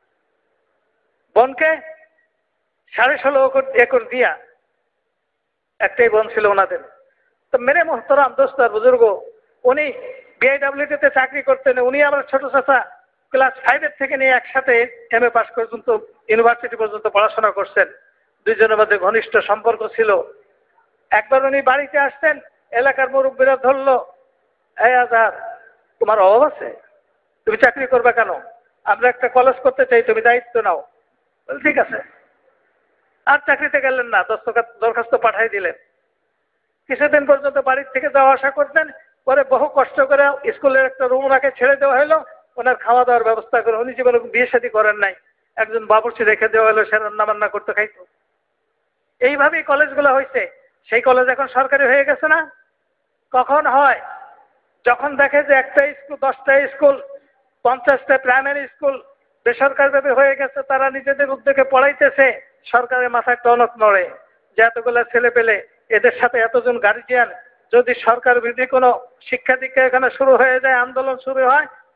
বোনকে সাড়ে ষোলো একর দিয়া, একটাই বোন ছিল ওনাদের। তো মেরে মোহতরাম দোস্ত বুজুর্গ, উনি বিআইডব্লিউটিতে চাকরি করতেন, উনি আমার ছোট চাচা ক্লাস ফাইভের থেকে নিয়ে একসাথে এম এ পাস পর্যন্ত ইউনিভার্সিটি পর্যন্ত পড়াশোনা করছেন। দুইজনের মধ্যে ঘনিষ্ঠ সম্পর্ক ছিল। একবার উনি বাড়িতে আসতেন, এলাকার মুরব্বীরা ধরলো, এই আজহার, তোমার অভাব আছে, তুমি চাকরি করবে কেন? আমরা একটা কলেজ করতে চাই, তুমি দায়িত্ব নাও। বল ঠিক আছে। আর চাকরিতে গেলেন না, দরখাস্ত পাঠাই দিলেন। কিছুদিন পর্যন্ত বাড়ির থেকে যাওয়া আসা করতেন, পরে বহু কষ্ট করে স্কুলের একটা রুম রাখে ছেড়ে দেওয়া হলো, ওনার খাওয়া দাওয়ার ব্যবস্থা করে। উনি জীবনে বিয়ে শাদী করেন নাই, একজন বাবুর্চি রেখে দেওয়া হলো, সে রান্না বান্না করতে খাইতো। এইভাবেই কলেজগুলো হয়েছে। সেই কলেজ এখন সরকারি হয়ে গেছে না? কখন হয়? যখন দেখে যে একটা স্কুল, দশটা স্কুল, পঞ্চাশটা প্রাইমারি স্কুল বেসরকারিভাবে হয়ে গেছে, তারা নিজেদের উদ্যোগে পড়াইতেছে, সরকারের মাথায় টনক নড়ে যে এতগুলো ছেলে পেলে, এদের সাথে এতজন গার্জিয়ান, যদি সরকার বিরোধী কোনো শিক্ষা দীক্ষা এখানে শুরু হয়ে যায়, আন্দোলন শুরু হয়,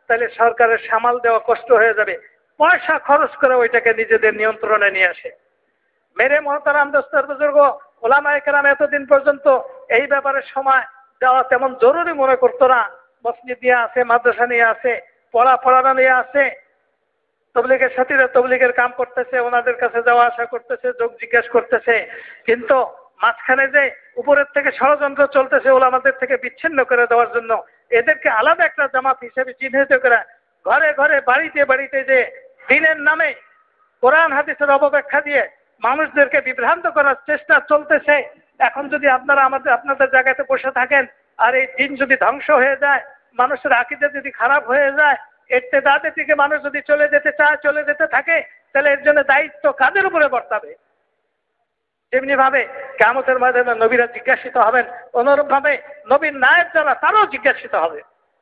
তাহলে সরকারের সামাল দেওয়া কষ্ট হয়ে যাবে। পয়সা খরচ করে ওইটাকে নিজেদের নিয়ন্ত্রণে নিয়ে আসে। মেরে মহতারাম দোস্তর বুজুর্গ, ওলামায়ে কেরাম এতদিন পর্যন্ত এই ব্যাপারে সময় দেওয়া তেমন জরুরি মনে করতো না। মসজিদ নিয়ে আছে, মাদ্রাসা নিয়ে আছে, পড়া পড়ানো নিয়ে আছে, তবলিগের সাথীরা তবলিগের কাম করতেছে, ওনাদের কাছে যাওয়া আসা করতেছে, যোগ জিজ্ঞাসা করতেছে। কিন্তু মাঝখানে যে উপরের থেকে ষড়যন্ত্র চলতেছে ওলামাদের থেকে বিচ্ছিন্ন করে দেওয়ার জন্য, এদেরকে আলাদা একটা জামাত হিসেবে চিহ্নিত করে ঘরে ঘরে বাড়িতে বাড়িতে যে দিনের নামে কোরআন হাদিসের অপব্যাখ্যা দিয়ে মানুষদেরকে বিভ্রান্ত করার চেষ্টা চলতেছে। এখন যদি আপনারা আমাদের আপনাদের জায়গাতে বসে থাকেন আর এই দিন যদি ধ্বংস হয়ে যায়, মানুষের আকীদা যদি খারাপ হয়ে যায়, ইরতিদাদের দিকে মানুষ যদি চলে যেতে চায়, চলে যেতে থাকে, তাহলে এর জন্য দায়িত্ব কাদের উপরে বর্তাবে? তেমনি ভাবে কিয়ামতের ময়দানে নবীরা জিজ্ঞাসিত হবেন, অনুরূপ ভাবে নবীর নায়েব যারা তারাও জিজ্ঞাসিত হবে।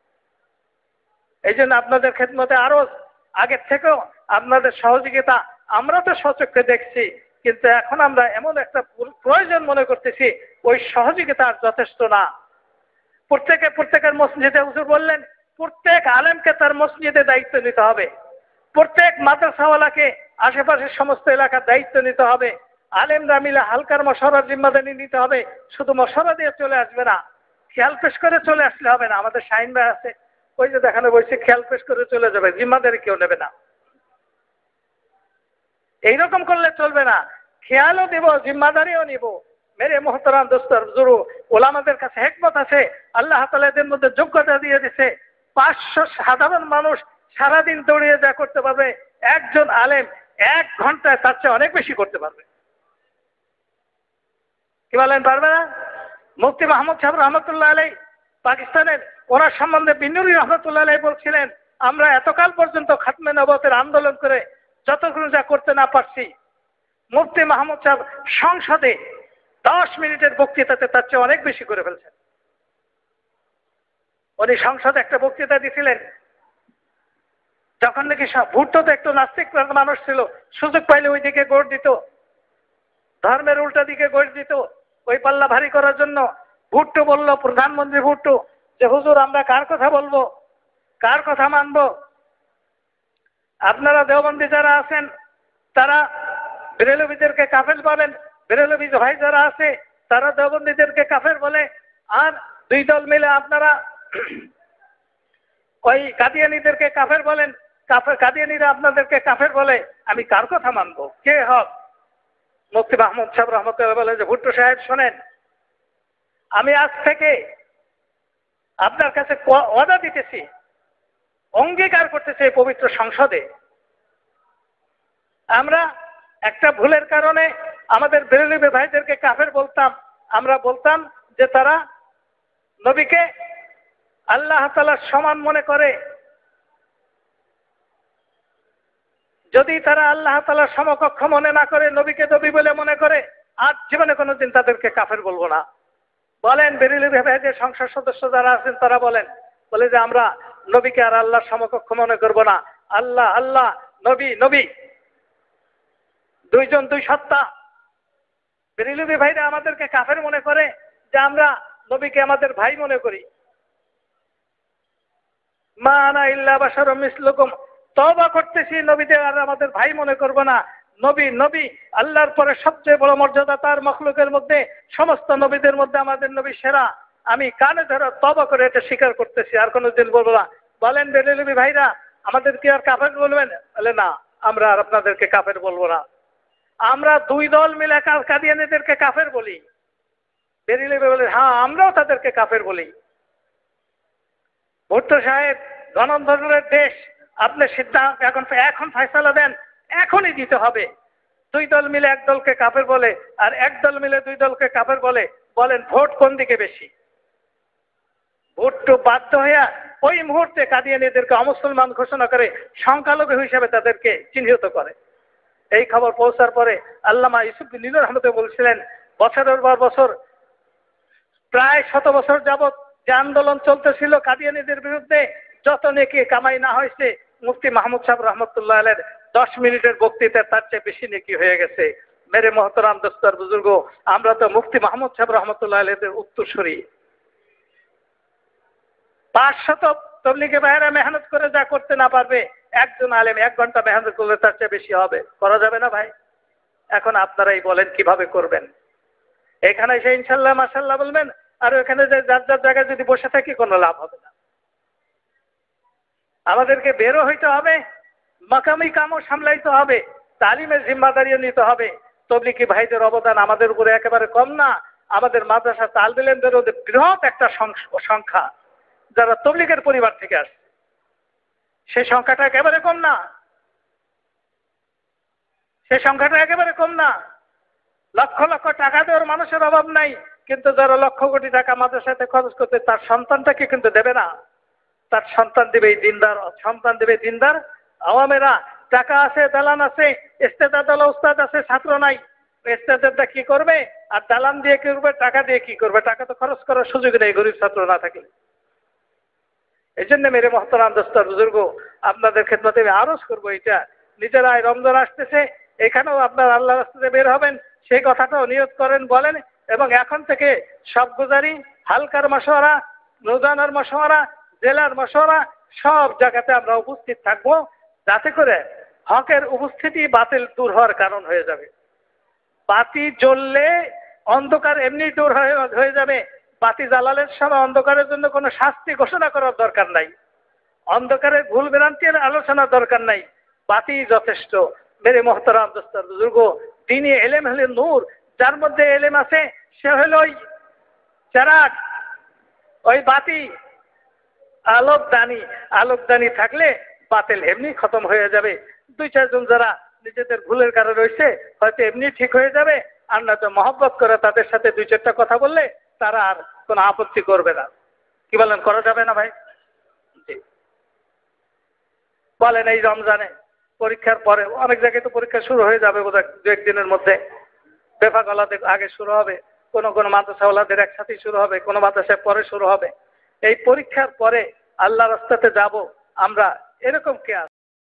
এই জন্য আপনাদের খেদমতে আরো আগের থেকেও আপনাদের সহযোগিতা আমরা তো সচক্ষে দেখছি, কিন্তু এখন আমরা এমন একটা প্রয়োজন মনে করতেছি, ওই সহযোগিতা আর যথেষ্ট না। প্রত্যেকে প্রত্যেকের মসজিদে, হুজুর বললেন প্রত্যেক আলেমকে তার মসজিদে দায়িত্ব নিতে হবে, প্রত্যেক মাদ্রাসাওয়ালাকে আশেপাশের সমস্ত এলাকার দায়িত্ব নিতে হবে। আলেমরা মিলে হালকার মশওয়ারার জিম্মাদারি নিতে হবে। শুধু মশওয়ারা দিয়ে চলে আসবে না, খেয়াল পেশ করে চলে আসলে হবে না। আমাদের শাহিন ভাই আছে, ওই যে দেখানো বলছে খেয়াল পেশ করে চলে যাবে, জিম্মাদারি কেউ নেবে না। এইরকম করলে চলবে না, খেয়ালও দিব, জিম্মাদারিও নিব। মেরে মোহতারাম দোস্তর জুরু, ওলামাদের কাছে হিকমত আছে, আল্লাহ তাআলা এদের মধ্যে যোগ্যতা দিয়ে দিয়েছে। পাঁচশো সাধারণ মানুষ সারাদিন দৌড়িয়ে যা করতে পারবে, একজন আলেম এক ঘন্টায় তার চেয়ে অনেক বেশি করতে পারবে। কি বলেন, পারবে না? মুফতি মাহমুদ সাহেব রহমতুল্লাহ আলাই পাকিস্তানের, ওনার সম্বন্ধে বিনুরি রহমতুল্লাহ আলাই বলছিলেন, আমরা এতকাল পর্যন্ত খাতমে নবুয়তের আন্দোলন করে যতক্ষণ যা করতে না পারছি, মুফতি মাহমুদ সাহেব সংসদে দশ মিনিটের বক্তৃতাতে তার চেয়ে অনেক বেশি করে ফেলছেন। উনি সংসদে একটা বক্তৃতা দিয়েছিলেন, যখন নাকি ভুট্টো তো একটু নাস্তিক মানুষ ছিল, সুযোগ পাইলে ওই দিকে গোড় দিত, ধর্মের উল্টা দিকে গোড় দিত ওই পাল্লা ভারী করার জন্য। ভুট্টো বলল, প্রধানমন্ত্রী ভুট্টো, যে হুজুর আমরা কার কথা বলবো, কার কথা মানবো? আপনারা দেওবন্দি যারা আছেন তারা বেরেলভিদেরকে কাফের বলেন, বেরেলভি ভাই যারা আছে তারা দেওবন্দিদেরকে কাফের বলে, আর দুই দল মিলে আপনারা ওই কাদিয়ানীদেরকে কাফের বলেন, কাফের কাদিয়ানীরা আপনাদেরকে কাফের বলে। আমি কার কথা মানবো, কে হক? মুফতি মাহমুদ সাহেব রহমতুল্লাহ বলে যে ভুট্টো সাহেব শোনেন, আমি আজ থেকে আপনার কাছে ওয়াদা দিতেছি, অঙ্গীকার করতেছি পবিত্র সংসদে, আমরা একটা ভুলের কারণে আমাদের বেরেলভি ভাইদেরকে কাফের বলতাম। আমরা বলতাম যে তারা নবীকে আল্লাহ তাআলার সমান মনে করে। যদি তারা আল্লাহ তাআলার সমকক্ষ মনে না করে, নবীকে নবী বলে মনে করে, আর জীবনে কোনোদিন তাদেরকে কাফের বলবো না। বলেন বেরেলভি ভাইদের সংসদ সদস্য যারা আছেন তারা বলেন, বলে যে আমরা নবীকে আর আল্লাহর সমকক্ষ মনে করব না, আল্লাহ আল্লাহ, নবী নবী, দুইজন দুই সত্তা। বেরেলভি ভাইরা আমাদেরকে কাফের মনে করে যে আমরা নবীকে আমাদের ভাই মনে করি। মা আনা ইল্লা বাশারুম মিসলুকুম, তওবা করতেছি, নবীদের আর আমাদের ভাই মনে করব না। নবী নবী, আল্লাহর পরে সবচেয়ে বড় মর্যাদা তার মখলুকের মধ্যে, সমস্ত নবীদের মধ্যে আমাদের নবী সেরা। আমি কানে ধরে তওবা করে এটা স্বীকার করতেছি, আর কোনোদিন বলবো না। বলেন বেরেলভি ভাইরা আমাদের কি আর কাফের বলবেন? বলে না, আমরা আর আপনাদেরকে কাফের বলবো না। আমরা দুই দল মিলে কাদিয়ানীদেরকে কাফের বলি। বেরেলভি বলে হ্যাঁ, আমরাও তাদেরকে কাফের বলি। ভুট্টো সাহেব, গণতন্ত্রের দেশ, আপনি সিদ্ধান্ত এখন এখন ফয়সালা দেন, এখনই দিতে হবে। দুই দল মিলে এক দলকে কাফের বলে, আর এক দল মিলে দুই দলকে কাফের বলে। বলেন ভোট কোন দিকে বেশি? ভুট্টো বাধ্য হইয়া ওই মুহূর্তে কাদিয়ানীদেরকে অমুসলমান ঘোষণা করে, সংখ্যালঘু হিসেবে তাদেরকে চিহ্নিত করে। এই খবর পৌঁছার পরে আল্লামা ইউসুফ বিন নীলুর আহমদ বলছিলেন, বছরের পর বছর, প্রায় শত বছর যাবৎ যে আন্দোলন চলতেছিল কাদিয়ানীদের বিরুদ্ধে, যত নেকি কামাই না হয়েছে, মুফতি মাহমুদ সাহেব রহমতুল্লাহ আলাইহির দশ মিনিটের বক্তৃতা তার চেয়ে বেশি নেকি হয়ে গেছে। মেরে মোহতারাম দোস্তর বুজুর্গ, আমরা তো মুফতি মাহমুদ সাহেব রহমতুল্লাহ আলাইহির উত্তরসূরি। পাঁচশত তবলিগে ভাইয়েরা মেহনত করে যা করতে না পারবে, একজন আলেম এক ঘন্টা মেহনত করলে তার চেয়ে বেশি হবে, করা যাবে না ভাই? এখন আপনারাই বলেন কিভাবে করবেন। এখানে সে ইনশাল্লাহ মাশাল্লাহ বলবেন, আর ওখানে যে যার যার জায়গায় যদি বসে থাকি কোনো লাভ হবে না। আমাদেরকে বেরো হইতে হবে, মাকামি কামও সামলাইতে হবে, তালিমের জিম্মাদারিও নিতে হবে। তবলিগি ভাইদের অবদান আমাদের উপরে একেবারে কম না। আমাদের মাদ্রাসা তালিবে ইলমের বৃহৎ একটা সংখ্যা যারা তবলিগের পরিবার থেকে আসছে, সেই সংখ্যাটা একেবারে কম না, সেই সংখ্যাটা একেবারে কম না। লক্ষ লক্ষ টাকা দেওয়ার মানুষের অভাব নাই, কিন্তু যারা লক্ষ কোটি টাকা মাদ্রাসাতে খরচ করতে তার সন্তানটাকে কিন্তু দেবে না। তার সন্তান দেবে দিনদার, সন্তান দেবে দিনদার আওয়ামেরা। টাকা আছে, দালান আছে, ইস্তেদাদ আলা উস্তাদ আছে, ছাত্র নাই। ইস্তেদাদটা কি করবে আর দালান দিয়ে কি করবে, টাকা দিয়ে কি করবে? টাকা তো খরচ করার সুযোগ নেই গরিব ছাত্র না থাকলে। এই জন্য মেরে মহতারাম দোস্ত বুজুর্গ, আপনাদের খেদমতে আমি আরজ করবো, এটা নিজেরাই রমজান আসতেছে, এখানেও আপনার আল্লাহ রাস্তাতে বের হবেন, সেই কথাটাও নিয়ত করেন, বলেন। এবং এখন থেকে সব গুজারি, হালকার মশওয়ারা, রোজানার মশওয়ারা, জেলার মশওয়ারা, সব জায়গাতে আমরা উপস্থিত থাকবো, যাতে করে হকের উপস্থিতি বাতিল দূর হওয়ার কারণ হয়ে যাবে। বাতি জ্বললে অন্ধকার এমনি দূর হয়ে যাবে। বাতি জ্বালালের সময় অন্ধকারের জন্য কোনো শাস্তি ঘোষণা করার দরকার নাই, অন্ধকারের ভুল ভ্রান্তির আলোচনার দরকার নাই, বাতি যথেষ্ট। মেরে মোহতারাম দোস্ত বুজুর্গ, দ্বীনি এলেম হলে নূর, যার মধ্যে এলেম আছে সে হলো ওই চেরাগ, ওই বাতি, আলোকদানি। আলোকদানি থাকলে বাতিল এমনি খতম হয়ে যাবে। দুই চারজন যারা নিজেদের ভুলের কারণে রয়েছে হয়তো এমনি ঠিক হয়ে যাবে, আর না তো মহব্বত করে তাদের সাথে দুই চারটা কথা বললে তারা আর কোনো আপত্তি করবে না। কি বলেন, করা যাবে না ভাই? জি বলেন। এই রমজানে পরীক্ষার পরে অনেক জায়গায় তো পরীক্ষা শুরু হয়ে যাবে বোধহয় দু একদিনের মধ্যে। বেফাকলাদের আগে শুরু হবে, কোনো কোনো মাদ্রাসাওয়ালাদের একসাথেই শুরু হবে, কোনো মাদ্রাসায় পরে শুরু হবে। এই পরীক্ষার পরে আল্লাহ রাস্তাতে যাব আমরা, এরকম কে আছে?